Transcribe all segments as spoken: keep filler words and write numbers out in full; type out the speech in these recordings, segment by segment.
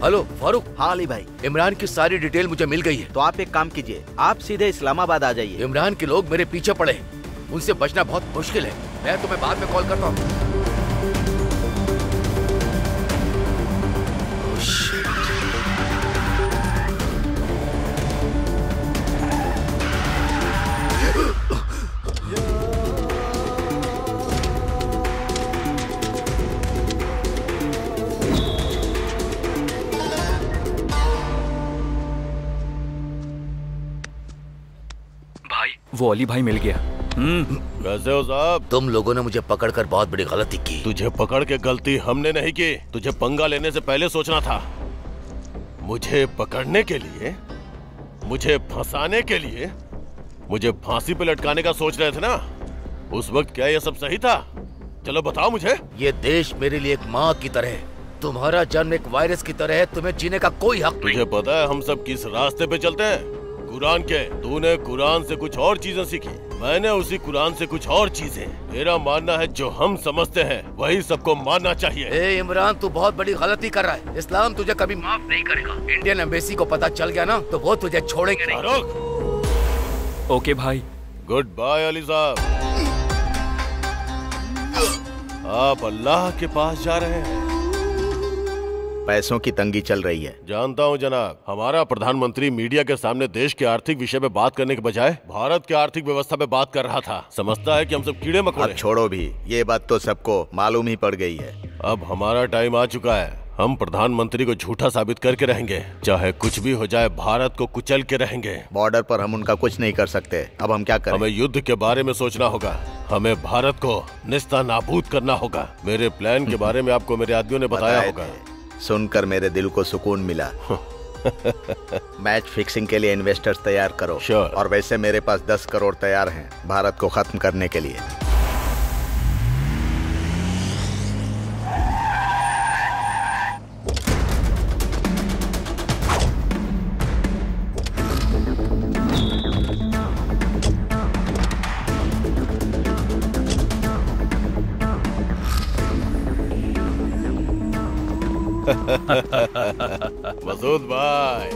Hello Farooq. हाँ अली भाई, इमरान की सारी डिटेल मुझे मिल गई है। तो आप एक काम कीजिए, आप सीधे इस्लामाबाद आ जाइए। इमरान के लोग मेरे पीछे पड़े हैं, उनसे बचना बहुत मुश्किल है। मैं तुम्हें बाद में कॉल करता हूँ। वो अली भाई मिल गया। हम्म, कैसे हो साहब? तुम लोगों ने मुझे पकड़कर बहुत बड़ी गलती की। तुझे पकड़ के गलती हमने नहीं की, तुझे पंगा लेने से पहले सोचना था। मुझे पकड़ने के लिए, मुझे फंसाने के लिए, मुझे फांसी पे लटकाने का सोच रहे थे ना? उस वक्त क्या ये सब सही था? चलो बताओ मुझे। ये देश मेरे लिए एक माँ की तरह है। तुम्हारा जन्म एक वायरस की तरह है, तुम्हें जीने का कोई हक नहीं। तुझे पता है हम सब किस रास्ते पे चलते हैं? कुरान के। तूने कुरान से कुछ और चीजें सीखी, मैंने उसी कुरान से कुछ और चीजें। मेरा मानना है जो हम समझते हैं वही सबको मानना चाहिए। ए इमरान, तू बहुत बड़ी गलती कर रहा है। इस्लाम तुझे कभी माफ नहीं करेगा। इंडियन एम्बेसी को पता चल गया ना तो वो तुझे छोड़ेंगे नहीं। फारूक। ओके भाई। गुड बाय अली साहब। आप अल्लाह के पास जा रहे हैं। पैसों की तंगी चल रही है। जानता हूं जनाब, हमारा प्रधानमंत्री मीडिया के सामने देश के आर्थिक विषय पे बात करने के बजाय भारत के आर्थिक व्यवस्था पे बात कर रहा था। समझता है कि हम सब कीड़े मकोड़े। अब छोड़ो भी, ये बात तो सबको मालूम ही पड़ गई है। अब हमारा टाइम आ चुका है। हम प्रधानमंत्री को झूठा साबित करके रहेंगे, चाहे कुछ भी हो जाए। भारत को कुचल के रहेंगे। बॉर्डर पर हम उनका कुछ नहीं कर सकते। अब हम क्या करें? हमें युद्ध के बारे में सोचना होगा। हमें भारत को निस्ता नाबूद करना होगा। मेरे प्लान के बारे में आपको मेरे आदमियों ने बताया होगा। सुनकर मेरे दिल को सुकून मिला। मैच फिक्सिंग के लिए इन्वेस्टर्स तैयार करो। sure. और वैसे मेरे पास दस करोड़ तैयार हैं भारत को खत्म करने के लिए। मसूद भाई,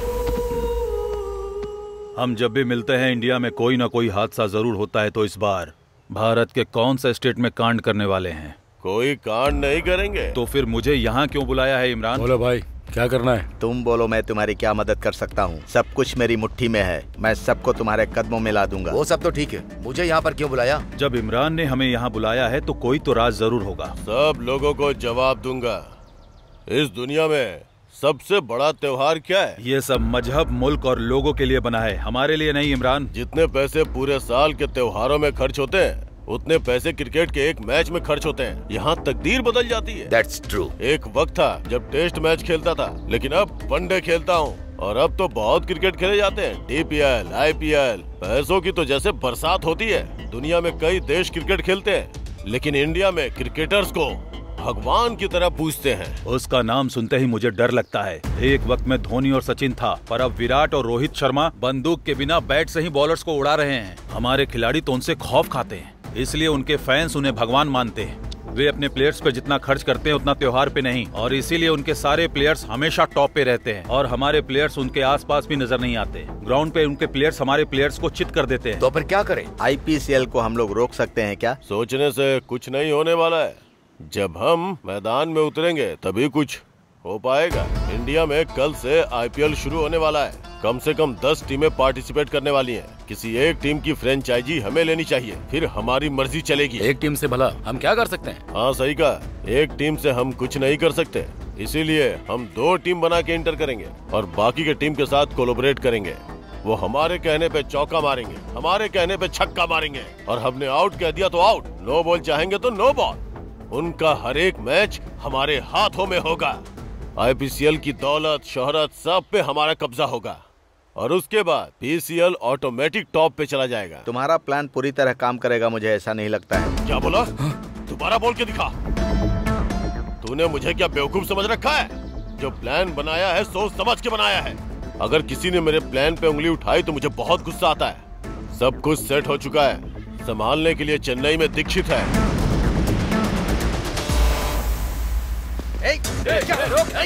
हम जब भी मिलते हैं इंडिया में कोई ना कोई हादसा जरूर होता है। तो इस बार भारत के कौन से स्टेट में कांड करने वाले हैं? कोई कांड नहीं करेंगे। तो फिर मुझे यहाँ क्यों बुलाया है इमरान? बोलो भाई, क्या करना है? तुम बोलो, मैं तुम्हारी क्या मदद कर सकता हूँ? सब कुछ मेरी मुट्ठी में है। मैं सबको तुम्हारे कदमों में ला दूंगा। वो सब तो ठीक है, मुझे यहाँ पर क्यों बुलाया? जब इमरान ने हमें यहाँ बुलाया है तो कोई तो राज जरूर होगा। सब लोगों को जवाब दूंगा। इस दुनिया में सबसे बड़ा त्योहार क्या है? ये सब मजहब, मुल्क और लोगों के लिए बना है, हमारे लिए नहीं इमरान। जितने पैसे पूरे साल के त्योहारों में खर्च होते हैं उतने पैसे क्रिकेट के एक मैच में खर्च होते हैं। यहाँ तकदीर बदल जाती है। That's true. एक वक्त था जब टेस्ट मैच खेलता था, लेकिन अब वनडे खेलता हूँ और अब तो बहुत क्रिकेट खेले जाते हैं। D P L, I P L, पैसों की तो जैसे बरसात होती है। दुनिया में कई देश क्रिकेट खेलते हैं, लेकिन इंडिया में क्रिकेटर्स को भगवान की तरह पूछते हैं। उसका नाम सुनते ही मुझे डर लगता है। एक वक्त में धोनी और सचिन था, पर अब विराट और रोहित शर्मा बंदूक के बिना बैट से ही बॉलर्स को उड़ा रहे हैं। हमारे खिलाड़ी तो उनसे खौफ खाते हैं, इसलिए उनके फैंस उन्हें भगवान मानते हैं। वे अपने प्लेयर्स पे जितना खर्च करते हैं उतना त्योहार पे नहीं, और इसीलिए उनके सारे प्लेयर्स हमेशा टॉप पे रहते हैं और हमारे प्लेयर्स उनके आसपास भी नजर नहीं आते। ग्राउंड पे उनके प्लेयर्स हमारे प्लेयर्स को चित कर देते हैं। तो फिर क्या करें? आई पी सी एल को हम लोग रोक सकते हैं क्या? सोचने से कुछ नहीं होने वाला है। जब हम मैदान में उतरेंगे तभी कुछ हो पाएगा। इंडिया में कल से आई पी एल शुरू होने वाला है। कम से कम दस टीमें पार्टिसिपेट करने वाली हैं। किसी एक टीम की फ्रेंचाइजी हमें लेनी चाहिए, फिर हमारी मर्जी चलेगी। एक टीम से भला हम क्या कर सकते हैं? हाँ सही कहा, एक टीम से हम कुछ नहीं कर सकते। इसीलिए हम दो टीम बना के इंटर करेंगे और बाकी के टीम के साथ कोलैबोरेट करेंगे। वो हमारे कहने पे चौका मारेंगे, हमारे कहने पे छक्का मारेंगे, और हमने आउट कह दिया तो आउट, नो बॉल चाहेंगे तो नो बॉल। उनका हर एक मैच हमारे हाथों में होगा। आई पी सी एल की दौलत, शोहरत सब पे हमारा कब्जा होगा और उसके बाद P C L automatic top पे चला जाएगा। तुम्हारा प्लान पूरी तरह काम करेगा मुझे ऐसा नहीं लगता है। क्या बोला? दोबारा बोल के दिखा। तूने मुझे क्या बेवकूफ समझ रखा है? जो प्लान बनाया है सोच समझ के बनाया है। अगर किसी ने मेरे प्लान पे उंगली उठाई तो मुझे बहुत गुस्सा आता है। सब कुछ सेट हो चुका है, संभालने के लिए चेन्नई में दीक्षित है। Hey, hey, hey,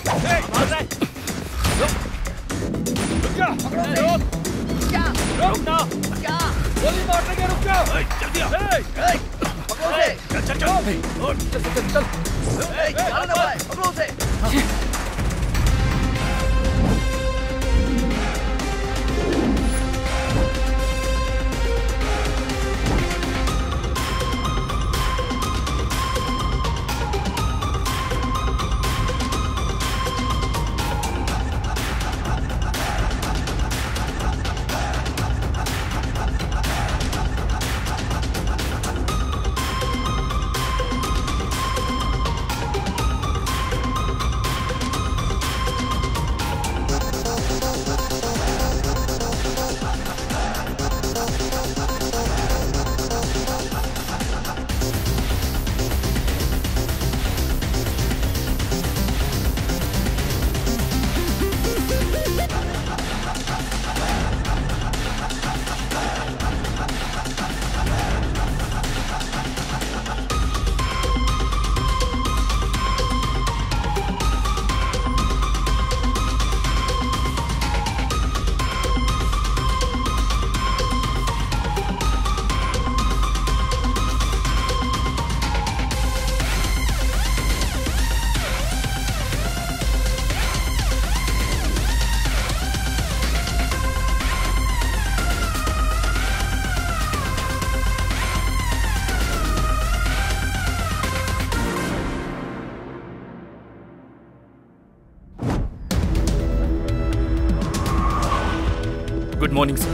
good morning sir.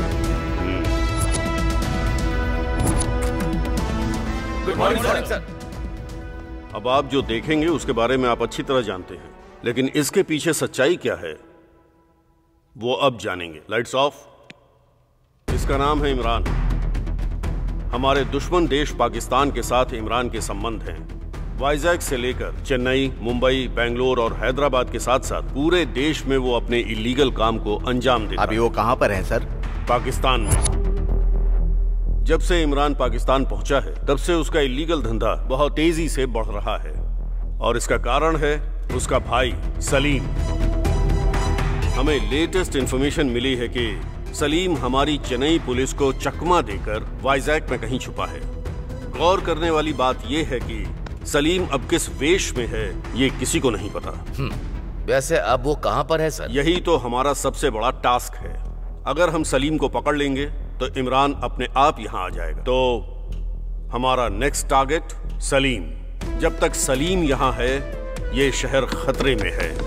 Good morning sir. अब आप जो देखेंगे उसके बारे में आप अच्छी तरह जानते हैं, लेकिन इसके पीछे सच्चाई क्या है वो अब जानेंगे। Lights off. इसका नाम है इमरान। हमारे दुश्मन देश पाकिस्तान के साथ इमरान के संबंध हैं। वाइजैक से लेकर चेन्नई, मुंबई, बेंगलोर और हैदराबाद के साथ साथ पूरे देश में वो अपने इलीगल काम को अंजाम देता है। अभी वो कहाँ पर है सर? पाकिस्तान में। जब से इमरान पाकिस्तान पहुंचा है तब से उसका इलीगल धंधा बहुत तेजी से बढ़ रहा है और इसका कारण है उसका भाई सलीम। हमें लेटेस्ट इंफॉर्मेशन मिली है कि सलीम हमारी चेन्नई पुलिस को चकमा देकर वाइजैक में कहीं छुपा है। गौर करने वाली बात यह है कि सलीम अब किस वेश में है ये किसी को नहीं पता। वैसे अब वो कहाँ पर है सर? यही तो हमारा सबसे बड़ा टास्क है। अगर हम सलीम को पकड़ लेंगे तो इमरान अपने आप यहाँ आ जाएगा। तो हमारा नेक्स्ट टारगेट सलीम। जब तक सलीम यहाँ है ये शहर खतरे में है।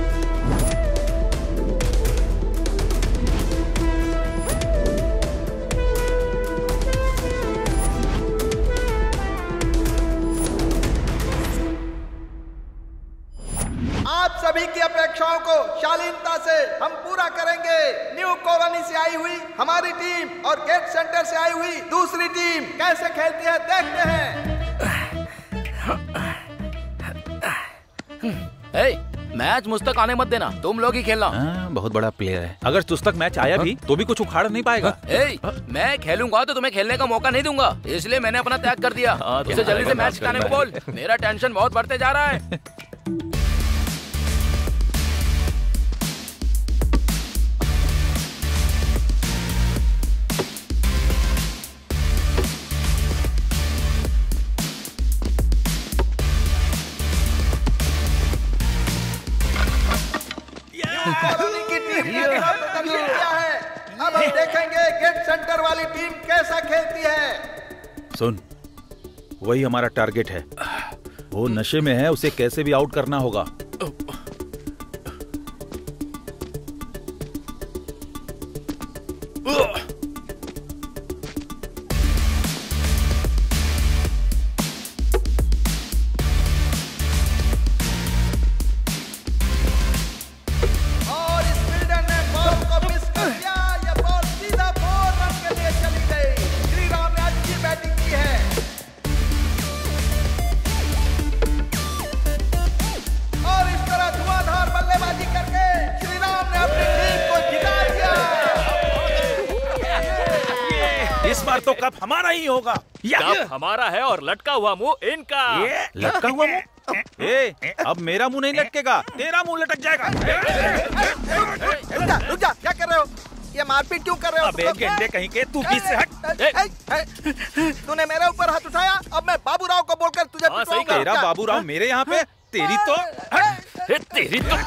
आप सभी की अपेक्षाओं को शालीनता से हम पूरा करेंगे। न्यू कॉलोनी से आई हुई हमारी टीम और गेट सेंटर से आई हुई दूसरी टीम कैसे खेलती है देखते हैं। ए, मैच मुझ तक आने मत देना, तुम लोग ही खेलना। हाँ, बहुत बड़ा प्लेयर है। अगर तुझ तक मैच आया भी तो भी कुछ उखाड़ नहीं पाएगा। ए, मैं खेलूंगा तो तुम्हें खेलने का मौका नहीं दूंगा, इसलिए मैंने अपना त्याग कर दिया। उसे जल्दी से मैच जिताने को बोल। मेरा टेंशन बहुत बढ़ते जा रहा है। अब हम देखेंगे गेट सेंटर वाली टीम कैसा खेलती है। सुन, वही हमारा टारगेट है। वो नशे में है, उसे कैसे भी आउट करना होगा। बार तो कप हमारा ही होगा। कप हमारा है और लटका हुआ मुंह इनका। लटका हुआ मुंह? ए, अब मेरा मुंह नहीं लटकेगा, तेरा मुंह लटक जाएगा। रुक जा, रुक जा, क्या कर रहे हो? ये मारपीट क्यों कर रहे हो? अबे गेंडे कहीं के, तू बीच से हट। तूने मेरे ऊपर हाथ उठाया, अब मैं बाबूराव को बोलकर तुझे पिटवाऊंगा। तेरा बाबूराव मेरे यहाँ पे, तेरी तो तेरी तो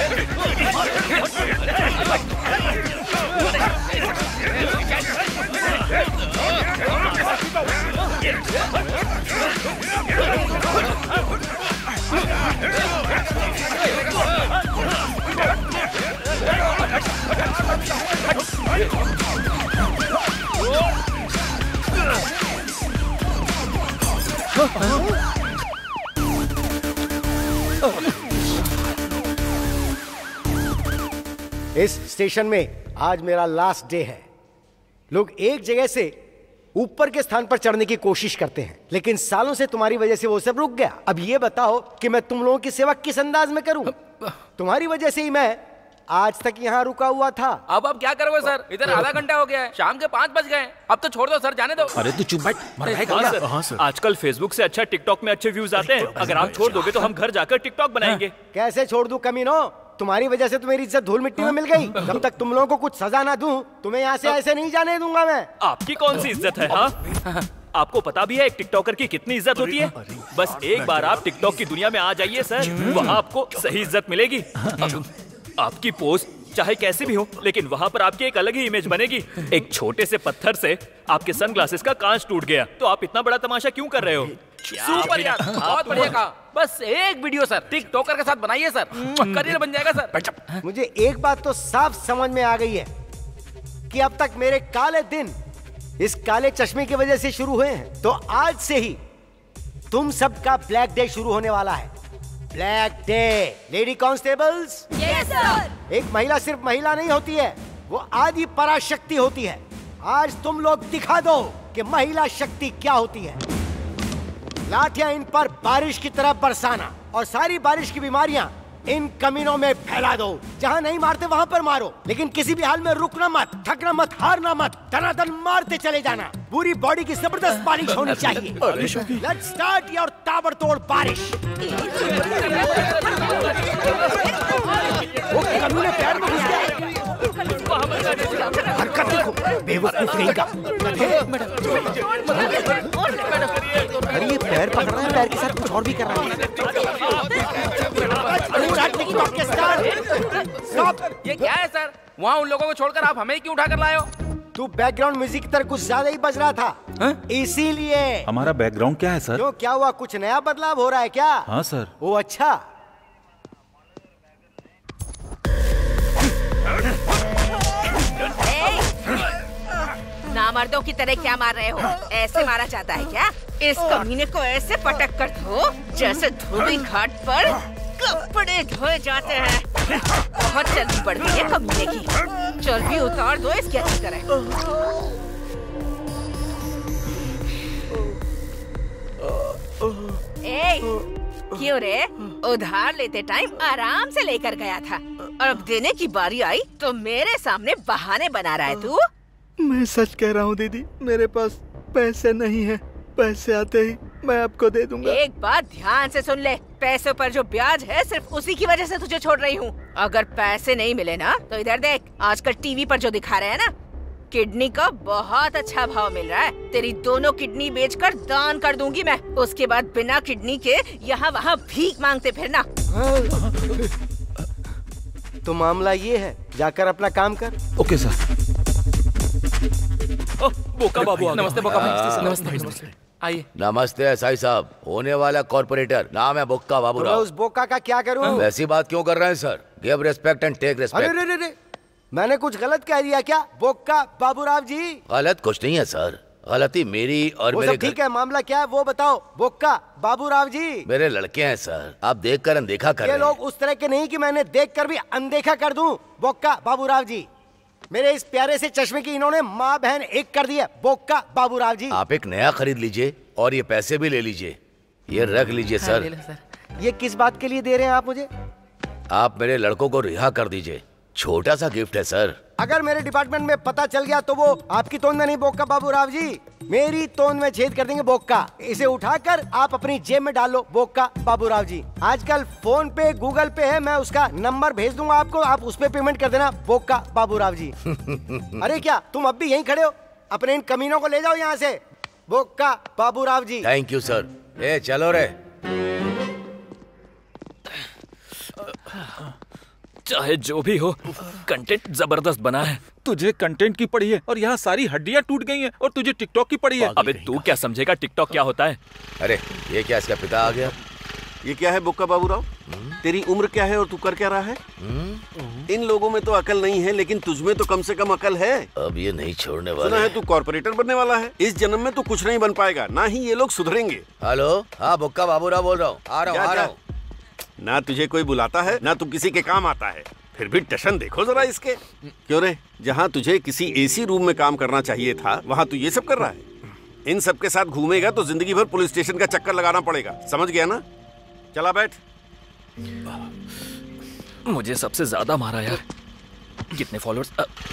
इस स्टेशन में आज मेरा लास्ट डे है। लोग एक जगह से ऊपर के स्थान पर चढ़ने की कोशिश करते हैं, लेकिन सालों से तुम्हारी वजह से वो सब रुक गया। अब ये बताओ कि मैं तुम लोगों की सेवा किस अंदाज में करूं? तुम्हारी वजह से ही मैं आज तक यहाँ रुका हुआ था। अब अब क्या करोगे सर? इधर आधा घंटा हो गया है, शाम के पाँच बज गए। अब तो छोड़ दो सर, जाने दो। अरे तू चुप बैठ, मर जाएगा। हाँ सर, हाँ सर। आजकल फेसबुक से अच्छा टिकटॉक में अच्छे व्यूज आते हैं। अगर आप छोड़ दोगे तो हम घर जाकर टिकटॉक बनाएंगे। कैसे छोड़ दूं कमीनो? तुम्हारी वजह से तो मेरी इज्जत धूल मिट्टी में मिल गई। जब तक तुम लोगों को कुछ सजा ना दूं, तुम्हें यहाँ से ऐसे नहीं जाने दूंगा मैं। आपकी कौन सी इज्जत है? हाँ, आपको पता भी है एक टिकटॉकर की कितनी इज्जत होती है? बस एक बार आप टिकटॉक की दुनिया में आ जाइए सर, वहाँ आपको सही इज्जत मिलेगी। आपकी पोस्ट चाहे कैसी भी हो, लेकिन वहाँ पर आपकी एक अलग ही इमेज बनेगी। एक छोटे से पत्थर से आपके सनग्लासेस का कांच टूट गया, तो आप इतना बड़ा तमाशा क्यों कर रहे हो? सुपर यार, बहुत बढ़िया कहा। बस एक वीडियो सर टिकटॉकर के साथ बनाइए सर, करियर बन जाएगा सर। मुझे एक बात तो साफ समझ में आ गई है कि अब तक मेरे काले दिन इस काले चश्मे की वजह से शुरू हुए हैं, तो आज से ही तुम सबका ब्लैक डे शुरू होने वाला है। Black day, lady constables. Yes sir. एक महिला सिर्फ महिला नहीं होती है, वो आदि पराशक्ति होती है। आज तुम लोग दिखा दो कि महिला शक्ति क्या होती है। लाठियां इन पर बारिश की तरह बरसाना और सारी बारिश की बीमारियां इन कमीनों में फैला दो। जहां नहीं मारते वहां पर मारो, लेकिन किसी भी हाल में रुकना मत, थकना मत, हारना मत, दनादन मारते चले जाना। पूरी बॉडी की जबरदस्त बारिश होनी चाहिए। लेट्स स्टार्ट योर ताबड़तोड़ बारिश। वो कमीने पैर में घुस गए। हरकत देखो, बेवकूफ नहीं का। अरे ये पैर पकड़ रहा है, पैर के साथ कुछ और भी कर रहा है। ये क्या है सर? वहाँ उन लोगों को छोड़कर आप हमें क्यों उठा कर लाए हो? तू बैकग्राउंड म्यूजिक की तरह कुछ ज्यादा ही बज रहा था, इसीलिए। हमारा बैकग्राउंड क्या है सर? क्यों, क्या हुआ? कुछ नया बदलाव हो रहा है क्या? हाँ सर। वो अच्छा। नामर्दों की तरह क्या मार रहे हो? ऐसे मारा जाता है क्या? इस कमीने को ऐसे पटक कर दो जैसे धोबी घाट पर कपड़े धोए जाते हैं। बहुत चर्बी बढ़ गई है कमीने की, चर्बी उतार दो इसकी अच्छी तरह। ए, क्यों रे? उधार लेते टाइम आराम से लेकर गया था, और अब देने की बारी आई तो मेरे सामने बहाने बना रहा है तू। मैं सच कह रहा हूँ दीदी, मेरे पास पैसे नहीं है। पैसे आते ही मैं आपको दे दूंगा। एक बात ध्यान से सुन ले, पैसों पर जो ब्याज है सिर्फ उसी की वजह से तुझे छोड़ रही हूँ। अगर पैसे नहीं मिले ना तो इधर देख, आजकल टीवी पर जो दिखा रहे हैं ना, किडनी का बहुत अच्छा भाव मिल रहा है। तेरी दोनों किडनी बेचकर दान कर दूंगी मैं। उसके बाद बिना किडनी के यहाँ वहाँ भीख मांगते फिरना। तो मामला ये है, जाकर अपना काम कर। Okay sir. बोका बाबू, नमस्ते बोका भाई। नमस्ते नमस्ते, आइए। नमस्ते एसआई साहब, होने वाला कॉर्पोरेटर, नाम है बोक्का तो मैं बाबूराव। उस बोका का क्या करूं? वैसी बात क्यों कर रहे हैं sir? Give respect and take अरे रिस्पेक्ट। रे रे रे, मैंने कुछ गलत कह दिया क्या? बोका बाबूराव जी। गलत कुछ नहीं है सर, गलती मेरी और वो मेरे सब घर- ठीक है, मामला क्या है वो बताओ। बोका बाबूराव जी, मेरे लड़के हैं सर, आप देख कर अनदेखा कर ये रहे हैं। लोग उस तरह के नहीं कि मैंने देखकर भी अनदेखा कर दूं। बोका बाबूराव जी, मेरे इस प्यारे से चश्मे की इन्होंने माँ बहन एक कर दी है। बोका बाबूराव जी, आप एक नया खरीद लीजिए और ये पैसे भी ले लीजिए, ये रख लीजिए हाँ, सर। ले लो सर। ये किस बात के लिए दे रहे हैं आप मुझे? आप मेरे लड़कों को रिहा कर दीजिए, छोटा सा गिफ्ट है सर। अगर मेरे डिपार्टमेंट में पता चल गया तो वो आपकी तोंद में नहीं बोक्का बाबूराव जी, मेरी तोंद में छेद कर देंगे बोक्का। इसे उठाकर आप अपनी जेब में डाल लो बोक्का बाबूराव जी। आजकल फोन पे गूगल पे है, मैं उसका नंबर भेज दूंगा आपको, आप उस पे पेमेंट कर देना बोक्का बाबूराव जी। अरे क्या तुम अब भी यहीं खड़े हो? अपने इन कमीनों को ले जाओ यहाँ से, Bokka Baburao ji. Thank you sir. ए चलो रे। चाहे जो भी हो, कंटेंट जबरदस्त बना है। तुझे कंटेंट की पड़ी है और यहाँ सारी हड्डियाँ टूट गई हैं, और तुझे टिकटॉक की पड़ी है। अबे तू क्या समझेगा टिकटॉक क्या होता है? अरे ये क्या, इसका पिता आ गया? ये क्या है बुक्का बाबूराव? तेरी उम्र क्या है और तू कर क्या रहा है? इन लोगों में तो अकल नहीं है, लेकिन तुझमें तो कम से कम अकल है। अब ये नहीं छोड़ने वाला। सुना है तू कॉर्पोरेटर बनने वाला है। इस जन्म में तू कुछ नहीं बन पाएगा, ना ही ये लोग सुधरेंगे। हेलो, हाँ बुक्का बाबूराव बोल रहा हूँ। आ रहा हूँ आ रहा हूँ। ना तुझे कोई बुलाता है, ना तू किसी के काम आता है। फिर भी टशन देखो जरा इसके। क्यों रे, जहाँ तुझे किसी एसी रूम में काम करना चाहिए था, वहाँ तू ये सब कर रहा है। इन सब के साथ घूमेगा तो जिंदगी भर पुलिस स्टेशन का चक्कर लगाना पड़ेगा, समझ गया ना? चला बैठ। मुझे सबसे ज्यादा मारा यार। कितने फॉलोअर्स?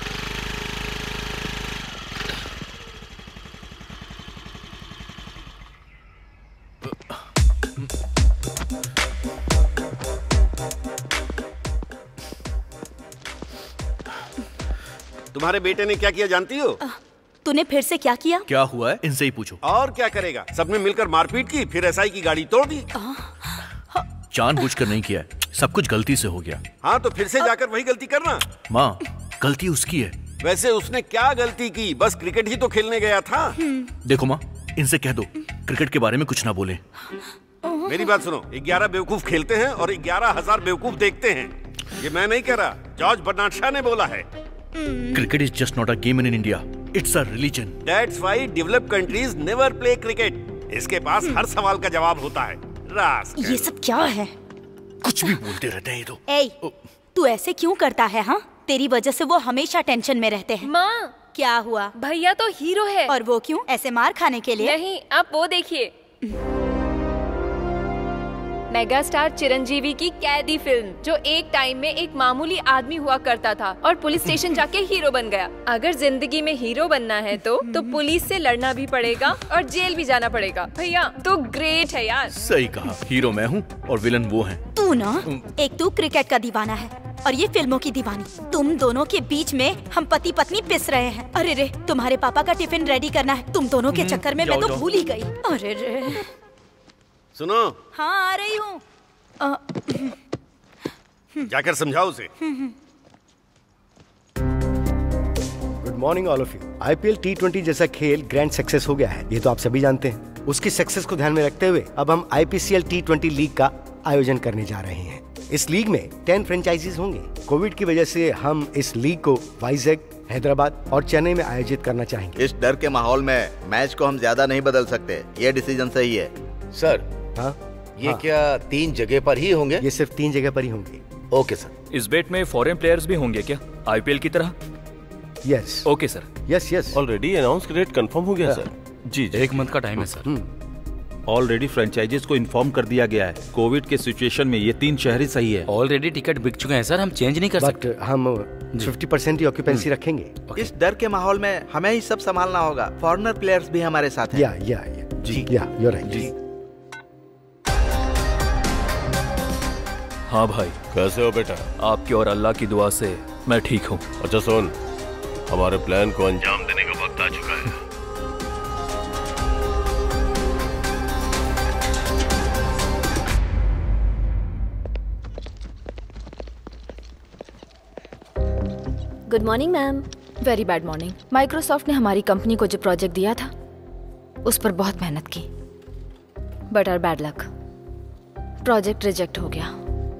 तुम्हारे बेटे ने क्या किया जानती हो? तूने फिर से क्या किया? क्या हुआ है इनसे ही पूछो। और क्या करेगा, सबने मिलकर मारपीट की, फिर एसआई की गाड़ी तोड़ दी। जानबूझकर नहीं किया, सब कुछ गलती से हो गया। हाँ तो फिर से जाकर वही गलती करना। माँ, गलती उसकी है। वैसे उसने क्या गलती की? बस क्रिकेट ही तो खेलने गया था। देखो माँ, इनसे कह दो क्रिकेट के बारे में कुछ ना बोले। मेरी बात सुनो, ग्यारह बेवकूफ खेलते हैं और ग्यारह हजार बेवकूफ देखते हैं। ये मैं नहीं कह रहा, जॉर्ज बर्नार्ड शॉ ने बोला है। Cricket is just not a game in India, it's a religion. That's why developed countries never play cricket. इसके पास हर सवाल का जवाब होता है। रास्कल। ये सब क्या है? कुछ भी बोलते रहते हैं ये तो। ए, तू ऐसे क्यों करता है? हाँ, तेरी वजह से वो हमेशा टेंशन में रहते हैं। माँ, क्या हुआ? भैया तो हीरो है। और वो क्यों? ऐसे मार खाने के लिए? नहीं, आप वो देखिए, मेगा स्टार चिरंजीवी की कैदी फिल्म, जो एक टाइम में एक मामूली आदमी हुआ करता था और पुलिस स्टेशन जाके हीरो बन गया। अगर जिंदगी में हीरो बनना है तो तो पुलिस से लड़ना भी पड़ेगा और जेल भी जाना पड़ेगा। भैया तो ग्रेट है यार। सही कहा, हीरो मैं हूँ और विलन वो हैं। तू ना, एक तू क्रिकेट का दीवाना है और ये फिल्मों की दीवानी। तुम दोनों के बीच में हम पति पत्नी पिस रहे हैं। अरे रे, तुम्हारे पापा का टिफिन रेडी करना है। तुम दोनों के चक्कर में मैं तो भूल ही गई। अरे रे। सुनो। हाँ आ रही हूँ। जाकर समझाओ उसे। Good morning all of you. IPL T twenty जैसा खेल ग्रैंड सक्सेस हो गया है, ये तो आप सभी जानते हैं। उसकी सक्सेस को ध्यान में रखते हुए अब हम आईपीसीएल टी ट्वेंटी लीग का आयोजन करने जा रहे हैं। इस लीग में टेन फ्रेंचाइजीज होंगे। कोविड की वजह से हम इस लीग को वाइजैक, हैदराबाद और चेन्नई में आयोजित करना चाहेंगे। इस डर के माहौल में मैच को हम ज्यादा नहीं बदल सकते, ये डिसीजन सही है। सर, हाँ ये हाँ। क्या तीन जगह पर ही होंगे? ये सिर्फ तीन जगह पर ही होंगे। Okay sir. इस बेट में फॉरेन प्लेयर्स भी होंगे क्या, आईपीएल की तरह? Yes. Okay sir. Yes yes. Already announce date confirm हो गया सर। जी, जी एक मंथ का टाइम है सर। ऑलरेडी फ्रेंचाइजीज को इन्फॉर्म कर दिया गया है। कोविड के सिचुएशन में ये तीन शहर ही सही है। ऑलरेडी टिकट बिक चुके हैं सर, हम चेंज नहीं कर सकते। बट हम फिफ्टी परसेंट ही ऑक्यूपेंसी रखेंगे। इस डर के माहौल में हमें ही सब संभालना होगा। फॉरेनर प्लेयर्स भी हमारे साथ हैं। या या या जी या यू आर राइट जी। हाँ भाई। कैसे हो बेटा? आपकी और अल्लाह की दुआ से मैं ठीक हूँ। अच्छा सुन, हमारे प्लान को अंजाम देने का वक्त आ चुका है। Good morning ma'am. Very bad morning. Microsoft ने हमारी कंपनी को जो प्रोजेक्ट दिया था उस पर बहुत मेहनत की, but our bad luck, project reject हो गया।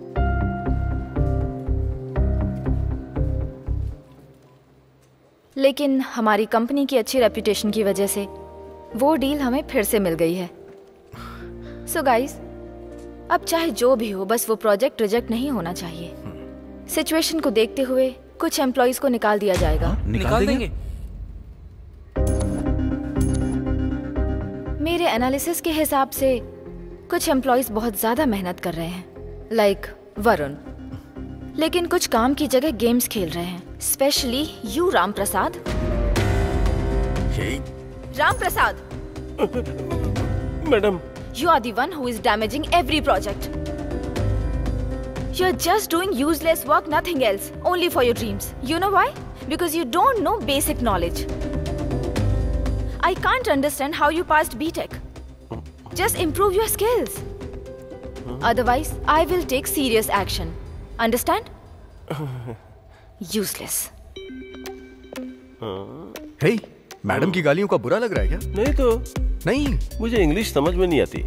लेकिन हमारी कंपनी की अच्छी रेपुटेशन की वजह से वो डील हमें फिर से मिल गई है। सो so गाइस, अब चाहे जो भी हो, बस वो प्रोजेक्ट रिजेक्ट नहीं होना चाहिए। सिचुएशन को देखते हुए कुछ एम्प्लॉइज को निकाल दिया जाएगा। हाँ, निकाल देंगे? मेरे एनालिसिस के हिसाब से कुछ एम्प्लॉइज बहुत ज्यादा मेहनत कर रहे हैं, लाइक वरुण, लेकिन कुछ काम की जगह गेम्स खेल रहे हैं। Specially you Ram Prasad. Ram Prasad, madam, you are the one who is damaging every project. You are just doing useless work, nothing else, only for your dreams. You know why? Because you don't know basic knowledge. I can't understand how you passed B Tech. Just improve your skills. Otherwise, I will take serious action. Understand? Useless. Hey, madam की गालियों का बुरा लग रहा है क्या? नहीं तो नहीं, मुझे इंग्लिश समझ में नहीं आती।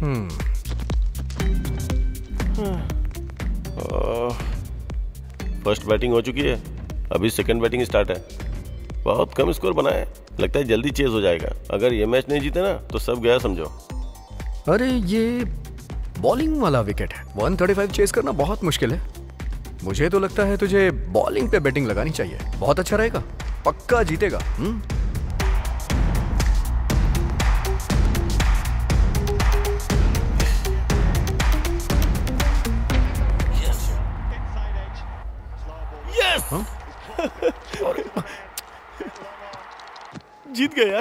फर्स्ट बैटिंग हो चुकी है, अभी सेकंड बैटिंग स्टार्ट है। बहुत कम स्कोर बना है, लगता है जल्दी चेज हो जाएगा। अगर ये मैच नहीं जीते ना तो सब गया समझो। अरे ये बॉलिंग वाला विकेट है, एक सौ पैंतीस चेस करना बहुत मुश्किल है। मुझे तो लगता है तुझे बॉलिंग पे बैटिंग लगानी चाहिए, बहुत अच्छा रहेगा, पक्का जीतेगा। हुँ? हाँ? जीत गए यार।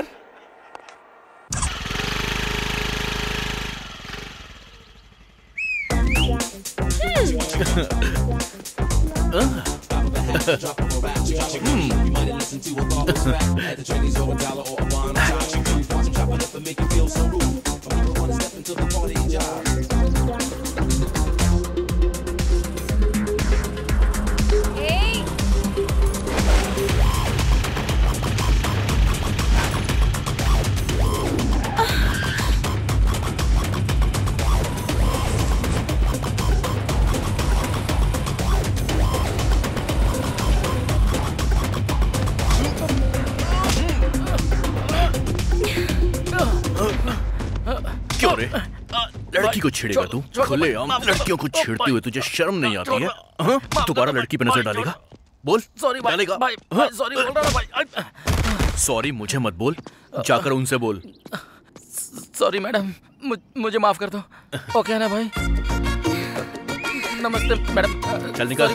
लड़की को छेड़ेगा तू? खुलेआम लड़कियों को छेड़ते हुए तुझे शर्म नहीं आती है? दोबारा लड़की पे नजर डालेगा? बोल। सॉरी भाई, डालेगा? भाई, भाई, सॉरी बोल रहा भाई। सॉरी मुझे मत बोल, जाकर उनसे बोल। सॉरी मैडम, मुझे माफ कर दो। ओके ना भाई? नमस्ते मैडम। चल निकल।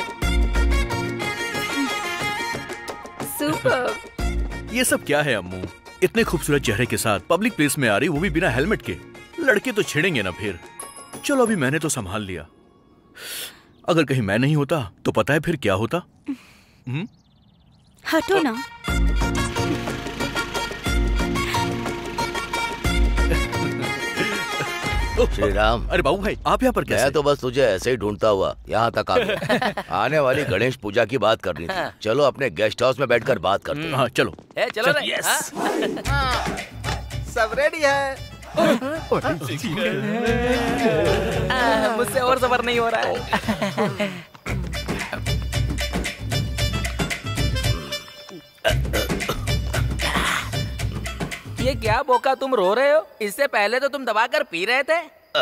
सुपर। ये सब क्या है अम्मू? इतने खूबसूरत चेहरे के साथ पब्लिक प्लेस में आ रही, वो भी बिना हेलमेट के। लड़के तो छेड़ेंगे ना फिर। चलो अभी मैंने तो संभाल लिया, अगर कहीं मैं नहीं होता तो पता है फिर क्या होता? हुँ? हटो ना। श्री राम। अरे बाबू भाई, आप यहाँ पर कैसे? मैं तो बस तुझे ऐसे ही ढूंढता हुआ यहाँ तक आ गया। आने वाली गणेश पूजा की बात करनी थी। चलो अपने गेस्ट हाउस में बैठकर बात करते हैं। हाँ चलो। ए, चलो चल, रे। यस। हाँ। सब रेडी है। मुझसे और सबर नहीं हो रहा है। ये क्या बोका तुम रो रहे हो? इससे पहले तो तुम दबाकर पी रहे थे।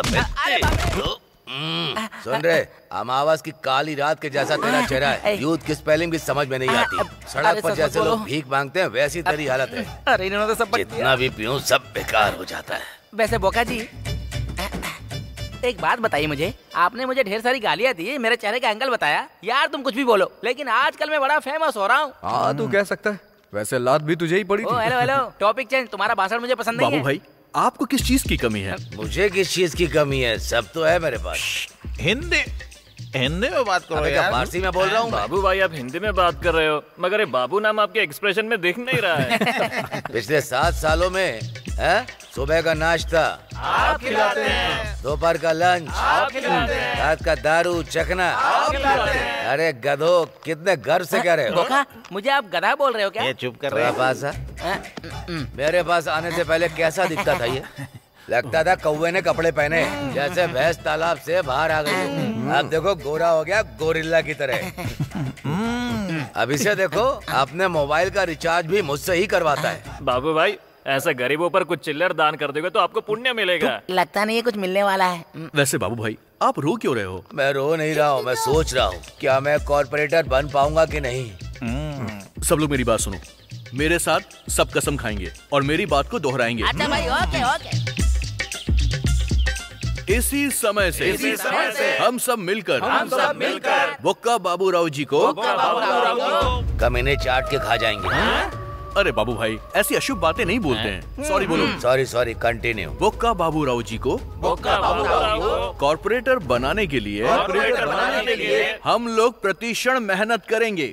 सुन रहे, अमावस की काली रात के जैसा तेरा चेहरा है। यूथ की स्पेलिंग भी समझ में नहीं आती। सड़क पर जैसे लोग भीख मांगते हैं वैसी तेरी हालत है। अरे इन्होंने तो सब जितना भी पीऊं सब बेकार हो जाता है। वैसे बोका जी, एक बात बताइए मुझे। आपने मुझे ढेर सारी गालियाँ दी, मेरे चेहरे का एंगल बताया। यार तुम कुछ भी बोलो, लेकिन आजकल मैं बड़ा फेमस हो रहा हूँ। हाँ तू कह सकता है, वैसे लात भी तुझे ही पड़ी थी। Hello hello, topic change. तुम्हारा भाषण मुझे पसंद नहीं है। बाबू भाई, आपको किस चीज की कमी है? मुझे किस चीज की कमी है? सब तो है मेरे पास। हिंदी हिंदी में बात करो यार। फारसी में बोल रहा हूँ। बाबू भाई आप हिंदी में बात कर रहे हो, मगर ये बाबू नाम आपके एक्सप्रेशन में दिख नहीं रहा है। पिछले सात सालों में है? सुबह का नाश्ता आप खिलाते हैं, दोपहर का लंच आप खिलाते हैं, रात का दारू चखना आप खिलाते हैं। अरे गधो, कितने गर्व से कह रहे हो? बोका, मुझे आप गधा बोल रहे हो क्या? ये चुप कर रहे पास है? मेरे पास आने से पहले कैसा दिखता था ये? लगता था कौवे ने कपड़े पहने, जैसे भैंस तालाब से बाहर आ गई। अब देखो गोरा हो गया गोरिल्ला की तरह। अब इसे देखो, अपने मोबाइल का रिचार्ज भी मुझसे ही करवाता है। बाबू भाई, ऐसे गरीबों पर कुछ चिल्लर दान कर दोगे तो आपको पुण्य मिलेगा। लगता नहीं है कुछ मिलने वाला है। वैसे बाबू भाई, आप रो क्यों रहे हो? मैं रो नहीं रहा हूँ, मैं सोच रहा हूँ क्या मैं कॉर्पोरेटर बन पाऊंगा कि नहीं। सब लोग मेरी बात सुनो। मेरे साथ सब कसम खाएंगे और मेरी बात को दोहराएंगे। अच्छा भाई, ओके ओके। इसी समय से इसी समय से हम सब मिलकर हम सब मिलकर वक्का बाबू राव जी को कमीने चाट के खा जाएंगे। अरे बाबू भाई, ऐसी अशुभ बातें नहीं बोलते हैं। सॉरी बोलो। Sorry sorry continue. Vakka Babu Rao ji को कॉर्पोरेटर बनाने के लिए कॉर्पोरेटर बनाने के लिए हम लोग प्रतिक्षण मेहनत करेंगे।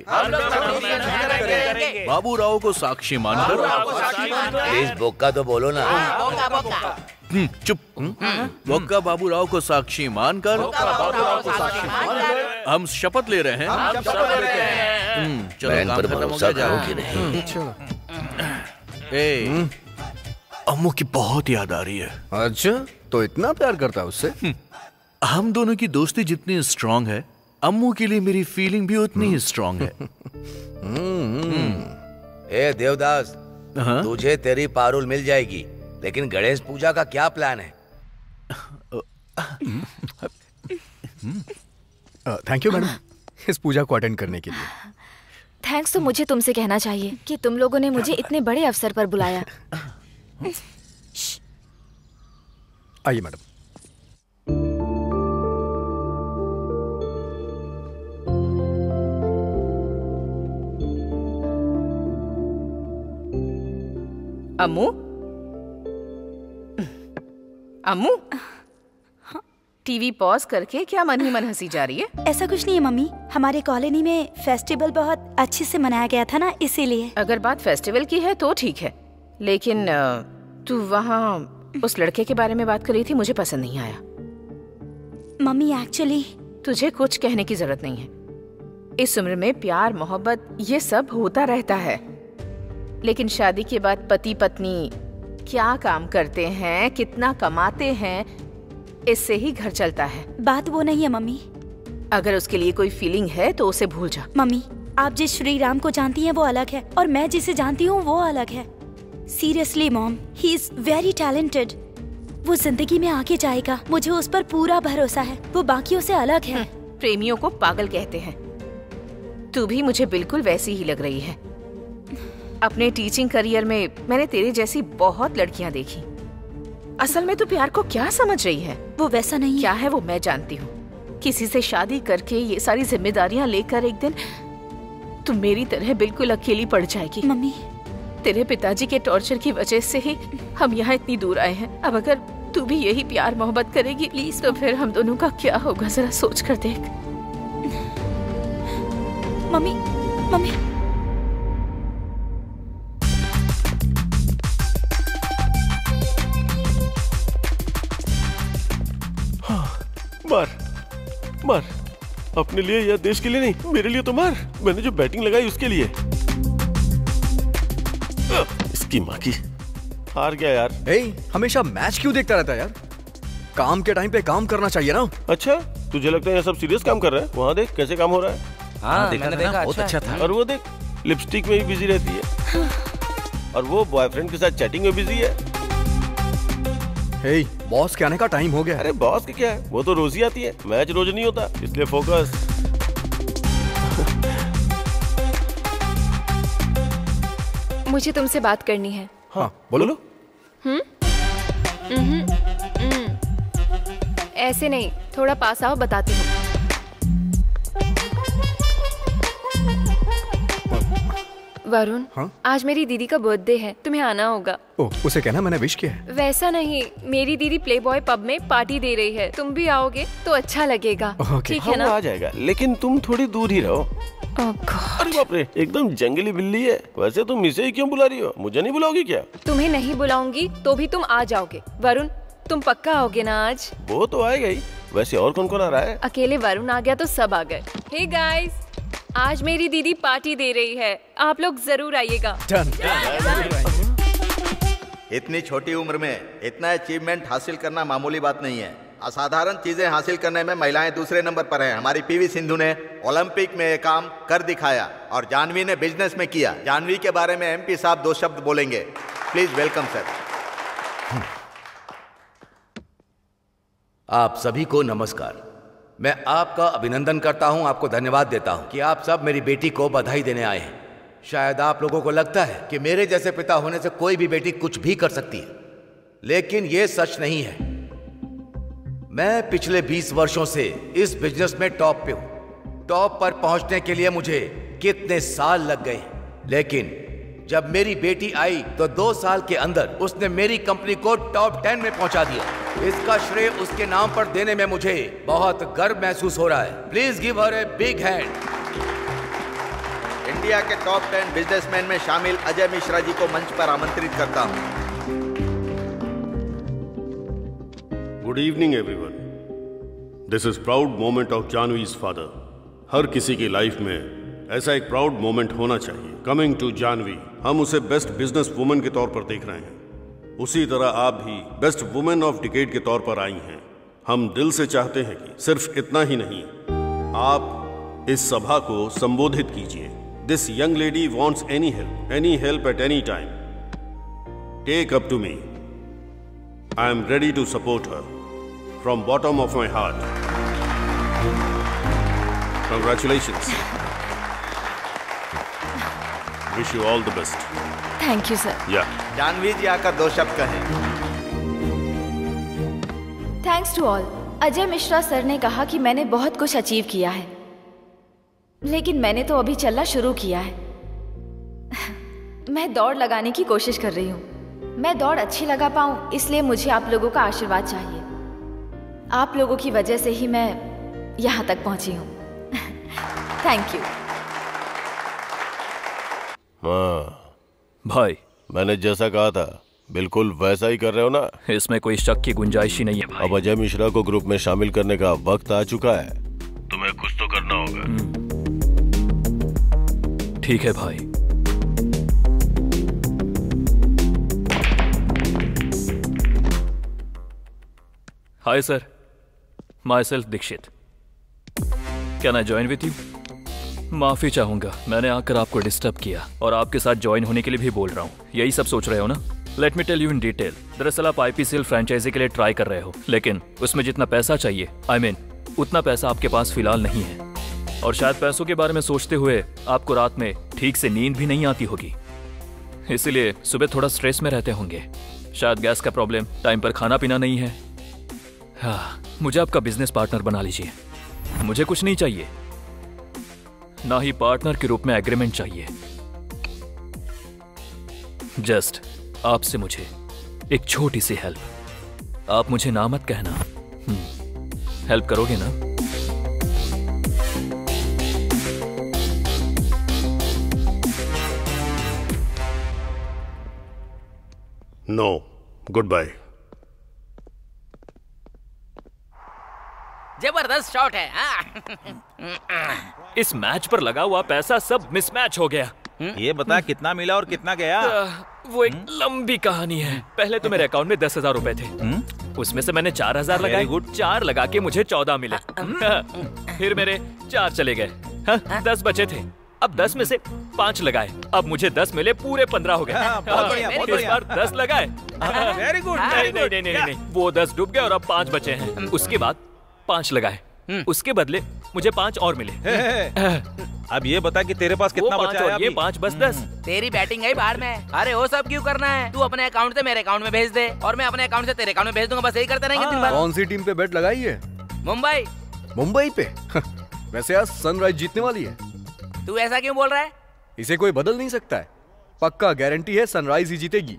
बाबू राव को साक्षी मानकर प्लीज बोका तो बोलो ना। हम्म, चुप। वक्का बाबू राव को साक्षी मानकर हम शपथ ले रहे हैं। हम्म, चलो बहन काम पर खत्म हो भरोसा गया, करो जा। कि नहीं? ए, अम्मू की बहुत याद आ रही है। अच्छा, तो इतना प्यार करता है उससे? हम दोनों की दोस्ती जितनी स्ट्रांग है, अम्मू के लिए मेरी फीलिंग भी उतनी ही स्ट्रांग है। ए देवदास, तुझे तेरी पारुल मिल जाएगी, लेकिन गणेश पूजा का क्या प्लान है? थैंक यू मैडम इस पूजा को अटेंड करने के लिए। थैंक्स तो मुझे तुमसे कहना चाहिए कि तुम लोगों ने मुझे इतने बड़े अवसर पर बुलाया। आइए madam. Ammu Ammu TV pause करके क्या मन ही मन हंसी जा रही है? ऐसा कुछ नहीं है मम्मी, हमारे कॉलोनी में फेस्टिवल बहुत अच्छे से मनाया गया था ना, इसीलिए। अगर बात फेस्टिवल की है तो ठीक है, लेकिन तू वहाँ उस लड़के के बारे में बात कर रही थी, मुझे पसंद नहीं आया। मम्मी एक्चुअली तुझे कुछ कहने की जरूरत नहीं है। इस उम्र में प्यार मोहब्बत ये सब होता रहता है, लेकिन शादी के बाद पति पत्नी क्या काम करते हैं, कितना कमाते हैं, इससे ही घर चलता है। बात वो नहीं है मम्मी। अगर उसके लिए कोई फीलिंग है तो उसे भूल जा। मम्मी, आप जिस श्री राम को जानती हैं वो अलग है, और मैं जिसे जानती हूँ वो अलग है। Seriously mom, he is very talented. वो जिंदगी में आगे जाएगा, मुझे उस पर पूरा भरोसा है। वो बाकियों से अलग है। प्रेमियों को पागल कहते हैं। तू भी मुझे बिल्कुल वैसी ही लग रही है। अपने टीचिंग करियर में मैंने तेरे जैसी बहुत लड़कियां देखी। असल में तू प्यार को क्या समझ रही है? वो वैसा नहीं क्या है वो मैं जानती हूँ। किसी से शादी करके ये सारी जिम्मेदारियां लेकर एक दिन तू मेरी तरह बिल्कुल अकेली पड़ जाएगी। मम्मी, तेरे पिताजी के टॉर्चर की वजह से ही हम यहाँ इतनी दूर आए हैं। अब अगर तू भी यही प्यार मोहब्बत करेगी प्लीज, तो फिर हम दोनों का क्या होगा, जरा सोच कर देख। मम्मी, मम्मी मार मार, अपने लिए या देश के लिए नहीं, मेरे लिए तो मार। मैंने जो बैटिंग लगाई उसके लिए। इसकी माँ की, हार गया यार। ए, हमेशा मैच क्यों देखता रहता है यार? काम के टाइम पे काम करना चाहिए ना। अच्छा, तुझे लगता है ये सब सीरियस काम कर रहा है? वहाँ देख कैसे काम हो रहा है। हाँ, देखा मैंने देखा, बहुत अच्छा था। और वो देख लिपस्टिक में भी बिजी रहती है, और वो बॉयफ्रेंड के साथ चैटिंग में बिजी है। हे, बॉस के आने का टाइम हो गया। अरे बॉस की क्या है, वो तो रोज ही आती है, मैच रोज नहीं होता, इसलिए फोकस। मुझे तुमसे बात करनी है। हाँ बोलो। हम्म हम्म, हम्म। ऐसे नहीं, थोड़ा पास आओ, बताती हूँ। वरुण, हाँ? आज मेरी दीदी का बर्थडे है, तुम्हें आना होगा। ओ, उसे कहना मैंने विश किया है। वैसा नहीं, मेरी दीदी प्लेबॉय पब में पार्टी दे रही है, तुम भी आओगे तो अच्छा लगेगा। ठीक है ना? आ जाएगा, लेकिन तुम थोड़ी दूर ही रहो। अरे बाप रे, एकदम जंगली बिल्ली है। वैसे तुम इसे ही क्यों बुला रही हो? मुझे नहीं बुलाओगी क्या? तुम्हें नहीं बुलाऊंगी तो भी तुम आ जाओगे। वरुण, तुम पक्का आओगे ना आज? वो तो आएगा ही। वैसे और कौन कौन आ रहा है? अकेले वरुण आ गया तो सब आ गए। हे गाइस, आज मेरी दीदी पार्टी दे रही है, आप लोग जरूर आइएगा। इतनी छोटी उम्र में इतना अचीवमेंट हासिल करना मामूली बात नहीं है। असाधारण चीजें हासिल करने में महिलाएं दूसरे नंबर पर हैं। हमारी पीवी सिंधु ने ओलंपिक में ये काम कर दिखाया और जानवी ने बिजनेस में किया। जानवी के बारे में एमपी साहब दो शब्द बोलेंगे, प्लीज वेलकम सर। आप सभी को नमस्कार। मैं आपका अभिनंदन करता हूं, आपको धन्यवाद देता हूं कि आप सब मेरी बेटी को बधाई देने आए हैं। शायद आप लोगों को लगता है कि मेरे जैसे पिता होने से कोई भी बेटी कुछ भी कर सकती है, लेकिन यह सच नहीं है। मैं पिछले बीस वर्षों से इस बिजनेस में टॉप पे हूँ। टॉप पर पहुंचने के लिए मुझे कितने साल लग गए, लेकिन जब मेरी बेटी आई तो दो साल के अंदर उसने मेरी कंपनी को टॉप टेन में पहुंचा दिया। इसका श्रेय उसके नाम पर देने में मुझे बहुत गर्व महसूस हो रहा है। Please give her a big hand. India के टॉप टेन बिजनेसमैन में शामिल अजय मिश्रा जी को मंच पर आमंत्रित करता हूँ। Good evening everyone. This is proud moment of Janvi's father. हर किसी की लाइफ में ऐसा एक प्राउड मोमेंट होना चाहिए। कमिंग टू जानवी, हम उसे बेस्ट बिजनेस वुमेन के तौर पर देख रहे हैं। उसी तरह आप भी बेस्ट वुमेन ऑफ डिकेड के तौर पर आई हैं। हम दिल से चाहते हैं कि सिर्फ इतना ही नहीं, आप इस सभा को संबोधित कीजिए। This young lady wants any help, any help at any time. Take up to me. I am ready to support her from bottom of my heart. Congratulations. Wish you all the best. Thank you sir. Yeah. Janvi ji आकर दो शब्द कहें। Thanks to all. Ajay Mishra sir ने कहा कि मैंने बहुत कुछ अचीव किया है, लेकिन मैंने तो अभी चलना शुरू किया है। मैं दौड़ लगाने की कोशिश कर रही हूँ। मैं दौड़ अच्छी लगा पाऊँ, इसलिए मुझे आप लोगों का आशीर्वाद चाहिए। आप लोगों की वजह से ही मैं यहाँ तक पहुँची हूँ। Thank you. हाँ भाई, मैंने जैसा कहा था बिल्कुल वैसा ही कर रहे हो ना? इसमें कोई शक की गुंजाइश ही नहीं है भाई। अब अजय मिश्रा को ग्रुप में शामिल करने का वक्त आ चुका है। तुम्हें कुछ तो करना होगा। ठीक है भाई। Hi sir, myself Dixit. Can I join with you? माफी चाहूंगा, मैंने आकर आपको डिस्टर्ब किया और आपके साथ ज्वाइन होने के लिए भी बोल रहा हूँ। यही सब सोच रहे हो ना? Let me tell you in detail. दरअसल आप आईपीसीएल फ्रेंचाइजी के लिए ट्राई कर रहे हो, लेकिन उसमें जितना पैसा चाहिए, आई I मीन mean, उतना पैसा आपके पास फिलहाल नहीं है। और शायद पैसों के बारे में सोचते हुए आपको रात में ठीक से नींद भी नहीं आती होगी, इसीलिए सुबह थोड़ा स्ट्रेस में रहते होंगे। शायद गैस का प्रॉब्लम, टाइम पर खाना पीना नहीं है। हाँ, मुझे आपका बिजनेस पार्टनर बना लीजिए। मुझे कुछ नहीं चाहिए, ना ही पार्टनर के रूप में एग्रीमेंट चाहिए। जस्ट आपसे मुझे एक छोटी सी हेल्प। आप मुझे ना मत कहना। हेल्प करोगे ना? No, goodbye. जबरदस्त शॉट है। इस मैच पर लगा हुआ पैसा सब मिसमैच हो गया। ये बता कितना मिला और कितना गया? वो एक लंबी कहानी है। पहले तो मेरे अकाउंट में दस हजार रूपए थे, उसमें से मैंने चार हजार लगाए। गुड। चार लगा के मुझे चौदह मिले। फिर मेरे चार चले गए, दस बचे थे। अब दस में से पाँच लगाए, अब मुझे दस मिले, पूरे पंद्रह हो गए। इस बार दस लगाए। Very good. नहीं नहीं नहीं नहीं, वो दस डूब गए और अब पाँच बचे हैं। उसके बाद पाँच लगाए, उसके बदले मुझे पाँच और मिले। अब ये बता कि तेरे पास कितना बचा है? ये पाँच बस दस। तेरी बैटिंग है बाहर में। अरे वो सब क्यों करना है? तू अपने अकाउंट से मेरे अकाउंट में भेज दे और मैं अपने अकाउंट से तेरे अकाउंट में भेज दूंगा। बस यही करते रहेंगे दिन भर। कौन सी टीम पे बेट लगाई है? मुंबई। मुंबई पे? वैसे आज सनराइज जीतने वाली है। तू ऐसा क्यों बोल रहा है? इसे कोई बदल नहीं सकता है। पक्का गारंटी है सनराइज ही जीतेगी।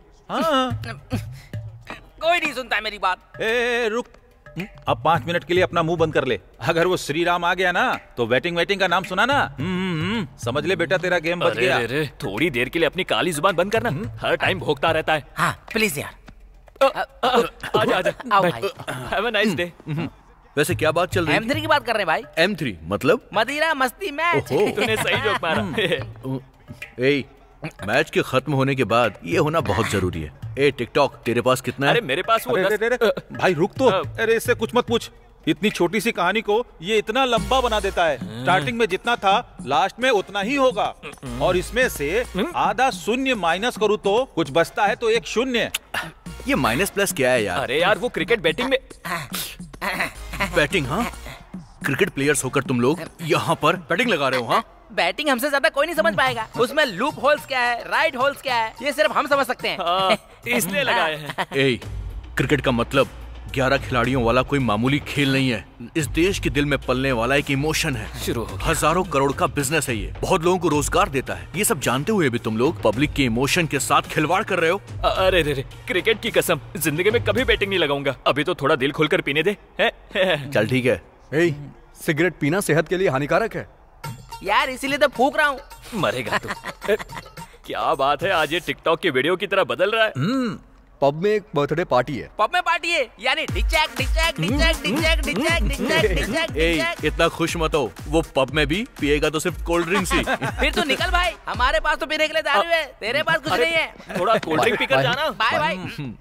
कोई नहीं सुनता है मेरी बात। ए, रुक। अब पांच मिनट के लिए अपना मुंह बंद कर ले। अगर वो श्री राम आ गया ना तो बैटिंग वैटिंग का नाम सुना ना, हम्म, समझ ले बेटा तेरा गेम बच गया। अरे, थोड़ी देर के लिए अपनी काली जुबान बंद करना। हर टाइम भोगता रहता है। हाँ प्लीज यार। आजा आजा। आओ भाई। Have a nice day. वैसे क्या बात चल रही है? एम थ्री की बात कर रहे हैं भाई। एम थ्री मतलब? मदिरा मस्ती मैच। तूने सही जोक मारा। ए, मैच के खत्म होने के बाद ये होना बहुत जरूरी है। ए टिकटॉक, तेरे पास कितना है? अरे मेरे पास वो अरे, दस... अरे, अरे, भाई रुक तो। अरे इससे कुछ मत पूछ। इतनी छोटी सी कहानी को ये इतना लंबा बना देता है। स्टार्टिंग में जितना था लास्ट में उतना ही होगा, और इसमें से आधा शून्य माइनस करूँ तो कुछ बचता है तो एक शून्य। ये माइनस प्लस क्या है यार? अरे यार वो क्रिकेट बैटिंग में बैटिंग? हाँ, क्रिकेट प्लेयर्स होकर तुम लोग यहाँ पर बैटिंग लगा रहे हो? हाँ, बैटिंग हमसे ज्यादा कोई नहीं समझ पाएगा। उसमें लूप होल्स क्या है, राइट होल्स क्या है, ये सिर्फ हम समझ सकते हैं। इसलिए लगाए हैं। ए, क्रिकेट का मतलब ग्यारह खिलाड़ियों वाला कोई मामूली खेल नहीं है। इस देश के दिल में पलने वाला एक इमोशन है। शुरू हो गया। हजारों करोड़ का बिजनेस है ये, बहुत लोगों को रोजगार देता है। ये सब जानते हुए भी तुम लोग पब्लिक के इमोशन के साथ खिलवाड़ कर रहे हो। अरे रे रे, क्रिकेट की कसम, जिंदगी में कभी बैटिंग नहीं लगाऊंगा। अभी तो थोड़ा दिल खोलकर पीने दे। चल ठीक है। ए, सिगरेट पीना सेहत के लिए हानिकारक है यार, इसीलिए तो फूक रहा हूँ। मरेगा तू। क्या बात है, आज ये टिकटॉक की वीडियो की तरह बदल रहा है। पब में एक बर्थडे पार्टी है। पब में पार्टी है यानी डिचैक डिचैक डिचैक डिचैक डिचैक डिचैक डिचैक ए, इतना खुश मत हो, वो पब में भी पिएगा तो सिर्फ कोल्ड ड्रिंक्स ही। फिर तू निकल भाई, हमारे पास तो पीने के लिए दारू है, तेरे पास कुछ नहीं है। थोड़ा कोल्ड ड्रिंक पीकर जाना। Bye bye.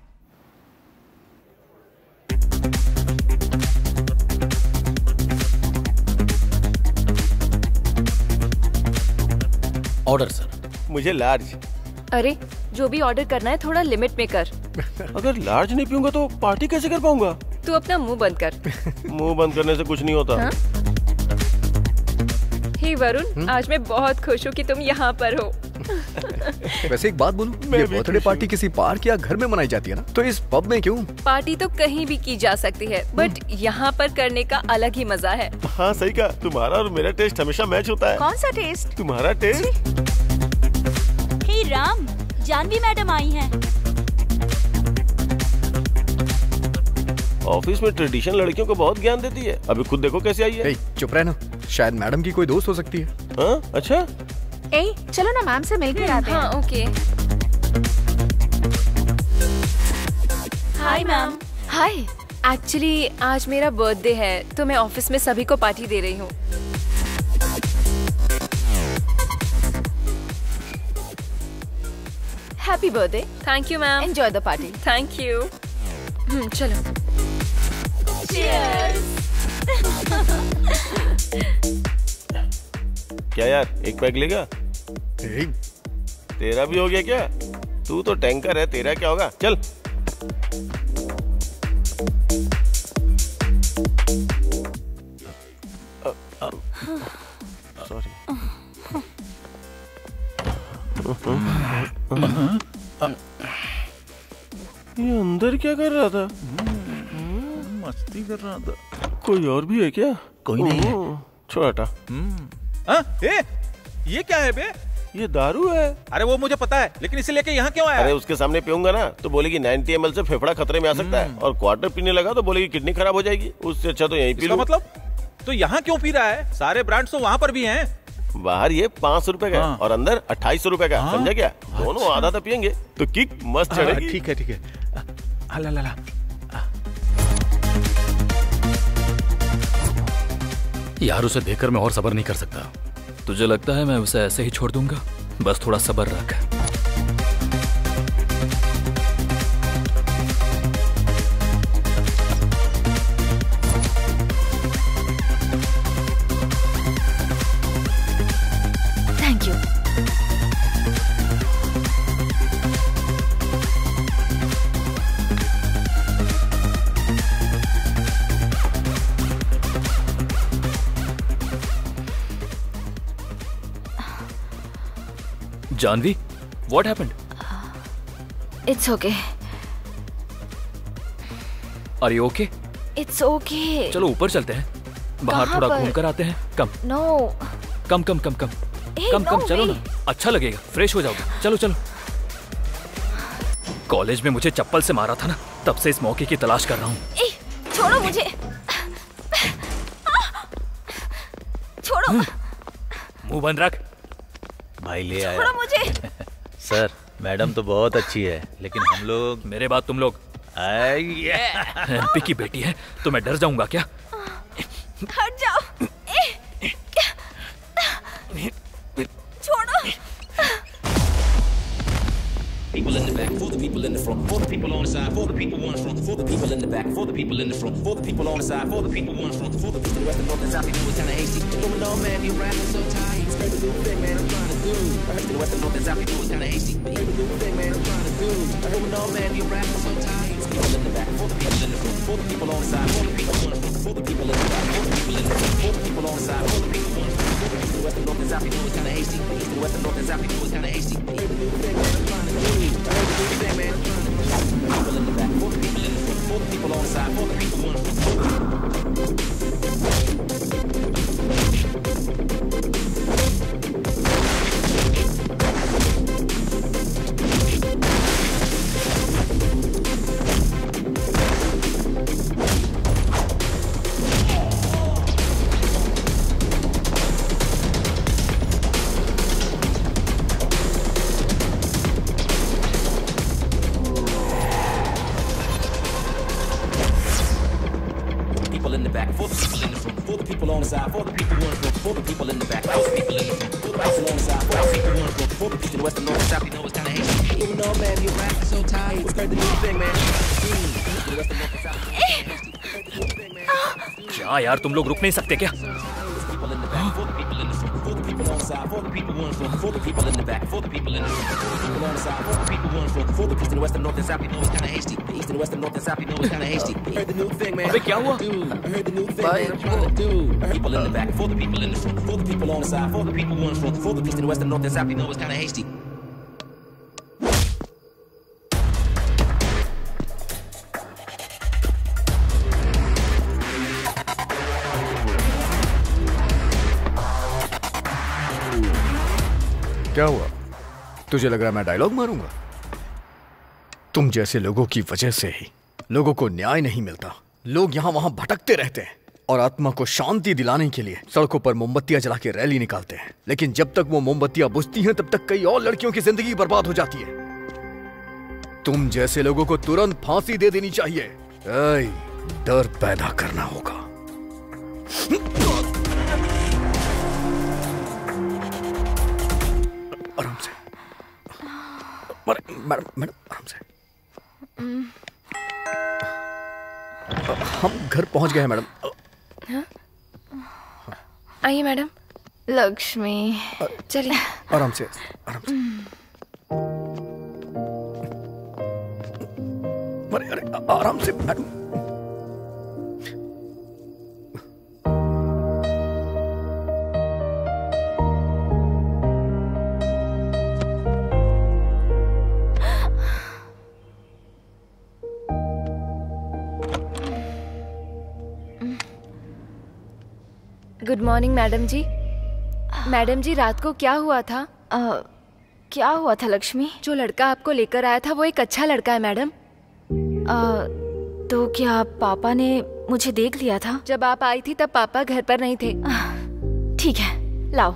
Order sir. मुझे लार्ज। अरे जो भी ऑर्डर करना है थोड़ा लिमिट में कर। अगर लार्ज नहीं पीऊंगा तो पार्टी कैसे कर पाऊंगा? तू अपना मुंह बंद कर। मुंह बंद करने से कुछ नहीं होता। हाँ? हे वरुण, आज मैं बहुत खुश हूँ कि तुम यहाँ पर हो। वैसे एक बात बोलूं, ये बर्थडे पार्टी किसी पार्क या घर में मनाई जाती है ना, तो इस पब में क्यों? पार्टी तो कहीं भी की जा सकती है, बट यहाँ पर करने का अलग ही मजा है। हाँ सही कहा, तुम्हारा और मेरा टेस्ट हमेशा मैच होता है। कौन सा टेस्ट? तुम्हारा टेस्ट। हे राम, जानवी मैडम आई हैं। ऑफिस में ट्रेडिशन लड़कियों को बहुत ज्ञान देती है। अभी खुद देखो कैसे आई है। चुप रहना, शायद मैडम की कोई दोस्त हो सकती है। हाँ अच्छा। ए, चलो ना मैम से मिलकर आते हैं। हाँ okay. Hi ma'am. Hi, actually आज मेरा बर्थडे है तो मैं ऑफिस में सभी को पार्टी दे रही हूँ। Happy birthday. Thank you ma'am. Enjoy the party. Thank you. हम्म चलो। क्या यार, एक पैक लेगा? तेरा भी हो गया क्या? तू तो टैंकर है, तेरा क्या होगा? चल। सॉरी। ये अंदर क्या कर रहा था? मस्ती कर रहा था। कोई और भी है क्या? कोई नहीं है। छोटा। हाँ? ए, ये क्या है बे? ये दारू है। अरे वो मुझे पता है, लेकिन इसे लेके यहाँ क्यों आया? अरे उसके सामने पीऊंगा ना तो बोलेगी नब्बे एम एल से फेफड़ा खतरे में आ सकता है, और क्वार्टर पीने लगा तो बोलेगी किडनी खराब हो जाएगी। उससे अच्छा तो यहीं पी लो। मतलब तो यहाँ क्यों पी रहा है? सारे ब्रांड्स तो वहाँ पर भी हैं। बाहर ये पाँच सौ रूपए का हाँ। और अंदर अट्ठाईस सौ रूपए का। हाँ। समझा क्या? दोनों अच्छा। आधा आधा पियेंगे तो किक मस्त चढ़ेगी। ठीक है ठीक है। ला ला ला। यार उसे देखकर मैं और सब्र नहीं कर सकता। तुझे लगता है मैं उसे ऐसे ही छोड़ दूंगा? बस थोड़ा सब्र रख। Thank you. Janvi, what happened? It's okay. Are you okay? It's okay. चलो ऊपर चलते हैं, बाहर कहाँ थोड़ा पर? घूम कर आते हैं। कम No. कम कम कम कम Hey, कम no कम चलो way. ना, अच्छा लगेगा, फ्रेश हो जाओगे। चलो चलो। कॉलेज में मुझे चप्पल से मारा था ना, तब से इस मौके की तलाश कर रहा हूँ। ए, छोड़ो मुझे। छोड़ो। मुंह बंद रख। भाई ले आया। छोड़ो मुझे। सर, मैडम तो बहुत अच्छी है, लेकिन हम लोग। मेरे बाद तुम लोग। एमपी की बेटी है तो मैं डर जाऊंगा क्या? हट जाओ। ए, छोड़ो। People in the back, for the people in the front, for the people on the side, for the people on the front, for the people in the back, for the people in the front, for the people on the side, for the people on the front, for the people at the north and south, they do it kinda hasty. Going on, man, you rapping so tight. Scrape the little thing, man, I'm trying to do. I heard you at the north and south, they do it kinda hasty. Scrape the little thing, man, I'm trying to do. Going on, man, you rapping so tight. People in the back, for the people in the front, for the people on the side, for the people on the front, for the people in the back, for the people in the front, for the people on the side, for the people on the front, for the people at the north and south, they do it kinda hasty. East and west and north and south, they do it kinda hasty. Scrape the little thing, man, I'm trying to do. I heard you do that, man, I'm trying to do. People in the back, for the people in the front, for the people on the side, for the people on the people in the back, for the people in the front, for the people on the side, for the people on the front, for the people in the back, for the people in the front, for the people on the side, for the people on the front, for the people in the west, the north, the south, you know it's kinda hasty. Even though, man, you're rapping so tight, it's heard the new thing, man. The west, the north, the south, क्या यार तुम लोग रुक नहीं सकते क्या? people in the back, for the people in the front, for the people on the side, for the people on the front, for the people in the back, for the people in the front, for the people on the side, for the people on the front, for the east and the west, the north and south, you know it's kinda hasty. The east and the west, the north and south, you know it's kinda hasty. Heard the new thing, man. अबे क्या हुआ? I heard the new thing, man. I'm trying to do. People in the back, for the people in the front, for the people on the side, for the people on the front, for the east and the west, the north and south, you know it's kinda hasty. क्या हुआ? तुझे लग रहा है मैं dialogue मारूंगा? तुम जैसे लोगों की वजह से ही लोगों को न्याय नहीं मिलता। लोग यहाँ वहां भटकते रहते हैं और आत्मा को शांति दिलाने के लिए सड़कों पर मोमबत्तियां जला के रैली निकालते हैं। लेकिन जब तक वो मोमबत्तियां बुझती हैं तब तक कई और लड़कियों की जिंदगी बर्बाद हो जाती है। तुम जैसे लोगों को तुरंत फांसी दे देनी चाहिए। ऐ, डर पैदा करना होगा। आराम से। मैडम मैडम आराम से। हम घर पहुंच गए हैं मैडम। हाँ? आइए मैडम। लक्ष्मी चलिए। आराम से आराम से। अरे अरे आराम से madam. Good morning madam ji. Madam ji रात को क्या हुआ था? आ, क्या हुआ था लक्ष्मी? जो लड़का आपको लेकर आया था वो एक अच्छा लड़का है मैडम। आ, तो क्या पापा ने मुझे देख लिया था? जब आप आई थी तब पापा घर पर नहीं थे। ठीक है लाओ।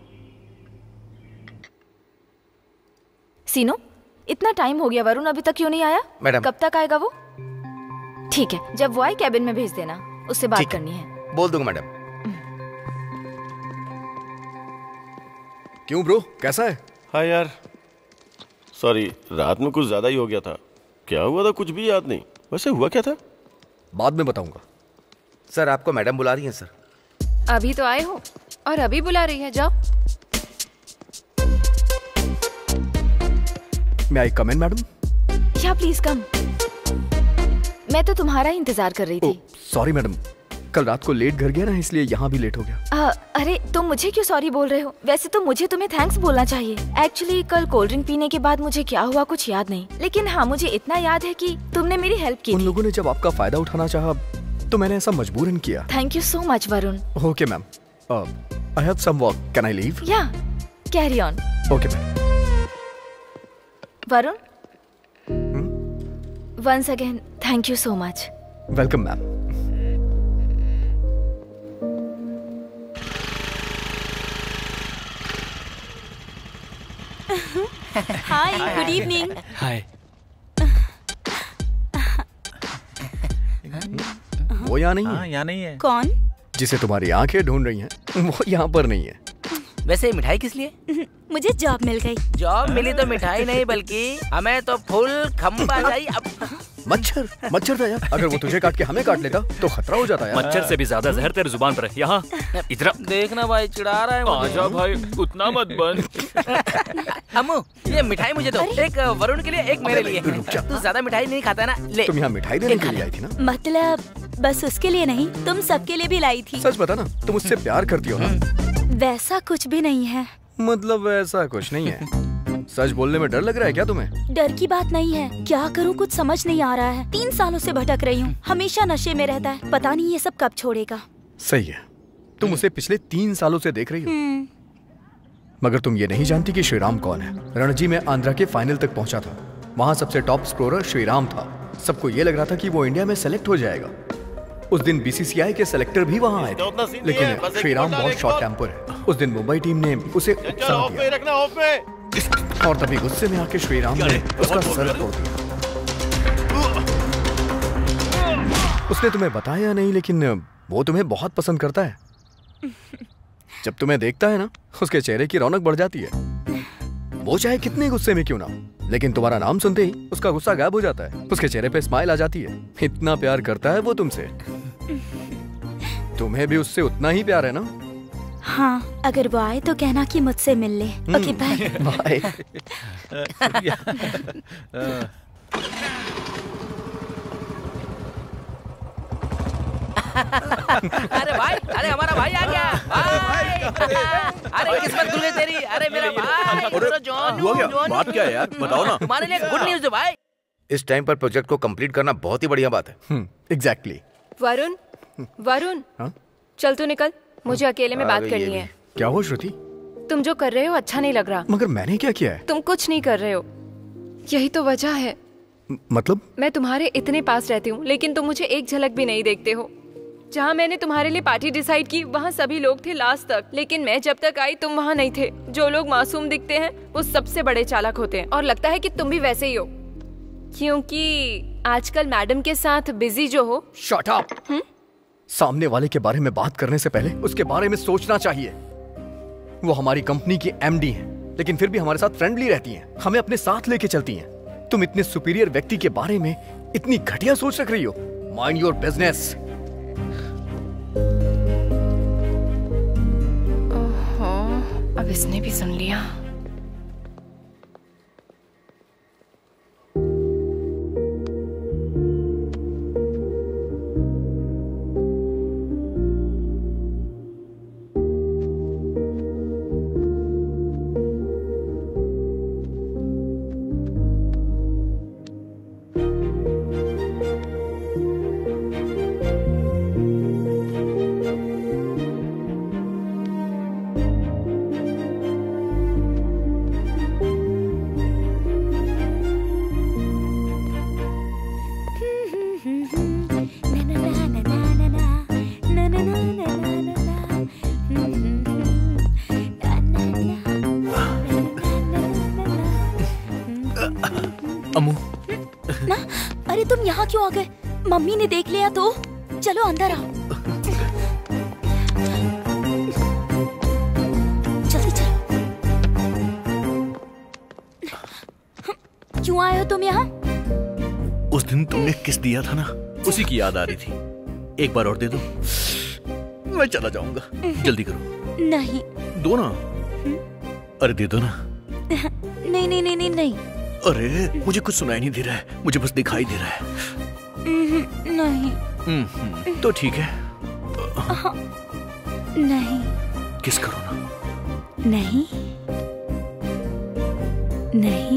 सीनो इतना टाइम हो गया, वरुण अभी तक क्यों नहीं आया? मैडम कब तक आएगा वो? ठीक है जब वो आए कैबिन में भेज देना, उससे बात करनी है। बोल दूंगा मैडम। क्यों ब्रो कैसा है? हाँ यार सॉरी, रात में कुछ ज्यादा ही हो गया था। क्या हुआ था कुछ भी याद नहीं। वैसे हुआ क्या था? बाद में बताऊंगा। सर आपको मैडम बुला रही हैं सर। अभी तो आए हो और अभी बुला रही है, जाओ। मैं आई कम इन मैडम? या प्लीज कम। मैं तो तुम्हारा ही इंतजार कर रही थी। सॉरी मैडम, कल रात को लेट घर गया ना, इसलिए यहाँ भी लेट हो गया। आ, अरे तुम मुझे क्यों सॉरी बोल रहे हो? वैसे तो मुझे तुम्हें थैंक्स बोलना चाहिए। एक्चुअली कल कोल्ड ड्रिंक पीने के बाद मुझे क्या हुआ कुछ याद नहीं, लेकिन हाँ मुझे इतना याद है कि तुमने मेरी हेल्प की। उन लोगों ने जब आपका फायदा उठाना चाहा तो मैंने ऐसा मजबूरन किया। Thank you so much Varun. Okay ma'am, I have some work, can I leave? Yeah carry on. Okay ma'am. Varun once again thank you so much. Welcome ma'am. Hi good evening. Hi. वो यहाँ नहीं हाँ, है। यहाँ नहीं है। कौन? जिसे तुम्हारी आंखें ढूंढ रही हैं वो यहाँ पर नहीं है। वैसे मिठाई किस लिए? मुझे जॉब मिल गई। जॉब मिली तो मिठाई नहीं बल्कि हमें तो फुल खंबा चाहिए। अब मच्छर मच्छर था यार, अगर वो तुझे काट के हमें काट लेता तो खतरा हो जाता यार। मच्छर से भी ज्यादा जहर तेरे जुबान पर है। यहाँ इधर देखना भाई चिढ़ा रहा है मुझे। आजा भाई उतना मत बन। अम्मू ये मिठाई मुझे दो, एक वरुण के लिए एक मेरे लिए। तू ज्यादा मिठाई नहीं खाता ना, ले। तुम यहाँ मिठाई देने के लिए आई थी ना? मतलब बस उसके लिए नहीं, तुम सबके लिए भी लाई थी। सच बता ना, तुम उससे प्यार करती हो ना? वैसा कुछ भी नहीं है। मतलब ऐसा कुछ नहीं है? सच बोलने में डर लग रहा है क्या तुम्हें? डर की बात नहीं है, क्या करूँ कुछ समझ नहीं आ रहा है। तीन सालों से भटक रही हूँ, हमेशा नशे में रहता है, पता नहीं ये सब कब छोड़ेगा। सही है, तुम उसे पिछले तीन सालों से देख रही हो, मगर तुम ये नहीं जानती कि श्रीराम कौन है। रणजी में आंध्रा के फाइनल तक पहुंचा था, वहां सबसे टॉप स्कोरर श्रीराम था। सबको ये लग रहा था कि वो इंडिया में सेलेक्ट हो जाएगा। उस दिन बीसीसीआई के सेलेक्टर भी वहां आए थे, लेकिन श्रीराम बहुत शॉर्ट टेम्पर है। उस दिन मुंबई टीम ने उसे उत्साह दिया और तभी गुस्से में आके श्रीराम ने उसका सर तोड़ दिया। उसने तुम्हें बताया नहीं, लेकिन वो तुम्हें बहुत पसंद करता है। जब तुम्हें देखता है ना, उसके चेहरे की रौनक बढ़ जाती है। वो चाहे कितने गुस्से में क्यों ना, लेकिन तुम्हारा नाम सुनते ही उसका गुस्सा गायब हो जाता है, उसके चेहरे पे स्माइल आ जाती है। इतना प्यार करता है वो तुमसे। तुम्हें भी उससे उतना ही प्यार है ना? हाँ, अगर वो आए तो कहना कि मुझसे मिल ले। Okay bye. बाय। अरे भाई, अरे हमारा भाई आ गया भाई। अरे किस्मत खुल गई तेरी। अरे मेरा भाई तो जॉन हुआ क्या? बात क्या है यार, बताओ ना। हमारे लिए गुड न्यूज़ है भाई। इस टाइम पर प्रोजेक्ट को कंप्लीट करना बहुत ही बढ़िया बात है। एग्जैक्टली। वरुण, वरुण, चल तू निकल, मुझे अकेले में बात करनी है। क्या हुआ श्रुति? तुम जो कर रहे हो अच्छा नहीं लग रहा। मगर मैंने क्या किया है? तुम कुछ नहीं कर रहे हो, यही तो वजह है। मतलब? मैं तुम्हारे इतने पास रहती हूँ, लेकिन तुम मुझे एक झलक भी नहीं देखते हो। जहाँ मैंने तुम्हारे लिए पार्टी डिसाइड की, वहाँ सभी लोग थे लास्ट तक, लेकिन मैं जब तक आई तुम वहाँ नहीं थे। जो लोग मासूम दिखते हैं वो सबसे बड़े चालाक होते हैं, और लगता है कि तुम भी वैसे ही हो, क्योंकि आजकल मैडम के साथ बिजी जो हो। Shut up. सामने वाले के बारे में बात करने से पहले उसके बारे में सोचना चाहिए। वो हमारी कंपनी की एमडी हैं, लेकिन फिर भी हमारे साथ फ्रेंडली रहती हैं, हमें अपने साथ लेके चलती हैं। तुम इतने सुपीरियर व्यक्ति के बारे में इतनी घटिया सोच रख रही हो। Mind your business. ओहो, अब इसने भी सुन लिया। अम्मू। ना, अरे तुम यहाँ क्यों आ गए? मम्मी ने देख लिया तो? चलो अंदर आओ। जल्दी चलो। क्यों आए हो तुम यहाँ? उस दिन तुमने किस दिया था ना, उसी की याद आ रही थी। एक बार और दे दो, मैं चला जाऊंगा। जल्दी करो। नहीं। दो ना। अरे दे दो ना। नहीं नहीं नहीं नहीं नहीं। अरे मुझे कुछ सुनाई नहीं दे रहा है, मुझे बस दिखाई दे रहा है। नहीं। तो ठीक है। नहीं। किस करो ना। नहीं नहीं।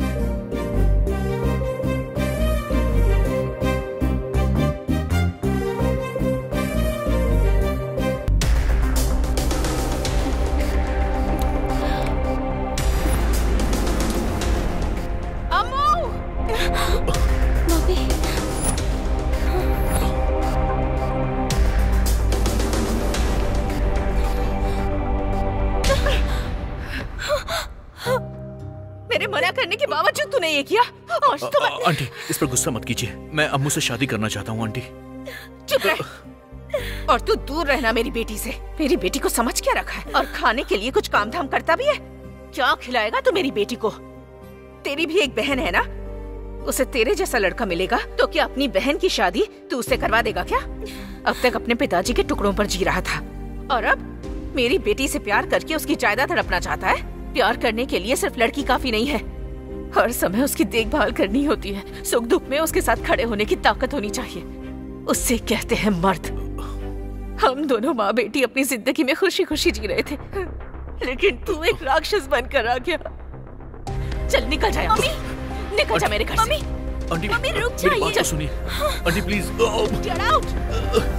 मेरे मना करने के बावजूद तूने ये किया। आज तो मैं... आंटी, इस पर गुस्सा मत कीजिए, मैं अम्मू से शादी करना चाहता हूँ। आंटी चुप रह। और तू दूर रहना मेरी बेटी से। मेरी बेटी को समझ क्या रखा है? और खाने के लिए कुछ काम धाम करता भी है? क्या खिलाएगा तू मेरी बेटी को? तेरी भी एक बहन है ना, उसे तेरे जैसा लड़का मिलेगा तो क्या अपनी बहन की शादी तू उससे करवा देगा क्या? अब तक अपने पिताजी के टुकड़ों पर जी रहा था, और अब मेरी बेटी से प्यार करके उसकी जायदाद हड़पना चाहता है। प्यार करने के लिए सिर्फ लड़की काफी नहीं है, हर समय उसकी देखभाल करनी होती है। सुख दुख में उसके साथ खड़े होने की ताकत होनी चाहिए। उससे कहते हैं मर्द। हम दोनों माँ बेटी अपनी जिंदगी में खुशी खुशी जी रहे थे, लेकिन तू एक राक्षस बनकर आ गया। चल निकल जाए यहाँ से। निकल जा मेरे घर से। आंटी मम्मी रुक मेरी बात जाइए। तो सुनिए आंटी प्लीज। Get out!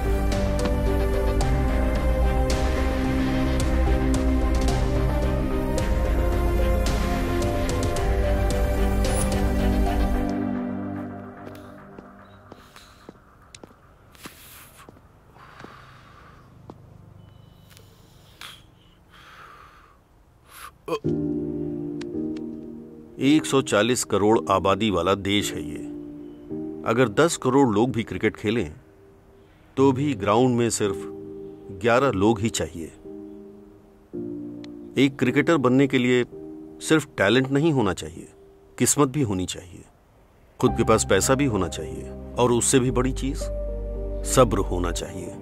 एक सौ चालीस करोड़ आबादी वाला देश है ये। अगर दस करोड़ लोग भी क्रिकेट खेलें तो भी ग्राउंड में सिर्फ ग्यारह लोग ही चाहिए। एक क्रिकेटर बनने के लिए सिर्फ टैलेंट नहीं होना चाहिए, किस्मत भी होनी चाहिए, खुद के पास पैसा भी होना चाहिए, और उससे भी बड़ी चीज सब्र होना चाहिए।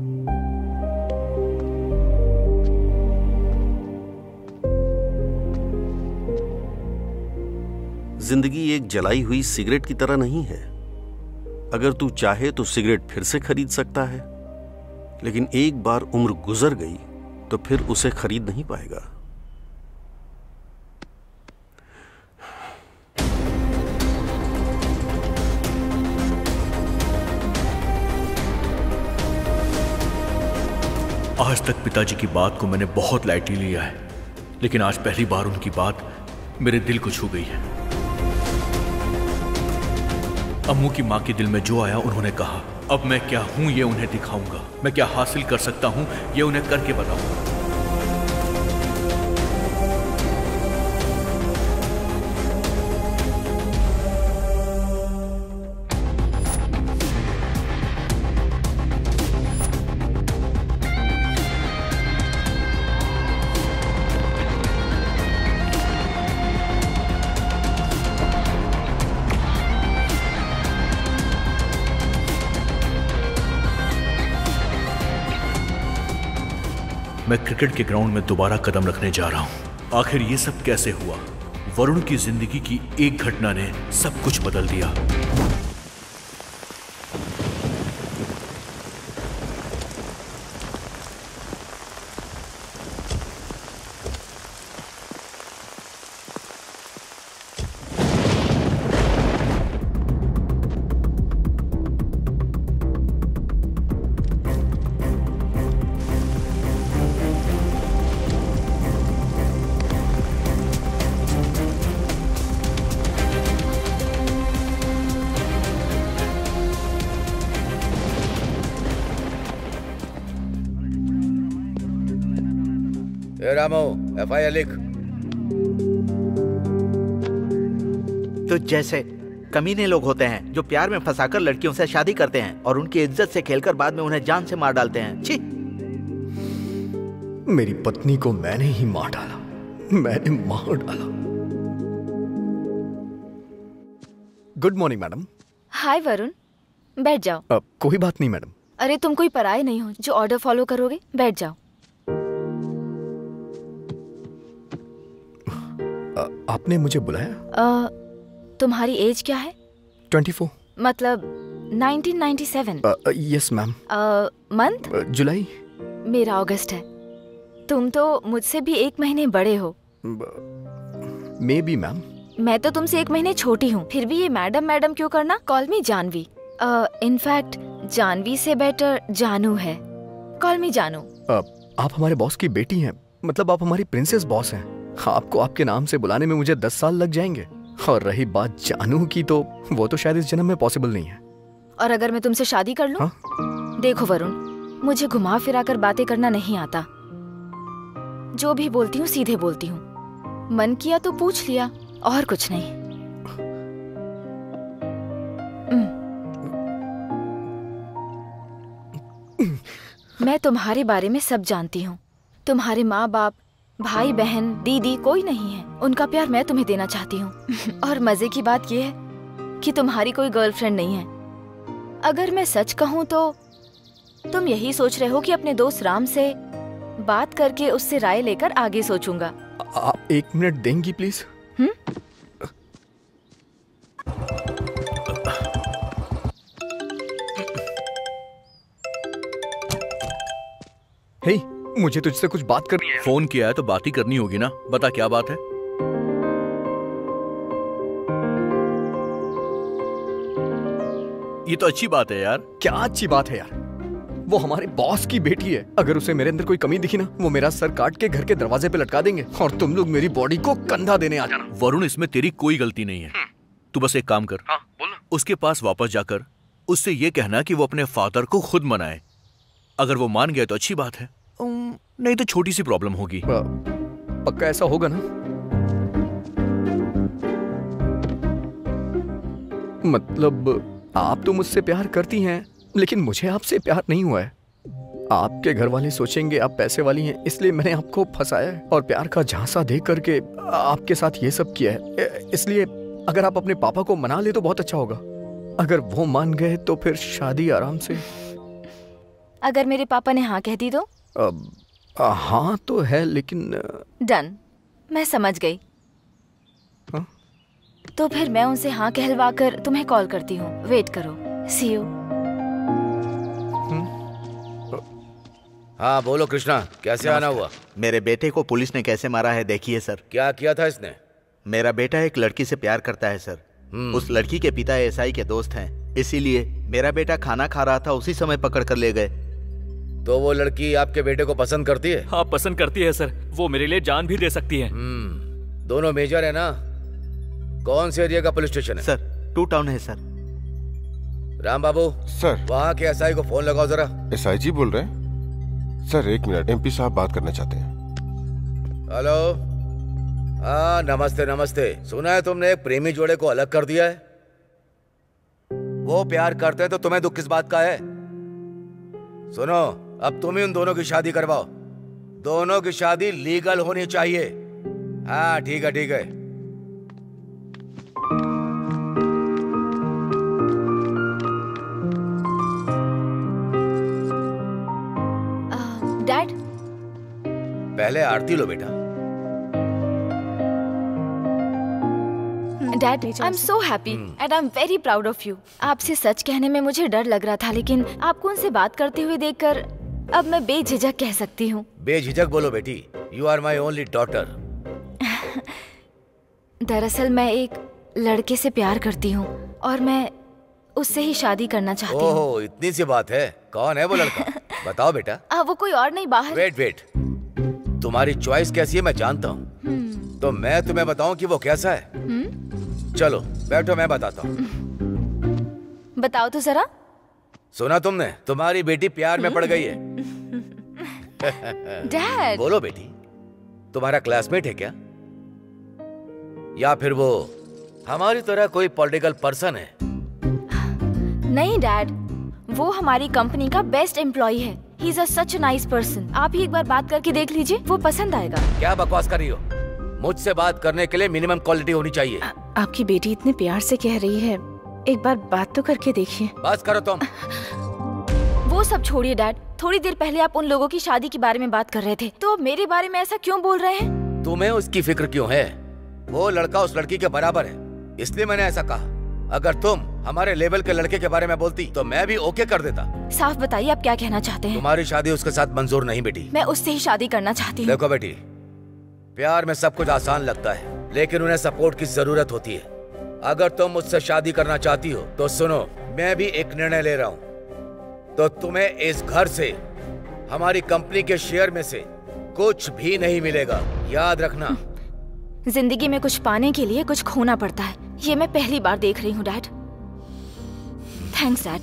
जिंदगी एक जलाई हुई सिगरेट की तरह नहीं है। अगर तू चाहे तो सिगरेट फिर से खरीद सकता है, लेकिन एक बार उम्र गुजर गई तो फिर उसे खरीद नहीं पाएगा। आज तक पिताजी की बात को मैंने बहुत लाइटली लिया है, लेकिन आज पहली बार उनकी बात मेरे दिल को छू गई है। अम्मू की मां के दिल में जो आया उन्होंने कहा, अब मैं क्या हूं ये उन्हें दिखाऊंगा, मैं क्या हासिल कर सकता हूं ये उन्हें करके बताऊंगा। मैं क्रिकेट के ग्राउंड में दोबारा कदम रखने जा रहा हूं। आखिर ये सब कैसे हुआ? वरुण की जिंदगी की एक घटना ने सब कुछ बदल दिया। रामो, एफ आई आर लिख। तो जैसे कमीने लोग होते हैं जो प्यार में फंसाकर लड़कियों से शादी करते हैं और उनकी इज्जत से खेलकर बाद में उन्हें जान से मार डालते हैं। छी! मेरी पत्नी को मैंने ही मार डाला, मैंने मार डाला। Good morning madam. Hi Varun, बैठ जाओ। अब कोई बात नहीं मैडम। अरे तुम कोई पराये नहीं हो जो ऑर्डर फॉलो करोगे, बैठ जाओ। आपने मुझे बुलाया? आ, तुम्हारी एज क्या है? Twenty four. मतलब nineteen ninety seven. Yes ma'am. Month? जुलाई। मेरा अगस्त है। तुम तो मुझसे भी एक महीने बड़े हो। Maybe ma'am. मैं तो तुमसे एक महीने छोटी हूँ, फिर भी ये मैडम मैडम क्यों करना? Call me Janvi. In fact Janvi से बेटर जानू है। कॉल मी जानू। uh, आप हमारे बॉस की बेटी हैं, मतलब आप हमारी प्रिंसेस बॉस हैं। आपको आपके नाम से बुलाने में मुझे दस साल लग जाएंगे। और रही बात जानू की, तो वो तो शायद इस जन्म में पॉसिबल नहीं है। और अगर मैं तुमसे शादी कर लूं? हाँ? देखो वरुण, मुझे घुमा फिरा कर बातें करना नहीं आता। जो भी बोलती हूँ सीधे बोलती हूँ। मन किया तो पूछ लिया, और कुछ नहीं। मैं तुम्हारे बारे में सब जानती हूँ। तुम्हारे माँ बाप, भाई बहन, दीदी कोई नहीं है। उनका प्यार मैं तुम्हें देना चाहती हूँ। और मजे की बात यह है कि तुम्हारी कोई गर्लफ्रेंड नहीं है। अगर मैं सच कहूँ तो तुम यही सोच रहे हो कि अपने दोस्त राम से बात करके उससे राय लेकर आगे सोचूंगा। आप एक मिनट देंगी प्लीज? हम्म? हे, मुझे तुझसे कुछ बात करनी है। फोन किया है तो बात ही करनी होगी ना। बता क्या बात है? ये तो अच्छी बात है यार। क्या अच्छी बात है यार? वो हमारे बॉस की बेटी है। अगर उसे मेरे अंदर कोई कमी दिखी ना, वो मेरा सर काट के घर के दरवाजे पे लटका देंगे और तुम लोग मेरी बॉडी को कंधा देने आ जाना। वरुण, इसमें तेरी कोई गलती नहीं है। तू बस एक काम कर, हाँ, बोल। उसके पास वापस जाकर उससे ये कहना कि वो अपने फादर को खुद मनाए। अगर वो मान गया तो अच्छी बात है, नहीं तो छोटी सी प्रॉब्लम होगी। पक्का ऐसा होगा ना? मतलब आप तो मुझसे प्यार करती हैं, लेकिन मुझे आपसे प्यार नहीं हुआ है। आपके घर वाले सोचेंगे आप पैसे वाली हैं, इसलिए मैंने आपको फंसाया है और प्यार का झांसा दे करके आपके साथ ये सब किया है। इसलिए अगर आप अपने पापा को मना ले तो बहुत अच्छा होगा। अगर वो मान गए तो फिर शादी आराम से। अगर मेरे पापा ने हाँ कह दी तो? अब हाँ तो है, लेकिन डन, मैं समझ गई। हाँ? तो फिर मैं उनसे हाँ कहलवा कर तुम्हें कॉल करती हूँ। वेट करो। See you. हाँ बोलो कृष्णा, कैसे आना हुआ? मेरे बेटे को पुलिस ने कैसे मारा है देखिए सर। क्या किया था इसने? मेरा बेटा एक लड़की से प्यार करता है सर। उस लड़की के पिता एसआई के दोस्त हैं, इसीलिए मेरा बेटा खाना खा रहा था, उसी समय पकड़ कर ले गए। तो वो लड़की आपके बेटे को पसंद करती है? हाँ पसंद करती है सर, वो मेरे लिए जान भी दे सकती है। दोनों मेजर है ना? कौन से एरिया का पुलिस स्टेशन है? सर टू टाउन है सर। राम बाबू सर, वहाँ के एसआई को फोन लगाओ जरा। एसआई जी बोल रहे हैं? सर एक मिनट, एमपी साहब बात करना चाहते हैं। हेलो। हाँ नमस्ते नमस्ते। सुना है तुमने एक प्रेमी जोड़े को अलग कर दिया है? वो प्यार करते हैं तो तुम्हें दुख किस बात का है? सुनो, अब तुम ही उन दोनों की शादी करवाओ। दोनों की शादी लीगल होनी चाहिए। हाँ ठीक है ठीक है। डैड, पहले आरती लो बेटा। Dad, I am so happy and I am very proud of you. आपसे सच कहने में मुझे डर लग रहा था, लेकिन आपको उनसे बात करते हुए देखकर अब मैं बेझिझक कह सकती हूँ। बेझिझक बोलो बेटी। You are my only daughter. दरअसल मैं एक लड़के से प्यार करती हूँ और मैं उससे ही शादी करना चाहती हूँ। ओह इतनी सी बात है। कौन है वो लड़का? बताओ बेटा। आ, वो कोई और नहीं, बाहर। वेट वेट, तुम्हारी चॉइस कैसी है मैं जानता हूँ, तो मैं तुम्हें बताऊँ कि वो कैसा है। हुँ? चलो बैठो, मैं बताता हूँ। बताओ तो जरा। सुना तुमने, तुम्हारी बेटी प्यार में पड़ गई है। डैड। बोलो बेटी, तुम्हारा क्लासमेट है क्या, या फिर वो हमारी तरह कोई पॉलिटिकल पर्सन है? नहीं डैड, वो हमारी कंपनी का बेस्ट एम्प्लॉय है। He is such a nice person. आप ही एक बार बात करके देख लीजिए, वो पसंद आएगा। क्या बकवास कर रही हो? मुझसे बात करने के लिए मिनिमम क्वालिटी होनी चाहिए। आ, आपकी बेटी इतने प्यार से कह रही है, एक बार बात तो करके देखिए। बस करो तुम। वो सब छोड़िए डैड, थोड़ी देर पहले आप उन लोगों की शादी के बारे में बात कर रहे थे, तो अब मेरे बारे में ऐसा क्यों बोल रहे हैं? तुम्हें उसकी फिक्र क्यों है? वो लड़का उस लड़की के बराबर है, इसलिए मैंने ऐसा कहा। अगर तुम हमारे लेवल के लड़के के बारे में बोलती तो मैं भी ओके कर देता। साफ बताइए आप क्या कहना चाहते हैं? तुम्हारी शादी उसके साथ मंजूर नहीं बेटी। मैं उससे ही शादी करना चाहती हूँ। देखो बेटी, प्यार में सब कुछ आसान लगता है, लेकिन उन्हें सपोर्ट की जरूरत होती है। अगर तुम मुझसे शादी करना चाहती हो तो सुनो, मैं भी एक निर्णय ले रहा हूँ। तो तुम्हें इस घर से, हमारी कंपनी के शेयर में से कुछ भी नहीं मिलेगा, याद रखना। जिंदगी में कुछ पाने के लिए कुछ खोना पड़ता है, ये मैं पहली बार देख रही हूँ डैड। Thanks dad.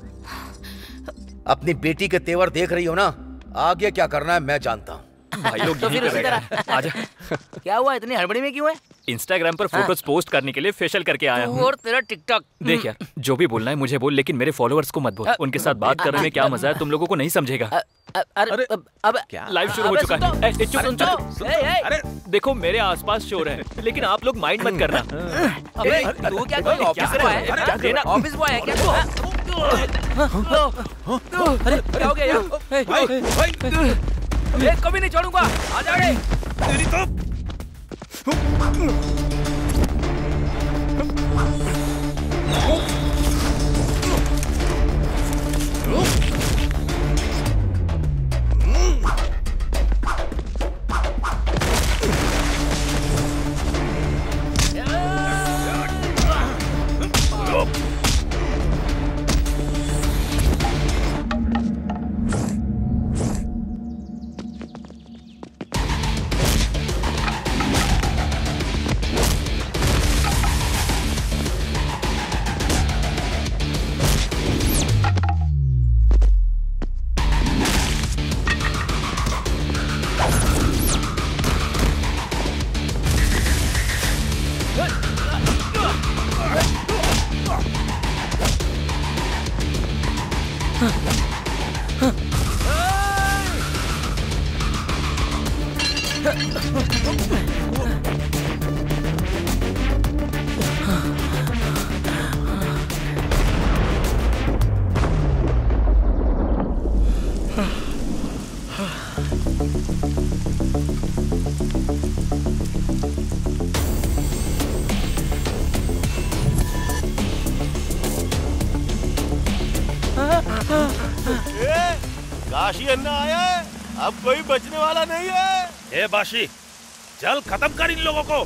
अपनी बेटी के तेवर देख रही हो ना, आगे क्या करना है मैं जानता हूँ। भाई लोग तो फिर यही उसी कर रहे तरह। हैं। आजा। क्या हुआ, इतनी हड़बड़ी में क्यों है? इंस्टाग्राम पर फोटोज पोस्ट करने के लिए फेशियल करके आया हूँ। और तेरा टिकटॉक। देख यार, जो भी बोलना है मुझे बोल, लेकिन मेरे फॉलोअर्स को मत बोल। उनके साथ बात करने में क्या मजा है, तुम लोगों को नहीं समझेगा। अरे अब क्या लाइव शुरू हो चुका है। ए, चुप सुन चुप। अरे देखो, मेरे आसपास शोर है, लेकिन आप लोग माइंड मत करना। अबे तू क्या कोई ऑफिस बॉय है? क्या देना ऑफिस बॉय है क्या तू? अरे क्या हो गया यार? एक कभी नहीं छोड़ूंगा, आ जा रे। तेरी तो काशी अन्ना आया है, अब कोई बचने वाला नहीं है। ए बाशी, चल खत्म कर इन लोगों को।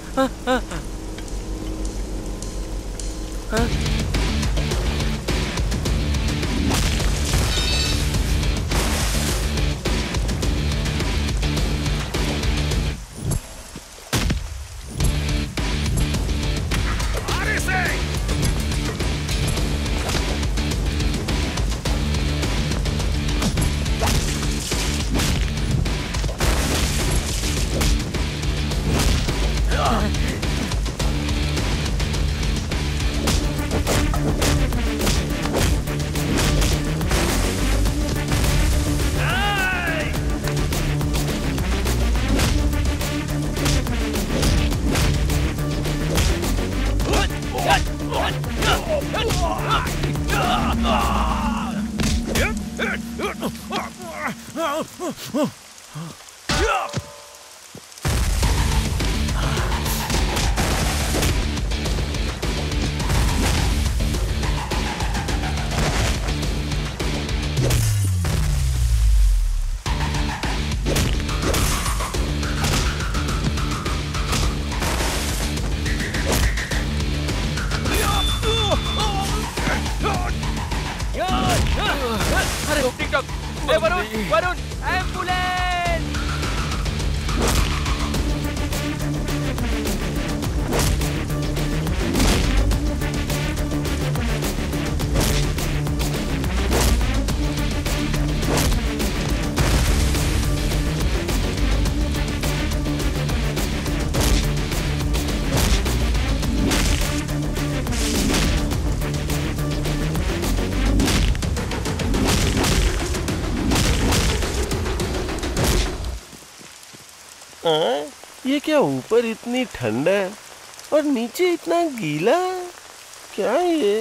हाँ? ये क्या ऊपर इतनी ठंड है और नीचे इतना गीला? क्या ये?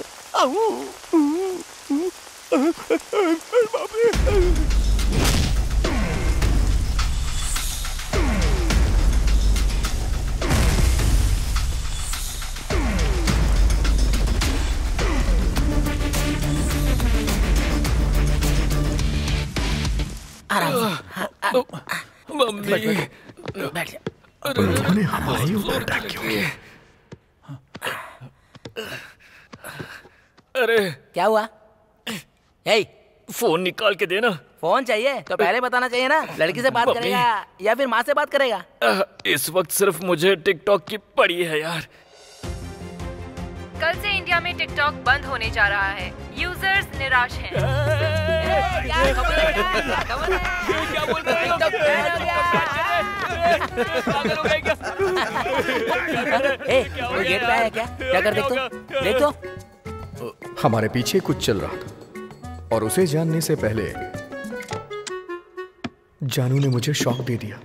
बाप रे! मम्मी बैठ जा। उन्होंने हमारे ऊपर अटैक क्यों किया? अरे क्या हुआ? हे, फोन निकाल के देना। फोन चाहिए तो पहले बताना चाहिए ना। लड़की से बात करेगा या फिर माँ से बात करेगा? इस वक्त सिर्फ मुझे टिकटॉक की पड़ी है यार। कल से इंडिया में टिकटॉक बंद होने जा रहा है। यूजर्स निराश हैं। क्या खबर है? क्या खबर है? क्या बोल रहे हो? ए, वो गेट पे आया क्या? क्या कर देख तो? देख तो। हमारे पीछे कुछ चल रहा था और उसे जानने से पहले जानू ने मुझे शॉक दे दिया।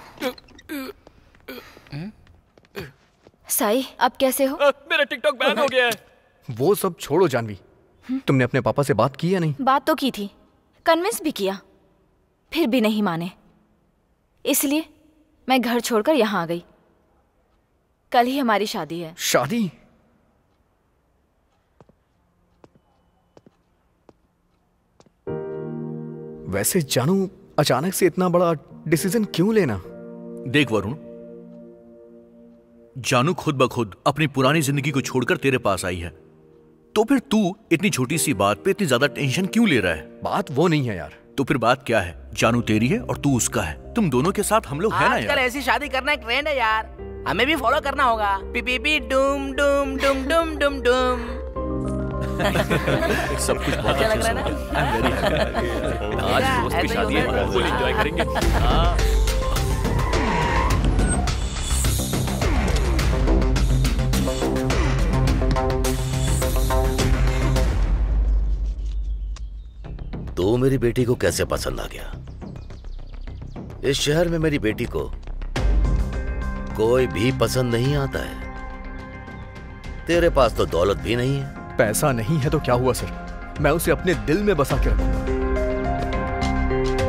साई, अब कैसे हो? मेरा टिकटॉक बैन हो गया है। वो सब छोड़ो जानवी, तुमने अपने पापा से बात की या नहीं? बात तो की थी, कन्विंस भी किया, फिर भी नहीं माने। इसलिए मैं घर छोड़कर यहाँ आ गई। कल ही हमारी शादी है। शादी? वैसे जानू, अचानक से इतना बड़ा डिसीजन क्यों लेना? देख वरुण, जानू खुद ब खुद अपनी पुरानी जिंदगी को छोड़कर तेरे पास आई है, तो फिर तू इतनी छोटी सी बात पे इतनी ज्यादा टेंशन क्यों ले रहा है? बात वो नहीं है यार। तो फिर बात क्या है? जानू तेरी है और तू उसका है। तुम दोनों के साथ हम लोग है ना यार। आजकल ऐसी शादी करना एक ट्रेंड है यार, हमें भी फॉलो करना होगा। पी पी पी डूम डूम डूम डूम डूम डूम। सब कुछ बहुत अच्छा लग रहा है ना? I am very happy. आज दोस्त की शादी है, फुल एंजॉय करेंगे। हाँ। तो मेरी बेटी को कैसे पसंद आ गया? इस शहर में मेरी बेटी को कोई भी पसंद नहीं आता है। तेरे पास तो दौलत भी नहीं है। पैसा नहीं है तो क्या हुआ सर, मैं उसे अपने दिल में बसा के रखूंगा।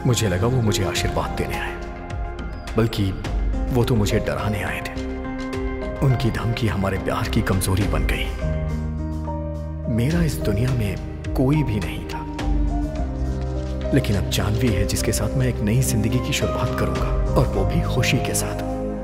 मुझे लगा वो मुझे आशीर्वाद देने आए, बल्कि वो तो मुझे डराने आए थे। उनकी धमकी हमारे प्यार की कमजोरी बन गई। मेरा इस दुनिया में कोई भी नहीं था, लेकिन अब जानवी है जिसके साथ मैं एक नई जिंदगी की शुरुआत करूंगा, और वो भी खुशी के साथ।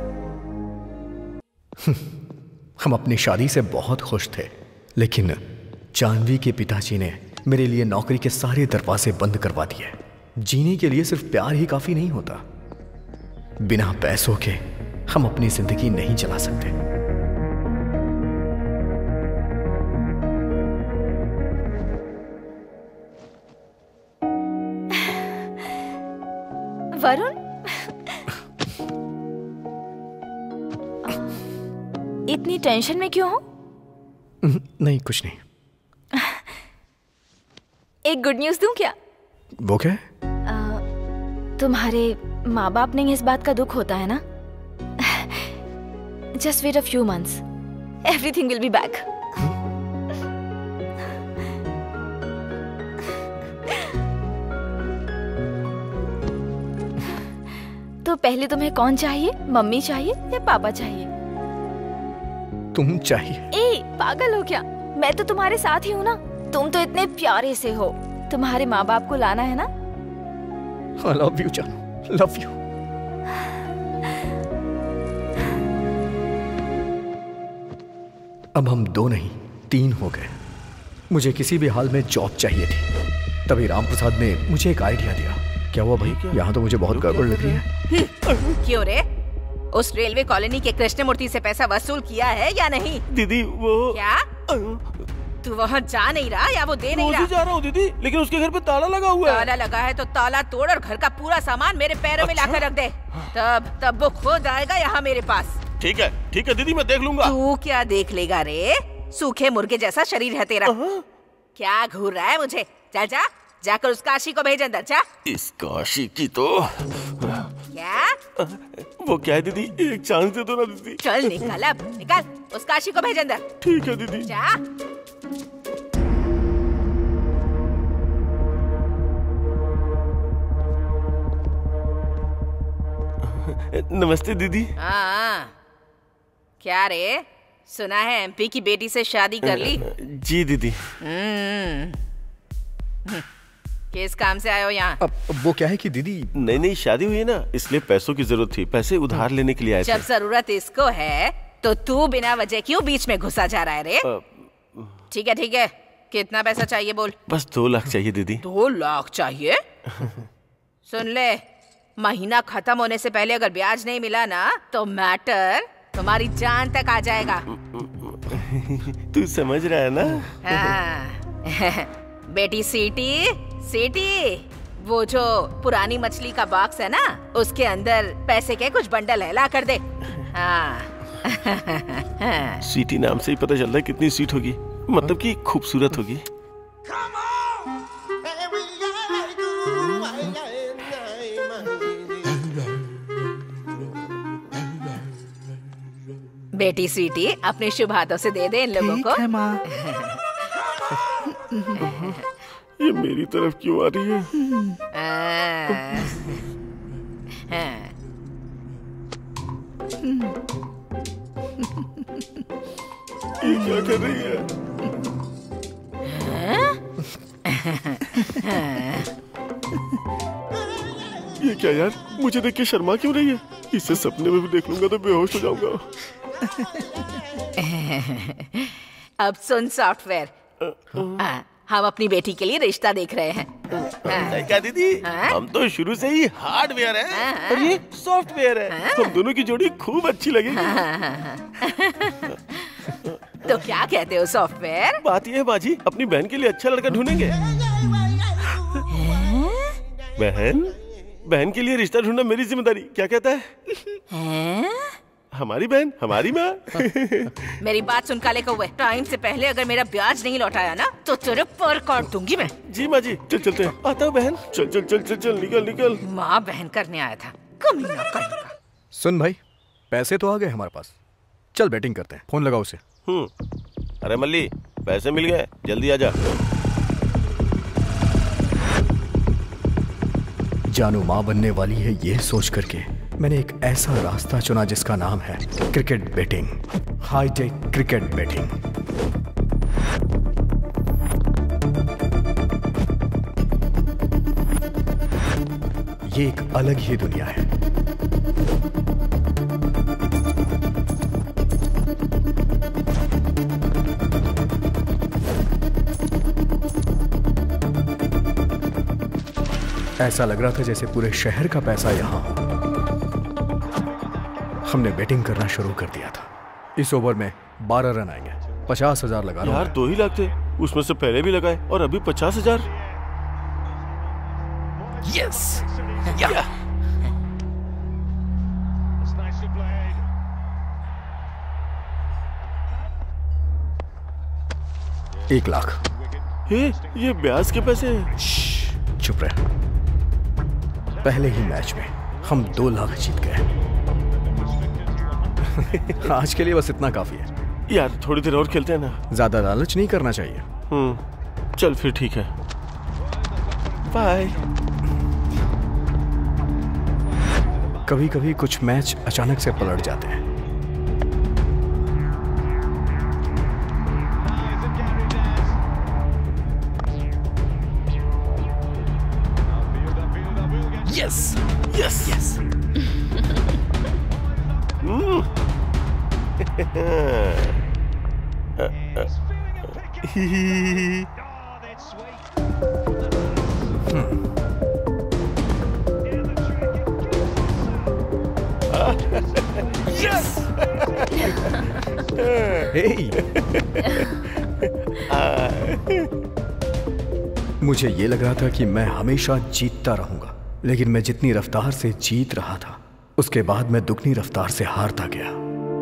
हम अपनी शादी से बहुत खुश थे, लेकिन जानवी के पिताजी ने मेरे लिए नौकरी के सारे दरवाजे बंद करवा दिए। जीने के लिए सिर्फ प्यार ही काफी नहीं होता, बिना पैसों के हम अपनी जिंदगी नहीं चला सकते। वरुण, इतनी टेंशन में क्यों हो? नहीं, कुछ नहीं। एक गुड न्यूज दूं क्या? वो क्या? आ, तुम्हारे माँ बाप ने इस बात का दुख होता है ना। Just wait a few months, everything will be back. तो पहले तुम्हें कौन चाहिए, मम्मी चाहिए या पापा चाहिए? तुम चाहिए। ए, पागल हो क्या? मैं तो तुम्हारे साथ ही हूँ ना। तुम तो इतने प्यारे से हो। तुम्हारे माँ बाप को लाना है ना। I love you, जानू, love you। अब हम दो नहीं तीन हो गए। मुझे किसी भी हाल में जॉब चाहिए थी। तभी राम प्रसाद ने मुझे एक आइडिया दिया। क्या हुआ भाई? यहाँ तो मुझे बहुत गड़बड़ लग रही है। क्यों रे? उस रेलवे कॉलोनी के कृष्णमूर्ति से पैसा वसूल किया है या नहीं? दीदी वो क्या तू वहाँ जा नहीं रहा या वो दे नहीं रहा? जा रहा हूँ दीदी, लेकिन उसके घर पे ताला लगा हुआ है। ताला लगा है तो ताला तोड़ और घर का पूरा सामान मेरे पैरों में लाकर रख दे। तब तब वो खुद आएगा यहाँ मेरे पास। ठीक है ठीक है दीदी, मैं देख लूंगा। तू क्या देख लेगा रे? सूखे मुर्गे जैसा शरीर है तेरा। क्या घूर रहा है मुझे? चल जा, जाकर उस काशी को भेज अंदर। जा। इस काशी की तो क्या? वो क्या है दीदी, एक चांस दे दो ना दीदी। चल निकल, अब निकल, उस काशी को भेज अंदर। ठीक है दीदी। जा। नमस्ते दीदी। हाँ, क्या रे? सुना है एमपी की बेटी से शादी कर ली? जी दीदी। हम्म, किस काम से आए हो यहाँ? अब वो क्या है कि दीदी नई नई शादी हुई है ना, इसलिए पैसों की जरूरत थी। पैसे उधार लेने के लिए आए थे। जब जरूरत इसको है तो तू बिना वजह क्यों बीच में घुसा जा रहा है रे? ठीक है ठीक है, कितना पैसा चाहिए बोल? बस दो लाख चाहिए दीदी। दो लाख चाहिए? सुन ले, महीना खत्म होने से पहले अगर ब्याज नहीं मिला ना तो मैटर तुम्हारी जान तक आ जाएगा। तू समझ रहा है ना? हाँ। बेटी सीटी सीटी, वो जो पुरानी मछली का बॉक्स है ना, उसके अंदर पैसे के कुछ बंडल है, ला कर दे। हाँ। सीटी नाम से ही पता चल रहा है कितनी सीट होगी, मतलब कि खूबसूरत होगी। बेटी सीटी, अपने शुभ हाथों से दे दे इन लोगों को। है माँ। ये मेरी तरफ क्यों आ रही है? ये क्या कर रही है? ये क्या यार, मुझे देख के शर्मा क्यों रही है? इसे सपने में भी देख लूंगा तो बेहोश हो जाऊंगा। अब सुन सॉफ्टवेयर, हम अपनी बेटी के लिए रिश्ता देख रहे हैं। क्या दीदी? हम तो शुरू से ही हार्डवेयर हैं और ये सॉफ्टवेयर है। हम दोनों की जोड़ी खूब अच्छी लगेगी। तो क्या कहते हो सॉफ्टवेयर? बात ये है बाजी, अपनी बहन के लिए अच्छा लड़का ढूंढेंगे। बहन बहन के लिए रिश्ता ढूंढना मेरी जिम्मेदारी, क्या कहता है? हमारी बहन हमारी माँ। मेरी बात सुन काले कौवे, टाइम से पहले अगर मेरा ब्याज नहीं लौटाया ना तो तेरे पर काट दूंगी मैं। जी माँ जी, चल चलते हैं। आता हूँ बहन। चल चल चल चल चल निकल निकल। माँ बहन करने आया था, कमीना कहीं का। सुन भाई, पैसे तो आ गए हमारे पास, चल बैटिंग करते हैं। फोन लगाओ उसे। हम्म। अरे मल्ली, पैसे मिल गए, जल्दी आ जा। जानू माँ बनने वाली है ये सोच करके मैंने एक ऐसा रास्ता चुना जिसका नाम है cricket betting, hi tech cricket betting. ये एक अलग ही दुनिया है। ऐसा लग रहा था जैसे पूरे शहर का पैसा यहां हो। हमने बैटिंग करना शुरू कर दिया था। इस ओवर में बारह रन आएंगे, पचास हजार लगा रहा हूं। यार दो ही लाख थे, उसमें से पहले भी लगाए और अभी पचास हजार। यस या एक लाख। हे, ये ब्याज के पैसे हैं। चुप रहे। पहले ही मैच में हम दो लाख जीत गए। आज के लिए बस इतना काफी है। यार थोड़ी देर और खेलते हैं ना। ज्यादा लालच नहीं करना चाहिए। हम्म, चल फिर ठीक है, बाय। कभी कभी कुछ मैच अचानक से पलट जाते हैं। Yes yes yes. यस। मुझे ये लग रहा था कि मैं हमेशा जीतता रहूंगा, लेकिन मैं जितनी रफ्तार से जीत रहा था उसके बाद मैं दुगनी रफ्तार से हारता गया।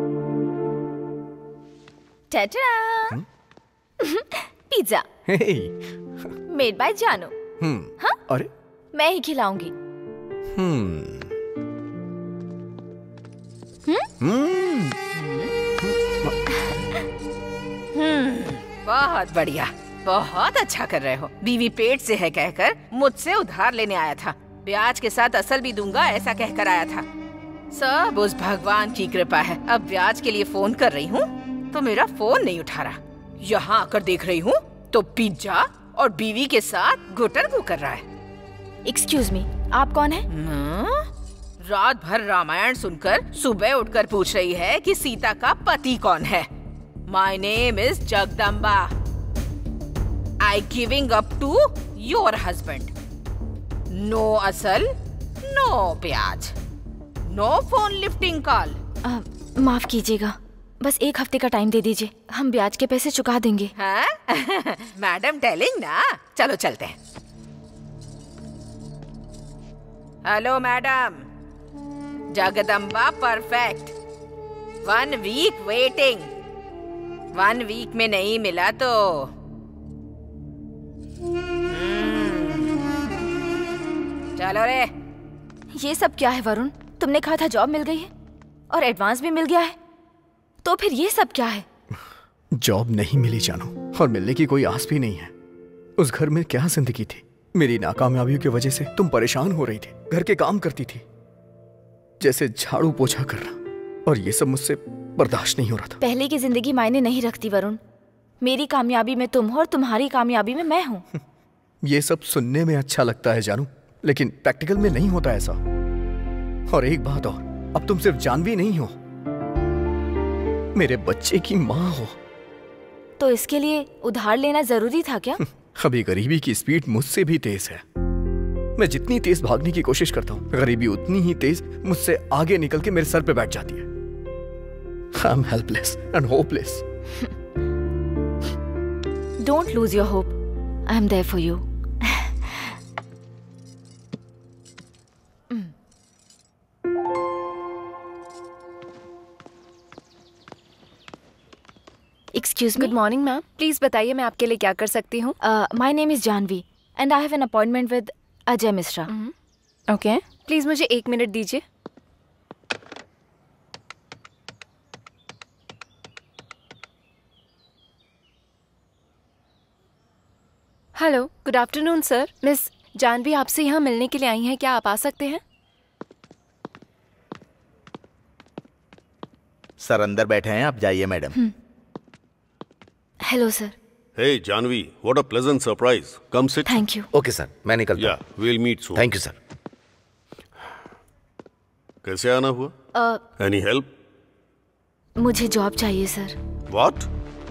टाटा। पिज्जा मेड बाय जानू। हम्म। हाँ? अरे मैं ही खिलाऊंगी। हम्म हम्म हम्म, बहुत बढ़िया, बहुत अच्छा कर रहे हो। बीवी पेट से है कहकर मुझसे उधार लेने आया था, ब्याज के साथ असल भी दूंगा ऐसा कहकर आया था। सब उस भगवान की कृपा है। अब ब्याज के लिए फोन कर रही हूँ तो मेरा फोन नहीं उठा रहा। यहाँ आकर देख रही हूँ तो पिज्जा और बीवी के साथ गुटर गु कर रहा है। एक्सक्यूज मी, आप कौन है? रात भर रामायण सुनकर सुबह उठकर पूछ रही है कि सीता का पति कौन है। My name is Jagdamba. I giving up to your husband. No असल, नो ब्याज, नो फोन लिफ्टिंग कॉल। माफ कीजिएगा, बस एक हफ्ते का टाइम दे दीजिए, हम ब्याज के पैसे चुका देंगे। हाँ? मैडम टेलिंग ना। चलो चलते हैं। Hello madam, Jagdamba perfect. One week waiting. One week में नहीं मिला तो चलो रे। ये सब क्या है वरुण? तुमने कहा था जॉब मिल गई है और एडवांस भी मिल गया है, तो फिर ये सब क्या है? जॉब नहीं मिली जानू, और मिलने की कोई आस भी नहीं है। उस घर में क्या जिंदगी थी। मेरी नाकामयाबियों की वजह से तुम परेशान हो रही थी, घर के काम करती थी जैसे झाड़ू पोछा करना, और ये सब मुझसे बर्दाश्त नहीं हो रहा था। पहले की जिंदगी मायने नहीं रखती वरुण। मेरी कामयाबी में तुम हो और तुम्हारी कामयाबी में मैं हूँ। ये सब सुनने में अच्छा लगता है जानू, लेकिन प्रैक्टिकल में नहीं होता ऐसा। और एक बात और, अब तुम सिर्फ जानवी नहीं हो, मेरे बच्चे की माँ हो। तो इसके लिए उधार लेना जरूरी था क्या? अभी गरीबी की स्पीड मुझसे भी तेज है। मैं जितनी तेज भागने की कोशिश करता हूँ, गरीबी उतनी ही तेज मुझसे आगे निकल के मेरे सर पे बैठ जाती है। I am helpless and hopeless. Don't lose your hope, I am there for you. Excuse me. Good morning ma'am, please बताइए मैं आपके लिए क्या कर सकती हूँ? My name is Janvi and I have an appointment with Ajay Mishra. Okay, please मुझे एक मिनट दीजिए। Hello, good afternoon sir. Miss Janvi आपसे यहाँ मिलने के लिए आई हैं, क्या आप आ सकते हैं? सर अंदर बैठे हैं, आप जाइए madam. Hello sir. Hey Janvi, what a pleasant surprise. Come sit. Thank you. Okay sir, मैं निकलता हूं। Yeah, will meet soon. Thank you sir. कैसे आना हुआ? Any help? मुझे जॉब चाहिए सर। व्हाट?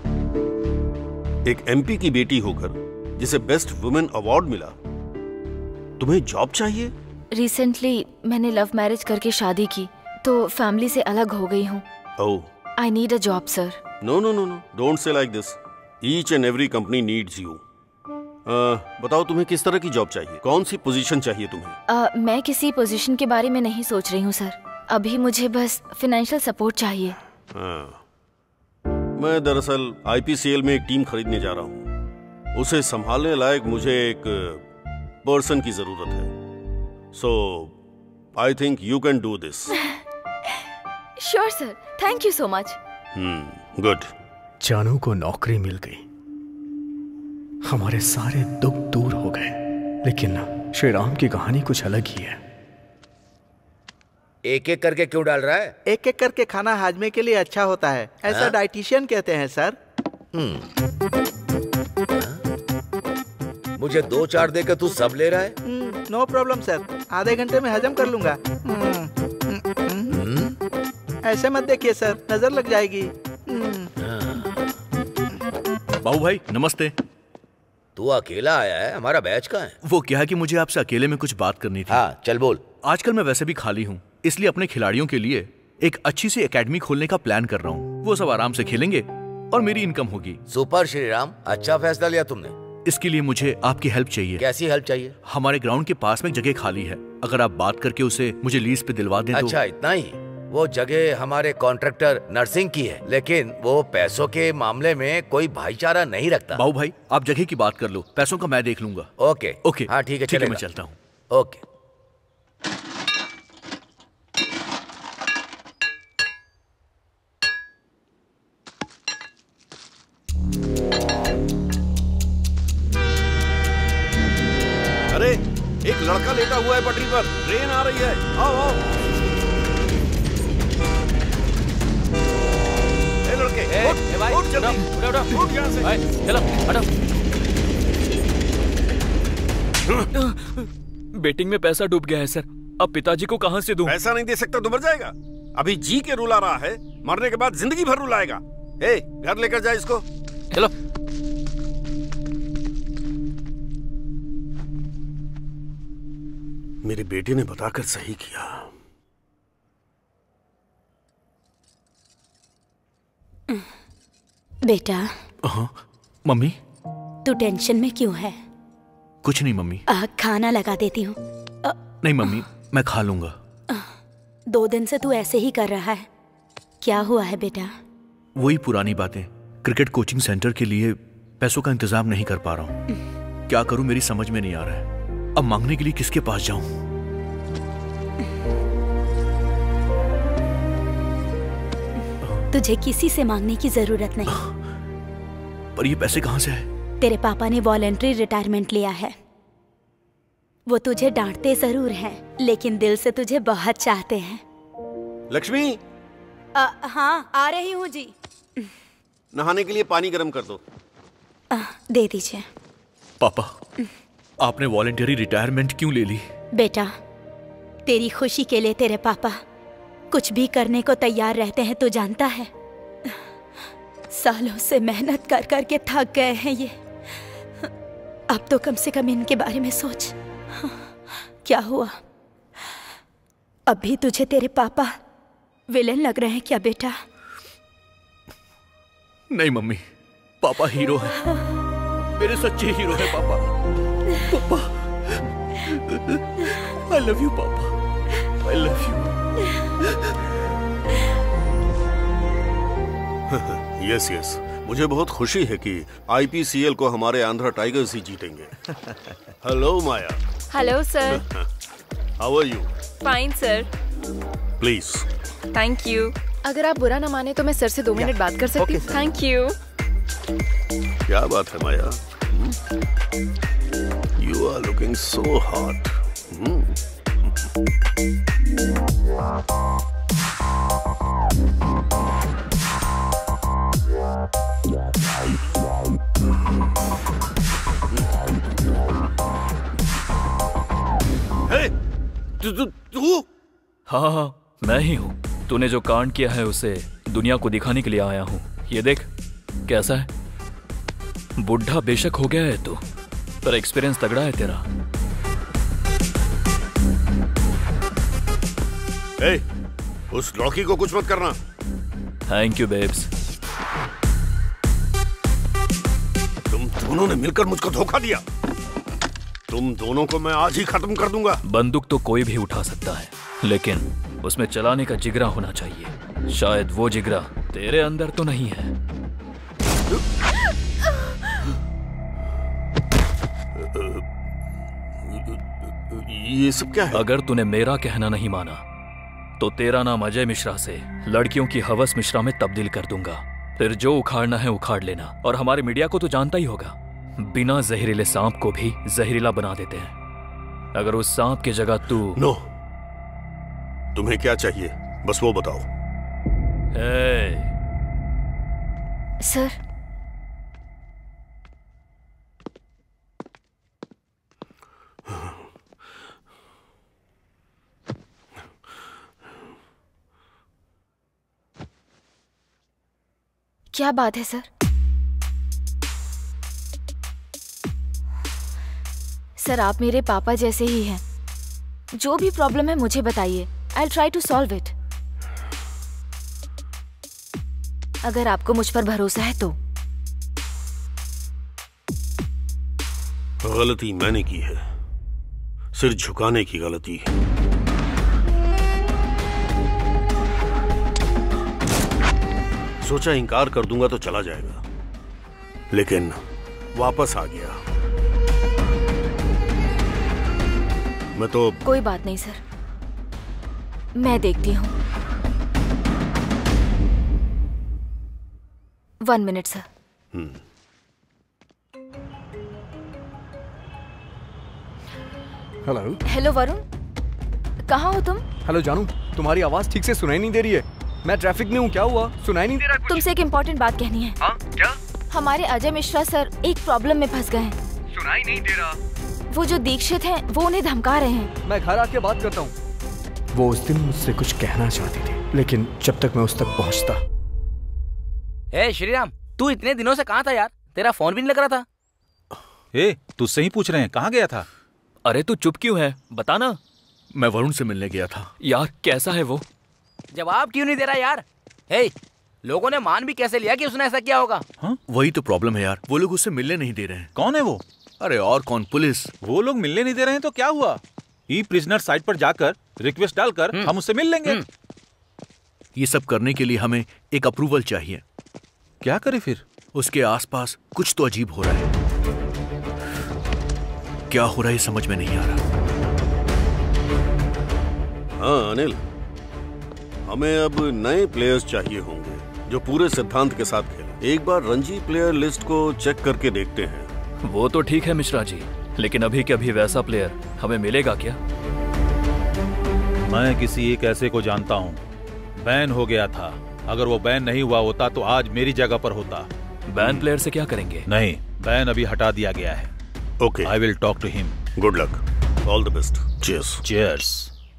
एक एमपी की बेटी होकर जिसे बेस्ट वुमेन अवार्ड मिला, तुम्हें जॉब चाहिए? रिसेंटली मैंने लव मैरिज करके शादी की, तो फैमिली से अलग हो गई हूँ। Oh. I need a job sir. No no no no, don't say like this. Each and every company needs you. बताओ तुम्हें किस तरह की जॉब चाहिए, कौन सी पोजीशन चाहिए तुम्हें? uh, मैं किसी पोजीशन के बारे में नहीं सोच रही हूँ सर, अभी मुझे बस फाइनेंशियल सपोर्ट चाहिए। हाँ। मैं दरअसल आईपीसीएल में एक टीम खरीदने जा रहा हूँ। उसे संभालने लायक मुझे एक पर्सन की जरूरत है। So I think you can do this. Sure sir, thank you so much. Hmm, good. Janu को नौकरी मिल गई, हमारे सारे दुख दूर हो गए। लेकिन श्री राम की कहानी कुछ अलग ही है। एक एक करके क्यों डाल रहा है? एक एक करके खाना हाजमे के लिए अच्छा होता है, ऐसा हाँ? डाइटिशियन कहते हैं सर। मुझे दो चार देकर तू सब ले रहा है? नो प्रॉब्लम सर, आधे घंटे में हजम कर लूंगा। ऐसे मत देखिए सर, नजर लग जाएगी। बाबू भाई नमस्ते। तू अकेला आया है? हमारा बैच कहाँ है? वो क्या है कि मुझे आपसे अकेले में कुछ बात करनी थी। हाँ चल बोल। आजकल मैं वैसे भी खाली हूँ, इसलिए अपने खिलाड़ियों के लिए एक अच्छी सी एकेडमी खोलने का प्लान कर रहा हूँ। वो सब आराम से खेलेंगे और मेरी इनकम होगी। सुपर श्रीराम, अच्छा फैसला लिया तुमने। इसके लिए मुझे आपकी हेल्प चाहिए। कैसी हेल्प चाहिए? हमारे ग्राउंड के पास में एक जगह खाली है, अगर आप बात करके उसे मुझे लीज पे दिलवा दें। अच्छा, इतना ही? वो जगह हमारे कॉन्ट्रैक्टर नरसिंह की है, लेकिन वो पैसों के मामले में कोई भाईचारा नहीं रखता। बाबू भाई आप जगह की बात कर लो, पैसों का मैं देख लूंगा। ओके ओके हाँ ठीक है, ठीक है, चलेगा। मैं चलता हूँ। ओके। अरे एक लड़का लेटा हुआ है पटरी पर, ट्रेन आ रही है, आओ आओ। ए लड़के, ए, उठ, ए भाई, उठ जल्दी, उठो, उठो, उठो। उठ यहाँ से। भाई, चलो हटो। बेटिंग में पैसा डूब गया है सर, अब पिताजी को कहाँ से दूं? पैसा नहीं दे सकता तो मर जाएगा। अभी जी के रुला रहा है, मरने के बाद जिंदगी भर रुलाएगा। ए घर लेकर जा इसको। चलो। मेरे बेटे ने बताकर सही किया। बेटा। हाँ मम्मी। तू टेंशन में क्यों है? कुछ नहीं मम्मी। आ, खाना लगा देती हूँ। नहीं मम्मी, मैं खा लूंगा। दो दिन से तू ऐसे ही कर रहा है, क्या हुआ है बेटा? वही पुरानी बातें, क्रिकेट कोचिंग सेंटर के लिए पैसों का इंतजाम नहीं कर पा रहा हूँ। क्या करूं मेरी समझ में नहीं आ रहा है। अब मांगने के लिए किसके पास जाऊं? तुझे किसी से मांगने की जरूरत नहीं। पर ये पैसे कहां से आए? तेरे पापा ने वॉलंटरी रिटायरमेंट लिया है। वो तुझे डांटते जरूर हैं, लेकिन दिल से तुझे बहुत चाहते हैं। लक्ष्मी। आ, हाँ आ रही हूँ जी। नहाने के लिए पानी गर्म कर दो। आ, दे दीजिए। पापा, आपने वॉलंटरी रिटायरमेंट क्यों ले ली? बेटा, तेरी खुशी के लिए तेरे पापा कुछ भी करने को तैयार रहते हैं, तो जानता है। सालों से मेहनत कर कर के थक गए हैं ये। अब तो कम से कम इनके बारे में सोच। क्या हुआ? अभी तुझे तेरे पापा विलेन लग रहे हैं क्या बेटा? नहीं मम्मी, पापा हीरो है, मेरे सच्चे हीरो है पापा। पापा, I love you papa, I love you. Yes yes, मुझे बहुत खुशी है कि आईपीसीएल को हमारे आंध्रा टाइगर्स ही जीतेंगे। Hello Maya. Hello sir. How are you? Fine sir. Please. Thank you. अगर आप बुरा ना माने तो मैं सर से दो मिनट बात कर सकती हूँ? Thank you. क्या बात है Maya, you are looking so hot. Hmm. Hey, तू तू तू? हाँ हाँ मैं ही हूँ। तूने जो कांड किया है उसे दुनिया को दिखाने के लिए आया हूँ। ये देख कैसा है। बुढ़ा बेशक हो गया है तू, पर एक्सपीरियंस तगड़ा है तेरा। hey, उस लड़की को कुछ मत करना। Thank you babes. तुम दोनों ने मिलकर मुझको धोखा दिया। तुम दोनों को मैं आज ही खत्म कर दूंगा। बंदूक तो कोई भी उठा सकता है, लेकिन उसमें चलाने का जिगरा होना चाहिए। शायद वो जिगरा तेरे अंदर तो नहीं है। ये सब क्या है? अगर तूने मेरा कहना नहीं माना तो तेरा नाम अजय मिश्रा से लड़कियों की हवस मिश्रा में तब्दील कर दूंगा। फिर जो उखाड़ना है उखाड़ लेना। और हमारे मीडिया को तो जानता ही होगा, बिना जहरीले सांप को भी जहरीला बना देते हैं। अगर उस सांप की जगह तू नो, तुम्हें क्या चाहिए बस वो बताओ। hey. सर, क्या बात है सर? सर आप मेरे पापा जैसे ही हैं। जो भी प्रॉब्लम है मुझे बताइए, I will try to solve it. अगर आपको मुझ पर भरोसा है तो। गलती मैंने की है, सिर झुकाने की गलती। सोचा इनकार कर दूंगा तो चला जाएगा, लेकिन वापस आ गया। मैं तो कोई बात नहीं सर, मैं देखती हूँ। One minute sir. Hello. Hello Varun, कहाँ हो तुम? हेलो जानू, तुम्हारी आवाज ठीक से सुनाई नहीं दे रही है। मैं ट्रैफिक में हूँ। क्या हुआ? सुनाई नहीं दे रहा कुछ? तुमसे एक इम्पोर्टेंट बात कहनी है। हाँ, क्या? हमारे अजय मिश्रा सर एक प्रॉब्लम में फंस गए हैं। सुनाई नहीं दे रहा। वो जो दीक्षित हैं, वो उन्हें धमका रहे हैं। मैं घर आके बात करता हूँ। वो उस दिन मुझसे कुछ कहना चाहती थी, लेकिन जब तक मैं उस तक पहुँचता। ए श्रीराम, तू इतने दिनों से कहाँ था यार? तेरा फोन भी नहीं लग रहा था। ए, तुझसे ही पूछ रहे हैं, कहाँ गया था? अरे तू चुप क्यों है, बताना। मैं वरुण से मिलने गया था। यार कैसा है वो? जवाब क्यों नहीं दे रहा यार? हे, लोगों ने मान भी कैसे लिया कि उसने ऐसा किया होगा? हाँ? वही तो प्रॉब्लम है यार, वो लोग उससे मिलने नहीं दे रहे हैं। कौन है वो? अरे और कौन, पुलिस। वो लोग मिलने नहीं दे रहे हैं तो क्या हुआ? ई प्रिजनर साइट पर जाकर रिक्वेस्ट डालकर हम उससे मिल लेंगे। ये सब करने के लिए हमें एक अप्रूवल चाहिए। क्या करें फिर? उसके आसपास कुछ तो अजीब हो रहा है। क्या हो रहा है समझ में नहीं आ रहा। हाँ अनिल, हमें अब नए प्लेयर्स चाहिए होंगे जो पूरे सिद्धांत के साथ खेलें। एक बार रणजी प्लेयर लिस्ट को चेक करके देखते हैं। वो तो ठीक है मिश्रा जी, लेकिन अभी के अभी वैसा प्लेयर हमें मिलेगा क्या? मैं किसी एक ऐसे को जानता हूँ, बैन हो गया था। अगर वो बैन नहीं हुआ होता तो आज मेरी जगह पर होता। बैन प्लेयर से क्या करेंगे? नहीं, बैन अभी हटा दिया गया है। Okay, I will talk to him. Good luck, all the best. Cheers. Cheers.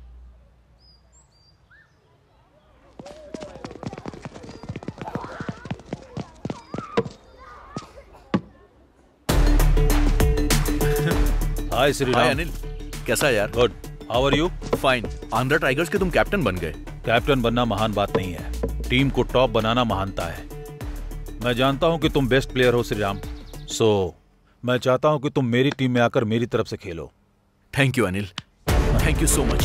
Hi Shri Ram. Anil, कैसा है यार? Good, how are you? Fine. Andhra Tigers के तुम कैप्टन बन गए। कैप्टन बनना महान बात नहीं है, टीम को टॉप बनाना महानता है। मैं जानता हूं कि तुम बेस्ट प्लेयर हो श्री राम, सो मैं चाहता हूं कि तुम मेरी टीम में आकर मेरी तरफ से खेलो। Thank you Anil, thank you so much.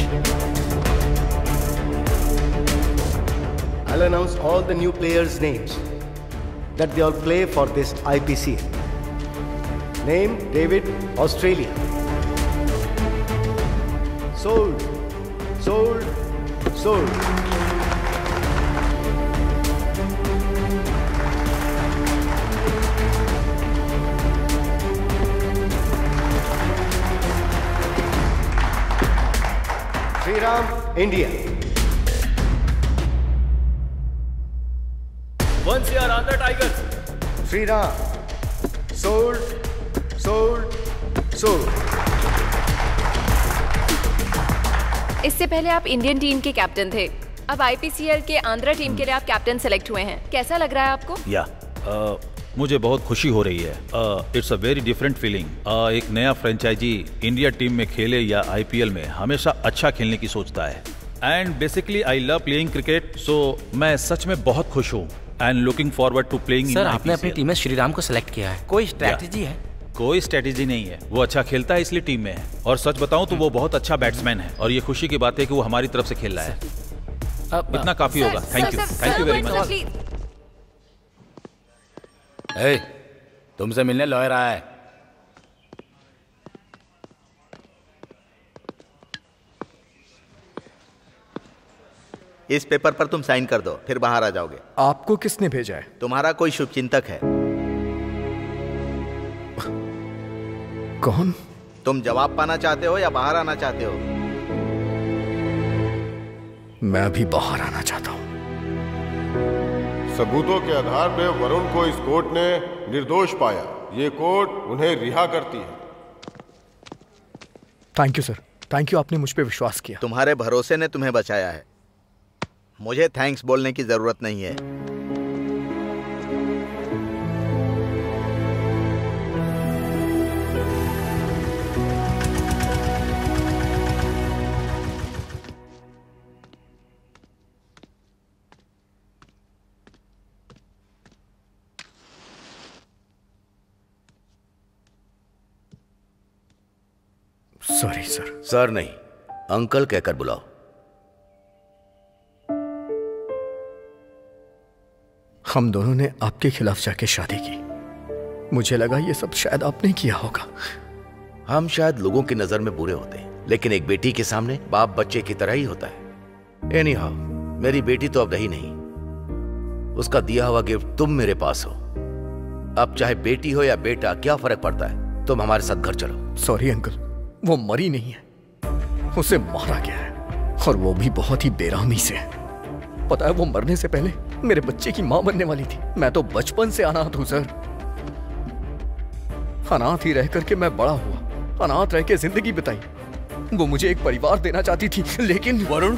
I'll announce all the new players' names that they all play for this I P C L. Name David, Australia. Sold, sold, sold. Sriram India. One CR Andhra Tigers. Sriram sold sold sold. इससे पहले आप Indian team के captain थे, अब IPCL के Andhra team के लिए आप कैप्टन सेलेक्ट हुए हैं। कैसा लग रहा है आपको? या uh, मुझे बहुत खुशी हो रही है। It's a very different feeling. एक नया फ्रेंचाइजी इंडिया टीम में खेले या आईपीएल में हमेशा अच्छा खेलने की सोचता है। And basically I love playing cricket, so मैं सच में बहुत खुश हूँ and looking forward to playing. Sir, आपने अपनी टीम में श्रीराम को सिलेक्ट किया है, कोई स्ट्रैटेजी है? कोई स्ट्रेटेजी नहीं है, वो अच्छा खेलता है इसलिए टीम में है। और सच बताऊं तो वो बहुत अच्छा बैट्समैन है और ये खुशी की बात है कि वो हमारी तरफ से खेल रहा है। अब इतना काफी होगा। Thank you, thank you very much. ए, तुमसे मिलने लॉयर आया है। इस पेपर पर तुम साइन कर दो, फिर बाहर आ जाओगे। आपको किसने भेजा है? तुम्हारा कोई शुभचिंतक है। कौन? तुम जवाब पाना चाहते हो या बाहर आना चाहते हो? मैं भी बाहर आना चाहता हूं। सबूतों के आधार पर वरुण को इस कोर्ट ने निर्दोष पाया। ये कोर्ट उन्हें रिहा करती है। Thank you sir, thank you, आपने मुझ पे विश्वास किया। तुम्हारे भरोसे ने तुम्हें बचाया है, मुझे थैंक्स बोलने की जरूरत नहीं है। Sorry sir. सर नहीं, अंकल कहकर बुलाओ। हम दोनों ने आपके खिलाफ जाके शादी की। मुझे लगा ये सब शायद आपने किया होगा। हम शायद लोगों की नजर में बुरे होते हैं, लेकिन एक बेटी के सामने बाप बच्चे की तरह ही होता है। एनी हाउ, मेरी बेटी तो अब रही नहीं। उसका दिया हुआ गिफ्ट तुम मेरे पास हो। अब चाहे बेटी हो या बेटा, क्या फर्क पड़ता है? तुम हमारे साथ घर चलो। सॉरी अंकल, वो मरी नहीं है, उसे मारा गया है, और वो भी बहुत ही बेरहमी से। पता है, वो मरने से पहले मेरे बच्चे की मां बनने वाली थी। मैं तो बचपन से अनाथ हूं सर। अनाथ ही रह करके मैं बड़ा हुआ, अनाथ रह के जिंदगी बिताई। वो मुझे एक परिवार देना चाहती थी, लेकिन वरुण,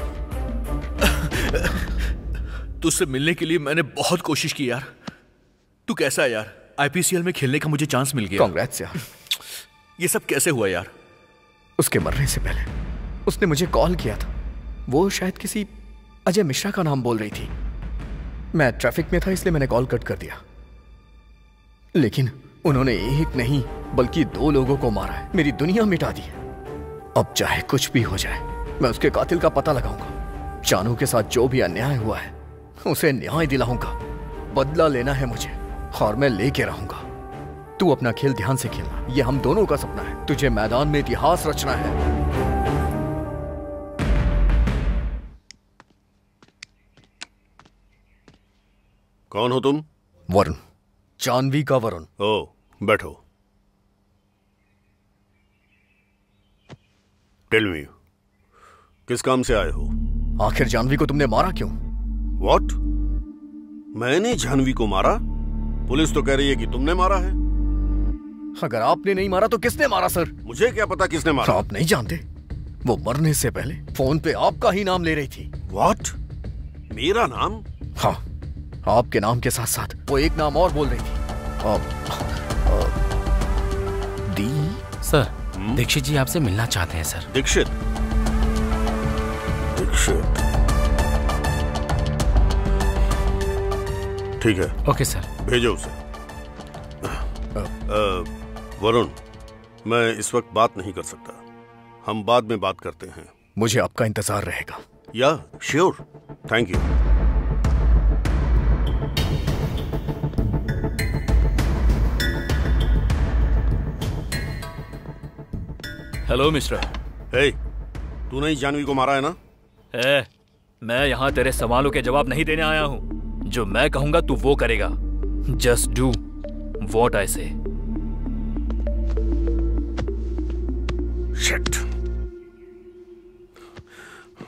तुझसे मिलने के लिए मैंने बहुत कोशिश की यार। तू कैसा है यार? आईपीसीएल में खेलने का मुझे चांस मिल गया। कांग्रेट्स यार। ये सब कैसे हुआ यार? उसके मरने से पहले उसने मुझे कॉल किया था। वो शायद किसी अजय मिश्रा का नाम बोल रही थी। मैं ट्रैफिक में था इसलिए मैंने कॉल कट कर दिया, लेकिन उन्होंने एक नहीं बल्कि दो लोगों को मारा है, मेरी दुनिया मिटा दी है। अब चाहे कुछ भी हो जाए, मैं उसके कातिल का पता लगाऊंगा। जानू के साथ जो भी अन्याय हुआ है उसे न्याय दिलाऊंगा। बदला लेना है मुझे और मैं लेके रहूंगा। तू अपना खेल ध्यान से खेलना, ये हम दोनों का सपना है। तुझे मैदान में इतिहास रचना है। कौन हो तुम? वरुण, जानवी का वरुण। ओ, बैठो। टेल मी, किस काम से आए हो? आखिर जानवी को तुमने मारा क्यों? व्हाट? मैंने जानवी को मारा? पुलिस तो कह रही है कि तुमने मारा है। अगर आपने नहीं मारा तो किसने मारा सर? मुझे क्या पता किसने मारा। आप नहीं जानते? वो मरने से पहले फोन पे आपका ही नाम ले रही थी। व्हाट? मेरा नाम? हाँ, आपके नाम के साथ साथ वो एक नाम और बोल रही थी। आप, दी सर, दीक्षित जी आपसे मिलना चाहते हैं सर। दीक्षित? दीक्षित, ठीक है। ओके सर, भेजो उसे। वरुण, मैं इस वक्त बात नहीं कर सकता, हम बाद में बात करते हैं। मुझे आपका इंतजार रहेगा। Yeah sure, thank you. Hello mister. Hey, तूने ही जानवी को मारा है ना? ए, मैं यहाँ तेरे सवालों के जवाब नहीं देने आया हूँ। जो मैं कहूंगा तू वो करेगा। जस्ट डू व्हाट आई से। शिट।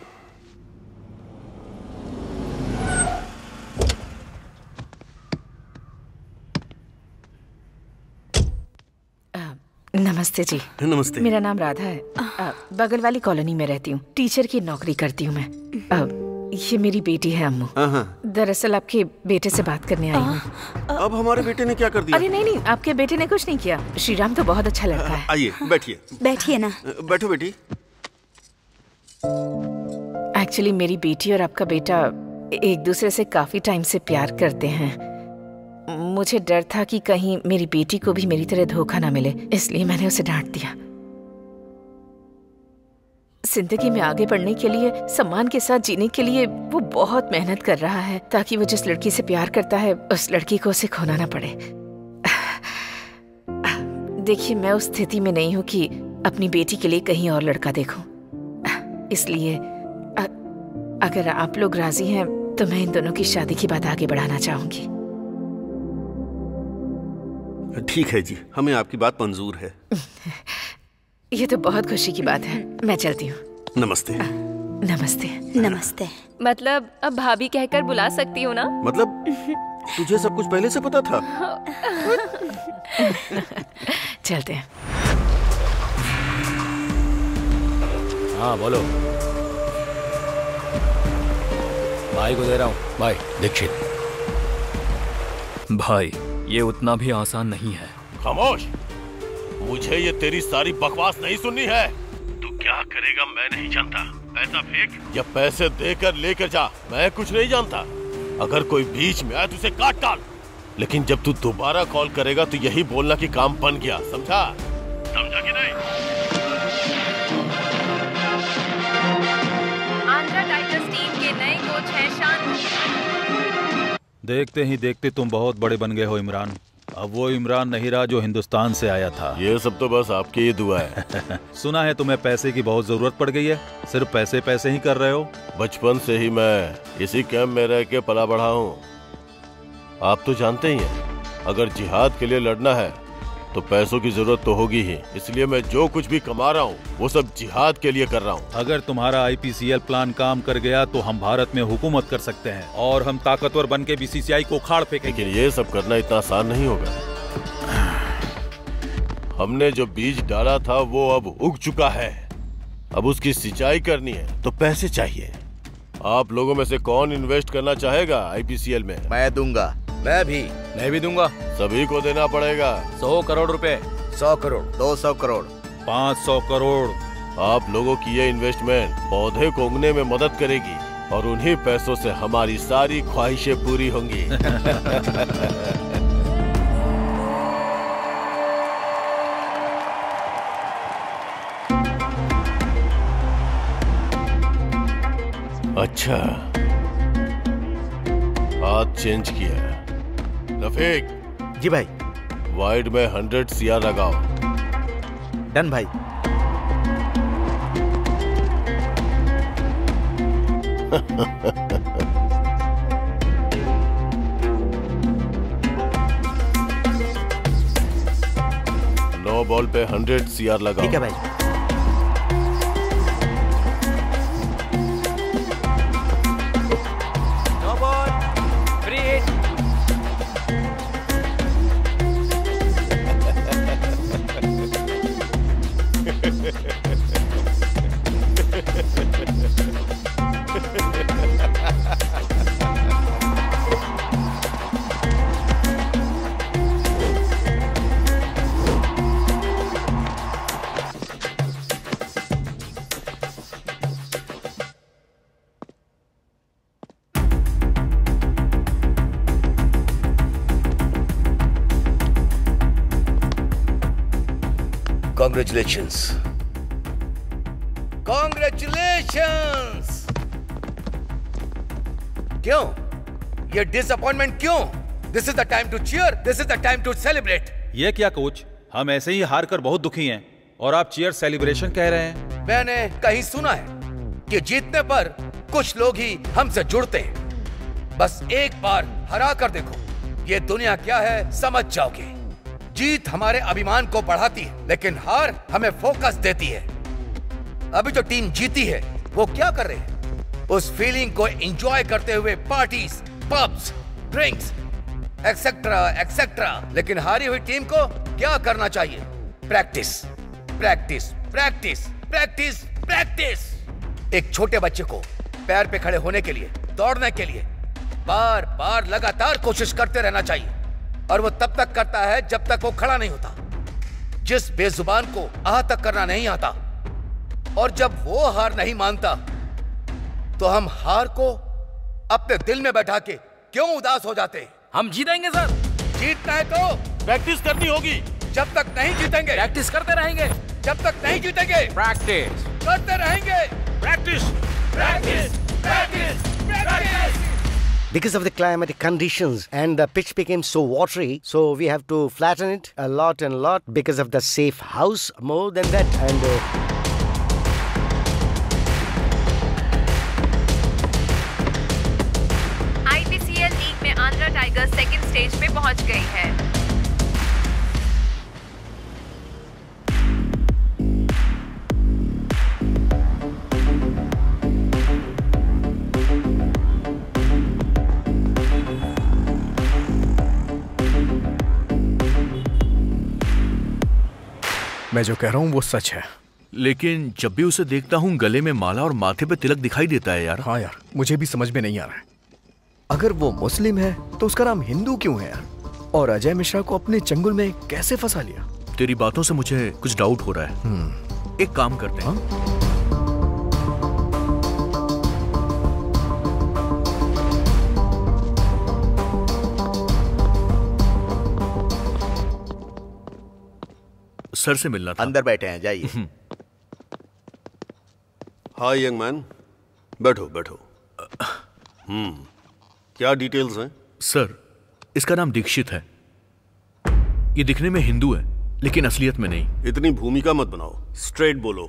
नमस्ते जी। नमस्ते। मेरा नाम राधा है। आ, बगल वाली कॉलोनी में रहती हूँ। टीचर की नौकरी करती हूँ मैं। आ, ये मेरी बेटी है अम्मू। दरअसल आपके बेटे से बात करने आई हूँ। अब हमारे बेटे ने क्या कर दिया? अरे नहीं नहीं, आपके बेटे ने कुछ नहीं किया। श्रीराम तो बहुत अच्छा लड़का है। आइए बैठिए। बैठिए ना। बैठो बेटी। एक्चुअली मेरी बेटी और आपका बेटा एक दूसरे से काफी टाइम से प्यार करते हैं। मुझे डर था कि कहीं मेरी बेटी को भी मेरी तरह धोखा ना मिले, इसलिए मैंने उसे डांट दिया। जिंदगी में आगे बढ़ने के लिए, सम्मान के साथ जीने के लिए वो बहुत मेहनत कर रहा है ताकि वो जिस लड़की से प्यार करता है उस लड़की को उसे खोना ना पड़े। देखिए, मैं उस स्थिति में नहीं हूँ कि अपनी बेटी के लिए कहीं और लड़का देखूं। इसलिए अगर आप लोग राजी हैं तो मैं इन दोनों की शादी की बात आगे बढ़ाना चाहूंगी। ठीक है जी, हमें आपकी बात मंजूर है। ये तो बहुत खुशी की बात है। मैं चलती हूँ। नमस्ते। नमस्ते। नमस्ते। मतलब अब भाभी कहकर बुला सकती हूँ ना? मतलब तुझे सब कुछ पहले से पता था? चलते हैं। हाँ बोलो। भाई को दे रहा हूँ। भाई दीक्षित। भाई ये उतना भी आसान नहीं है। खामोश। मुझे ये तेरी सारी बकवास नहीं सुननी है। तू क्या करेगा मैं नहीं जानता। पैसा फेंक या पैसे देकर लेकर जा, मैं कुछ नहीं जानता। अगर कोई बीच में आए तो उसे काट डाल। लेकिन जब तू दोबारा कॉल करेगा तो यही बोलना कि काम बन गया, समझा? समझा कि नहीं? आंध्रा टाइगर्स टीम के नए कोच हैं शान। देखते ही देखते तुम बहुत बड़े बन गए हो इमरान। अब वो इमरान नहीं रहा जो हिंदुस्तान से आया था। ये सब तो बस आपकी ही दुआ है। सुना है तुम्हें पैसे की बहुत जरूरत पड़ गई है। सिर्फ पैसे पैसे ही कर रहे हो। बचपन से ही मैं इसी कैंप में रह के पला बढ़ा हूँ। आप तो जानते ही हैं, अगर जिहाद के लिए लड़ना है तो पैसों की जरूरत तो होगी ही। इसलिए मैं जो कुछ भी कमा रहा हूँ वो सब जिहाद के लिए कर रहा हूँ। अगर तुम्हारा I P C L plan काम कर गया तो हम भारत में हुकूमत कर सकते हैं और हम ताकतवर बन के बी सी सी आई को उखाड़ फेंकेंगे। लेकिन ये सब करना इतना आसान नहीं होगा। हमने जो बीज डाला था वो अब उग चुका है। अब उसकी सिंचाई करनी है तो पैसे चाहिए। आप लोगों में से कौन इन्वेस्ट करना चाहेगा आई पी सी एल में? मैं दूंगा। मैं भी। मैं भी दूंगा। सभी को देना पड़ेगा। सौ करोड़ रुपए। सौ करोड़। दो सौ करोड़। पाँच सौ करोड़। आप लोगों की ये इन्वेस्टमेंट पौधे को उगने में मदद करेगी और उन्हीं पैसों से हमारी सारी ख्वाहिशें पूरी होंगी। अच्छा, हाथ चेंज किया। रफीक। जी भाई। वाइड में हंड्रेड सीआर लगाओ। डन भाई। नो बॉल पे हंड्रेड सीआर लगाओ। ठीक है भाई। Congratulations. Congratulations. क्यों? ये डिसअपॉइंटमेंट क्यों? This is the time to cheer. This is the time to celebrate. ये क्या कोच? हम ऐसे ही हार कर बहुत दुखी हैं और आप चीयर सेलिब्रेशन कह रहे हैं। मैंने कहीं सुना है कि जीतने पर कुछ लोग ही हमसे जुड़ते हैं। बस एक बार हरा कर देखो, ये दुनिया क्या है समझ जाओगे। जीत हमारे अभिमान को बढ़ाती है, लेकिन हार हमें फोकस देती है। अभी जो टीम जीती है वो क्या कर रहे हैं? उस फीलिंग को एंजॉय करते हुए parties, pubs, drinks etcetera etcetera. लेकिन हारी हुई टीम को क्या करना चाहिए? Practice practice practice practice practice. एक छोटे बच्चे को पैर पे खड़े होने के लिए, दौड़ने के लिए बार बार लगातार कोशिश करते रहना चाहिए, और वो तब तक करता है जब तक वो खड़ा नहीं होता। जिस बेजुबान को आह तक करना नहीं आता और जब वो हार नहीं मानता, तो हम हार को अपने दिल में बैठा के क्यों उदास हो जाते हैं? हम जीतेंगे सर। जीतना है तो प्रैक्टिस करनी होगी। जब तक नहीं जीतेंगे प्रैक्टिस करते रहेंगे। जब तक नहीं जीतेंगे प्रैक्टिस करते रहेंगे। Practice practice practice practice. Because of the climatic conditions and the pitch became so watery, so we have to flatten it a lot and lot because of the safe house. More than that, and uh, I P C L league में Andhra tigers second stage पे पहुंच गई है। मैं जो कह रहा हूँ वो सच है। लेकिन जब भी उसे देखता हूँ गले में माला और माथे पे तिलक दिखाई देता है यार। हाँ यार, मुझे भी समझ में नहीं आ रहा है। अगर वो मुस्लिम है तो उसका नाम हिंदू क्यों है यार? और अजय मिश्रा को अपने चंगुल में कैसे फंसा लिया? तेरी बातों से मुझे कुछ डाउट हो रहा है। एक काम करते हैं। हाँ? सर से मिलना था। अंदर बैठे हैं, जाइए। हाय यंग मैन, बैठो बैठो। हम्म, क्या डिटेल्स हैं? सर, इसका नाम दीक्षित है। ये दिखने में हिंदू है लेकिन असलियत में नहीं। इतनी भूमिका मत बनाओ, स्ट्रेट बोलो।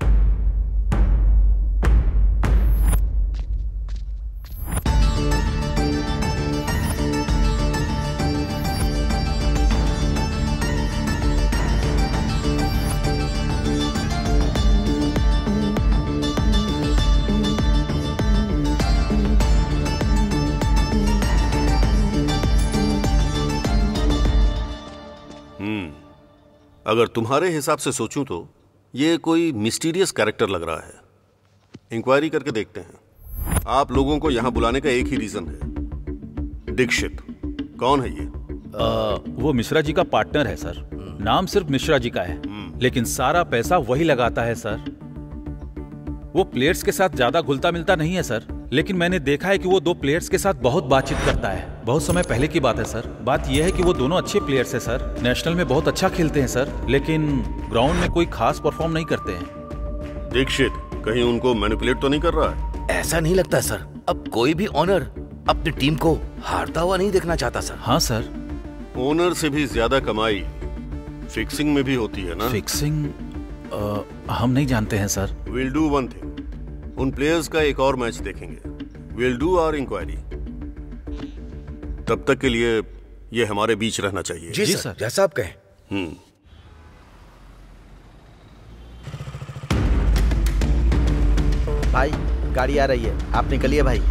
अगर तुम्हारे हिसाब से सोचूं तो ये कोई मिस्टीरियस कैरेक्टर लग रहा है। इंक्वायरी करके देखते हैं। आप लोगों को यहां बुलाने का एक ही रीजन है। दीक्षित कौन है ये? आ, वो मिश्रा जी का पार्टनर है सर। नाम सिर्फ मिश्रा जी का है लेकिन सारा पैसा वही लगाता है सर। वो प्लेयर्स के साथ ज्यादा घुलता मिलता नहीं है सर, लेकिन मैंने देखा है कि वो दो प्लेयर्स के साथ बहुत बातचीत करता है। बहुत समय पहले की बात है सर। बात यह है कि वो दोनों अच्छे प्लेयर्स हैं सर, नेशनल में बहुत अच्छा खेलते हैं सर, लेकिन ग्राउंड में कोई खास परफॉर्म नहीं करते हैं। दीक्षित कहीं उनको मैनिपुलेट तो नहीं कर रहा है? ऐसा नहीं लगता सर। अब कोई भी ओनर अपनी टीम को हारता हुआ नहीं देखना चाहता सर। हाँ सर। ओनर से भी ज्यादा कमाई फिक्सिंग में भी होती है ना? फिक्सिंग आ, हम नहीं जानते हैं sir. Will do one thing, उन प्लेयर्स का एक और मैच देखेंगे। Will do our inquiry. तब तक के लिए ये हमारे बीच रहना चाहिए। जी, जी सर, जैसा आप कहें। हम्म। भाई गाड़ी आ रही है, आप निकलिए भाई।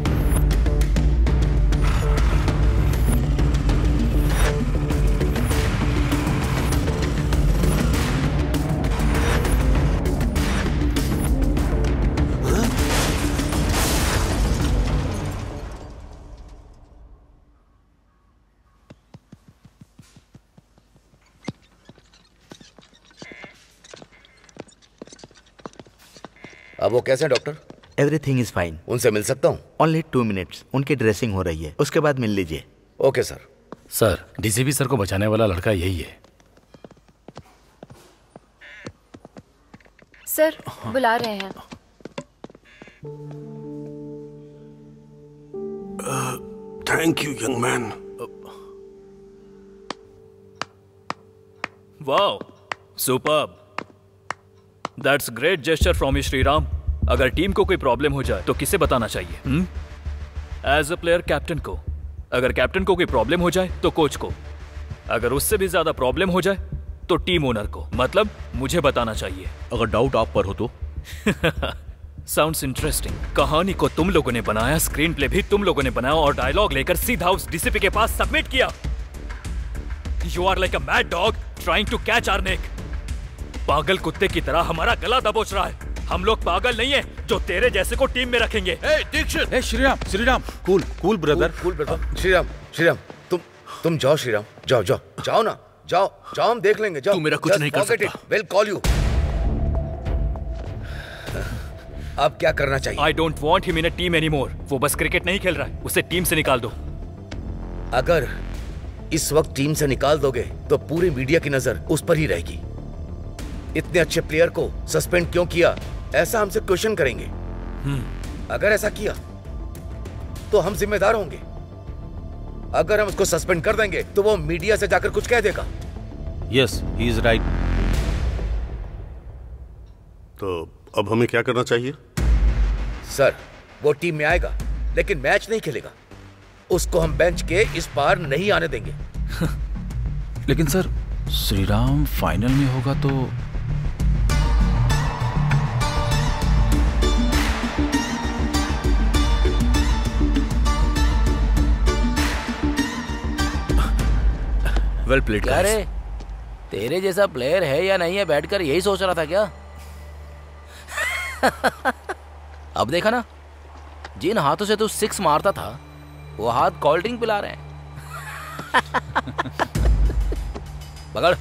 अब वो कैसे हैं डॉक्टर? Everything is fine. उनसे मिल सकता हूँ? Only two minutes. उनकी ड्रेसिंग हो रही है, उसके बाद मिल लीजिए। Okay sir. Sir, DCP sir को बचाने वाला लड़का यही है। सर बुला रहे हैं। Thank you young man. Wow, superb. That's great gesture from you Shriram. अगर टीम को कोई प्रॉब्लम हो जाए तो किसे बताना चाहिए? एज अ प्लेयर कैप्टन को। अगर कैप्टन को कोई प्रॉब्लम हो जाए तो कोच को। अगर उससे भी ज्यादा प्रॉब्लम हो जाए तो टीम ओनर को, मतलब मुझे बताना चाहिए। अगर डाउट आप पर हो तो। Sounds interesting. कहानी को तुम लोगों ने बनाया, स्क्रीन प्ले भी तुम लोगों ने बनाया और डायलॉग लेकर सीधा उस डीसीपी के पास सबमिट किया। You are like a mad dog trying to catch our neck. पागल कुत्ते की तरह हमारा गला दबोच रहा है। हम लोग पागल नहीं है जो तेरे जैसे को टीम में रखेंगे। ए, दीक्षित! ए, Shriram, Shriram, cool, cool brother, cool brother. Shriram, Shriram, तुम तुम जाओ श्रीराम, जाओ जाओ जाओ ना, जाओ जाओ, हम देख लेंगे, जाओ। तू मेरा कुछ नहीं कर सकता। Will call you. अब क्या करना चाहिए? I don't want him in a team anymore. वो बस क्रिकेट नहीं खेल रहा है, उसे टीम से निकाल दो। अगर इस वक्त टीम से निकाल दोगे तो पूरी मीडिया की नजर उस पर ही रहेगी। इतने अच्छे प्लेयर को सस्पेंड क्यों किया, ऐसा हमसे क्वेश्चन करेंगे। अगर ऐसा किया तो हम जिम्मेदार होंगे। अगर हम उसको सस्पेंड कर देंगे तो वो मीडिया से जाकर कुछ कह देगा। Yes, he is right. तो अब हमें क्या करना चाहिए? सर, वो टीम में आएगा लेकिन मैच नहीं खेलेगा। उसको हम बेंच के इस पार नहीं आने देंगे। लेकिन सर, श्रीराम फाइनल में होगा तो वेल प्लेड। क्या रे, तेरे जैसा प्लेयर है या नहीं है बैठकर यही सोच रहा था क्या? अब देखा ना, जिन हाथों से तू सिक्स मारता था वो हाथ कोल्ड ड्रिंक पिला रहे हैं। पकड़।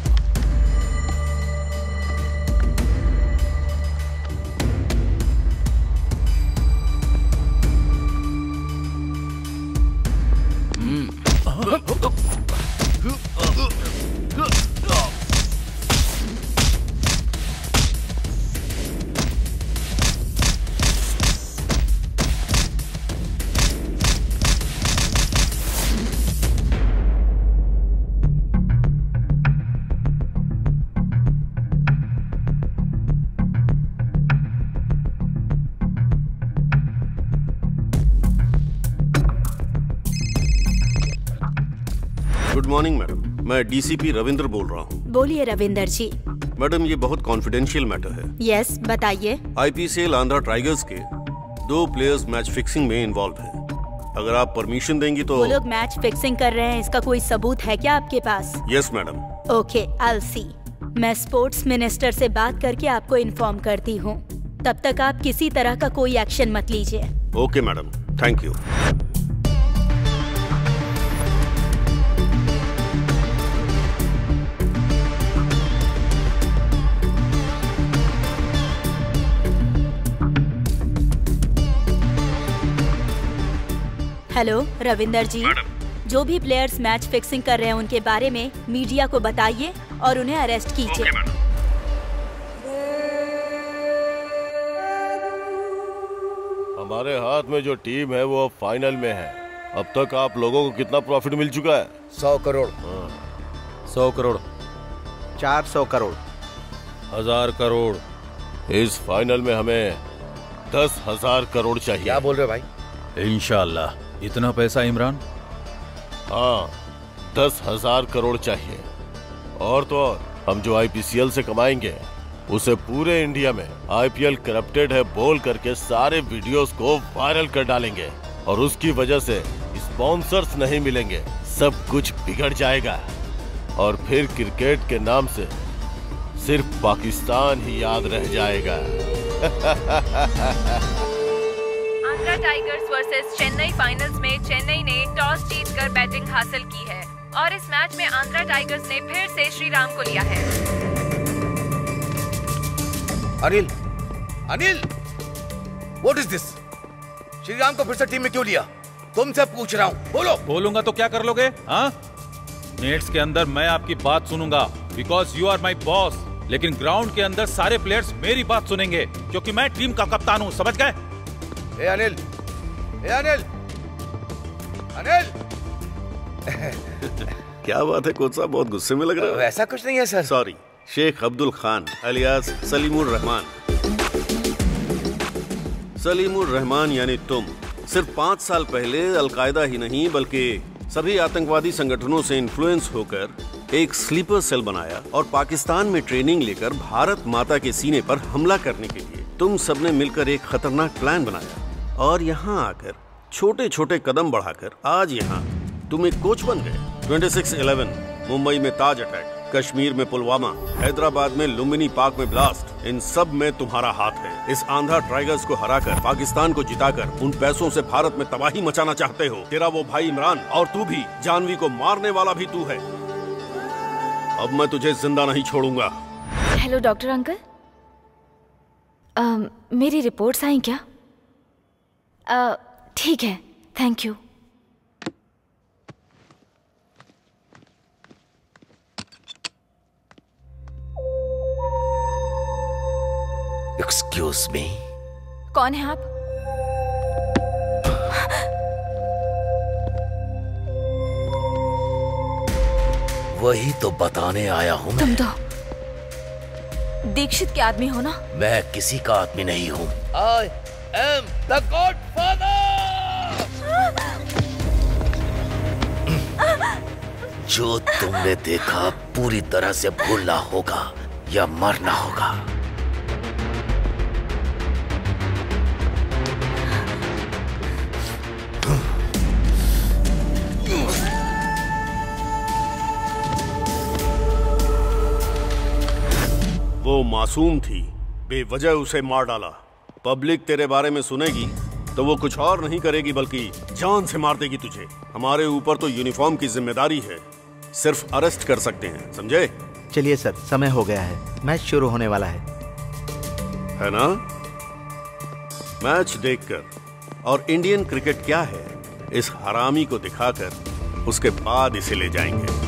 गुड मॉर्निंग मैडम, मैं डीसीपी रविंद्र बोल रहा हूँ। बोलिए रविंदर जी। मैडम, ये बहुत कॉन्फिडेंशियल मैटर है। यस, बताइए। आईपीसीएल आंध्रा टाइगर्स के दो प्लेयर्स मैच फिक्सिंग में इन्वॉल्व हैं। अगर आप परमिशन देंगी तो। वो लोग मैच फिक्सिंग कर रहे हैं, इसका कोई सबूत है क्या आपके पास? Yes madam. Okay, I see. मैं स्पोर्ट्स मिनिस्टर से बात करके आपको इन्फॉर्म करती हूँ। तब तक आप किसी तरह का कोई एक्शन मत लीजिए। Okay madam, thank you. Hello Ravinder ji, जो भी प्लेयर्स मैच फिक्सिंग कर रहे हैं उनके बारे में मीडिया को बताइए और उन्हें अरेस्ट कीजिए। हमारे हाथ में जो टीम है वो अब फाइनल में है। अब तक आप लोगों को कितना प्रॉफिट मिल चुका है? सौ करोड़। सौ करोड़। चार सौ करोड़। हजार करोड़। इस फाइनल में हमें दस हजार करोड़ चाहिए। क्या बोल रहे हो भाई? इंशाल्लाह। इतना पैसा इमरान? हाँ, दस हजार करोड़ चाहिए। और तो और, हम जो आईपीसीएल से कमाएंगे उसे पूरे इंडिया में आईपीएल करप्टेड है बोल करके सारे वीडियोस को वायरल कर डालेंगे और उसकी वजह से स्पॉन्सर्स नहीं मिलेंगे, सब कुछ बिगड़ जाएगा और फिर क्रिकेट के नाम से सिर्फ पाकिस्तान ही याद रह जाएगा। Andhra Tigers versus Chennai finals में चेन्नई ने टॉस जीतकर बैटिंग हासिल की है और इस मैच में आंध्रा टाइगर्स ने फिर से श्रीराम को लिया है। Anil, Anil, what is this? Shriram को फिर से टीम में क्यों लिया? तुमसे पूछ रहा हूँ, बोलो। बोलूंगा तो क्या कर लोगे? हाँ, नेट्स के अंदर मैं आपकी बात सुनूंगा because you are my boss, लेकिन ग्राउंड के अंदर सारे प्लेयर्स मेरी बात सुनेंगे क्योंकि मैं टीम का कप्तान हूँ, समझ गए? ए अनिल, ए अनिल, अनिल। क्या बात है कोच साहब, बहुत गुस्से में लग रहे हो। ऐसा कुछ नहीं है sir. Sorry, Sheikh Abdul Khan alias Salimur Rahman. Salimur Rahman यानी तुम सिर्फ पाँच साल पहले अलकायदा ही नहीं बल्कि सभी आतंकवादी संगठनों से इन्फ्लुएंस होकर एक स्लीपर सेल बनाया और पाकिस्तान में ट्रेनिंग लेकर भारत माता के सीने पर हमला करने के लिए तुम सबने मिलकर एक खतरनाक प्लान बनाया और यहाँ आकर छोटे छोटे कदम बढ़ाकर आज यहाँ तुम एक कोच बन गए। छब्बीस ग्यारह मुंबई में ताज अटैक, कश्मीर में पुलवामा, हैदराबाद में लुम्बिनी पार्क में ब्लास्ट, इन सब में तुम्हारा हाथ है। इस आंध्रा टाइगर्स को हराकर, पाकिस्तान को जिताकर उन पैसों से भारत में तबाही मचाना चाहते हो। तेरा वो भाई इमरान और तू भी, जानवी को मारने वाला भी तू है। अब मैं तुझे जिंदा नहीं छोड़ूंगा। हेलो डॉक्टर अंकल, uh, मेरी रिपोर्ट्स आई क्या? uh, ठीक है, थैंक यू। एक्सक्यूज मी। कौन है आप? वही तो बताने आया हूँ। तुम तो दीक्षित के आदमी हो ना? मैं किसी का आदमी नहीं हूँ। I am the Godfather। जो तुमने देखा पूरी तरह से भूलना होगा या मरना होगा। वो मासूम थी, बेवजह उसे मार डाला। पब्लिक तेरे बारे में सुनेगी तो वो कुछ और नहीं करेगी बल्कि जान से मार देगी तुझे। हमारे ऊपर तो यूनिफॉर्म की जिम्मेदारी है, सिर्फ अरेस्ट कर सकते हैं, समझे? चलिए सर, समय हो गया है, मैच शुरू होने वाला है। है ना? मैच देखकर और इंडियन क्रिकेट क्या है इस हरामी को दिखाकर उसके बाद इसे ले जाएंगे।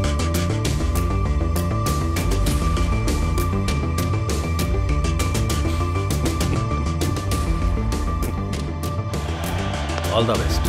All the best.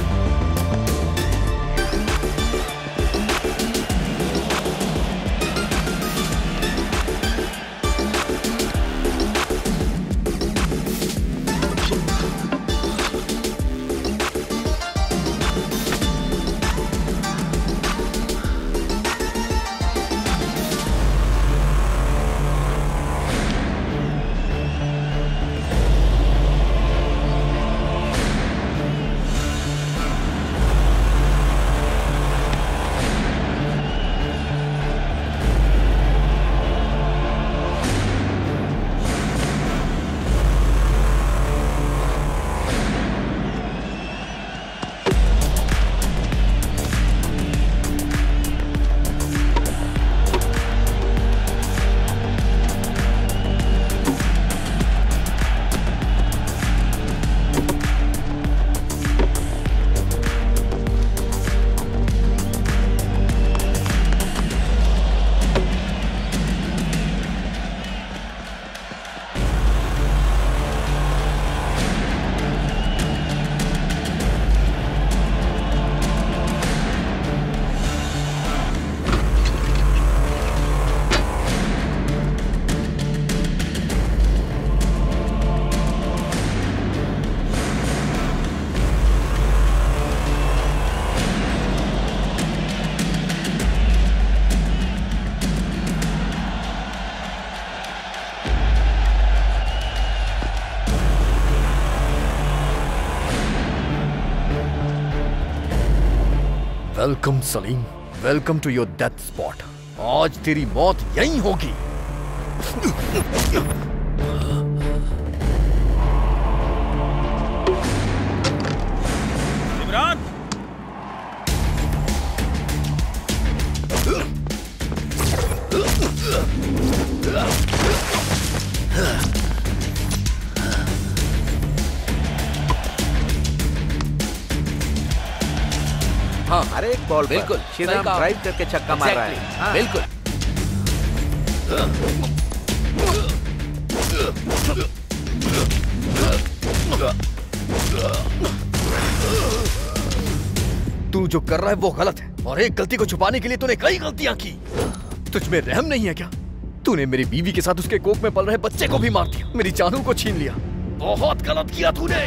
Welcome Salim, welcome to your death spot. आज तेरी मौत यहीं होगी। इमरान, हाँ, अरे एक बॉल बिल्कुल, श्रीराम ड्राइव करके छक्का मार रहा है। हाँ। बिल्कुल। तू जो कर रहा है वो गलत है और एक गलती को छुपाने के लिए तूने कई गलतियां की। तुझ में रहम नहीं है क्या? तूने मेरी बीवी के साथ उसके कोख में पल रहे बच्चे को भी मार दिया, मेरी जानू को छीन लिया। बहुत गलत किया तूने।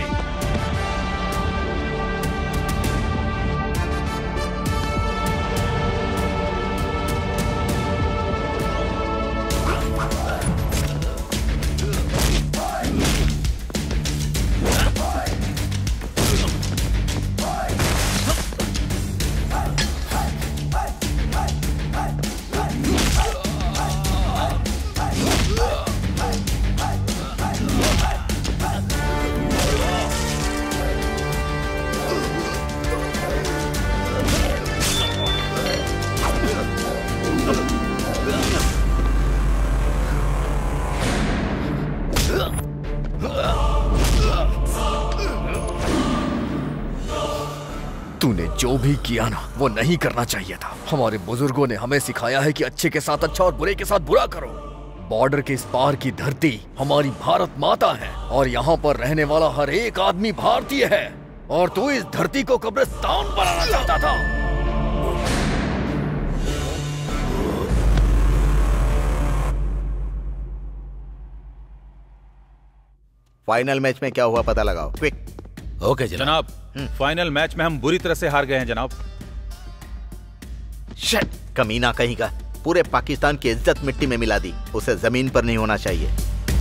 तूने जो भी किया ना वो नहीं करना चाहिए था। हमारे बुजुर्गों ने हमें सिखाया है कि अच्छे के साथ अच्छा और बुरे के साथ बुरा करो। बॉर्डर के इस पार की धरती हमारी भारत माता है और यहाँ पर रहने वाला हर एक आदमी भारतीय है, और तू इस धरती को कब्रिस्तान बनाना चाहता था। फाइनल मैच में क्या हुआ पता लगाओ, क्विक। ओके जनाब। फाइनल मैच में हम बुरी तरह से हार गए हैं जनाब। शिट, कमीना कहीं का, पूरे पाकिस्तान की इज्जत मिट्टी में मिला दी। उसे जमीन पर नहीं होना चाहिए।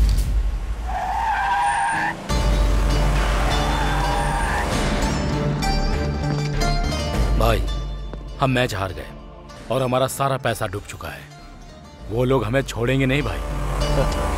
भाई हम मैच हार गए और हमारा सारा पैसा डूब चुका है। वो लोग हमें छोड़ेंगे नहीं भाई।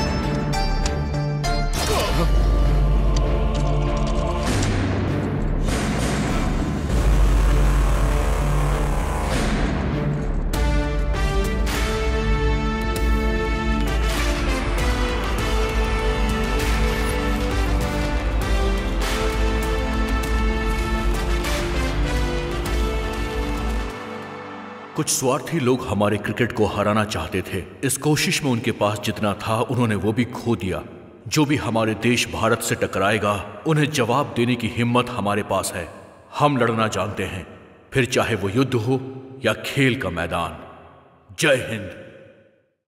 कुछ स्वार्थी लोग हमारे क्रिकेट को हराना चाहते थे। इस कोशिश में उनके पास जितना था उन्होंने वो भी खो दिया। जो भी हमारे देश भारत से टकराएगा उन्हें जवाब देने की हिम्मत हमारे पास है। हम लड़ना जानते हैं, फिर चाहे वो युद्ध हो या खेल का मैदान। जय हिंद।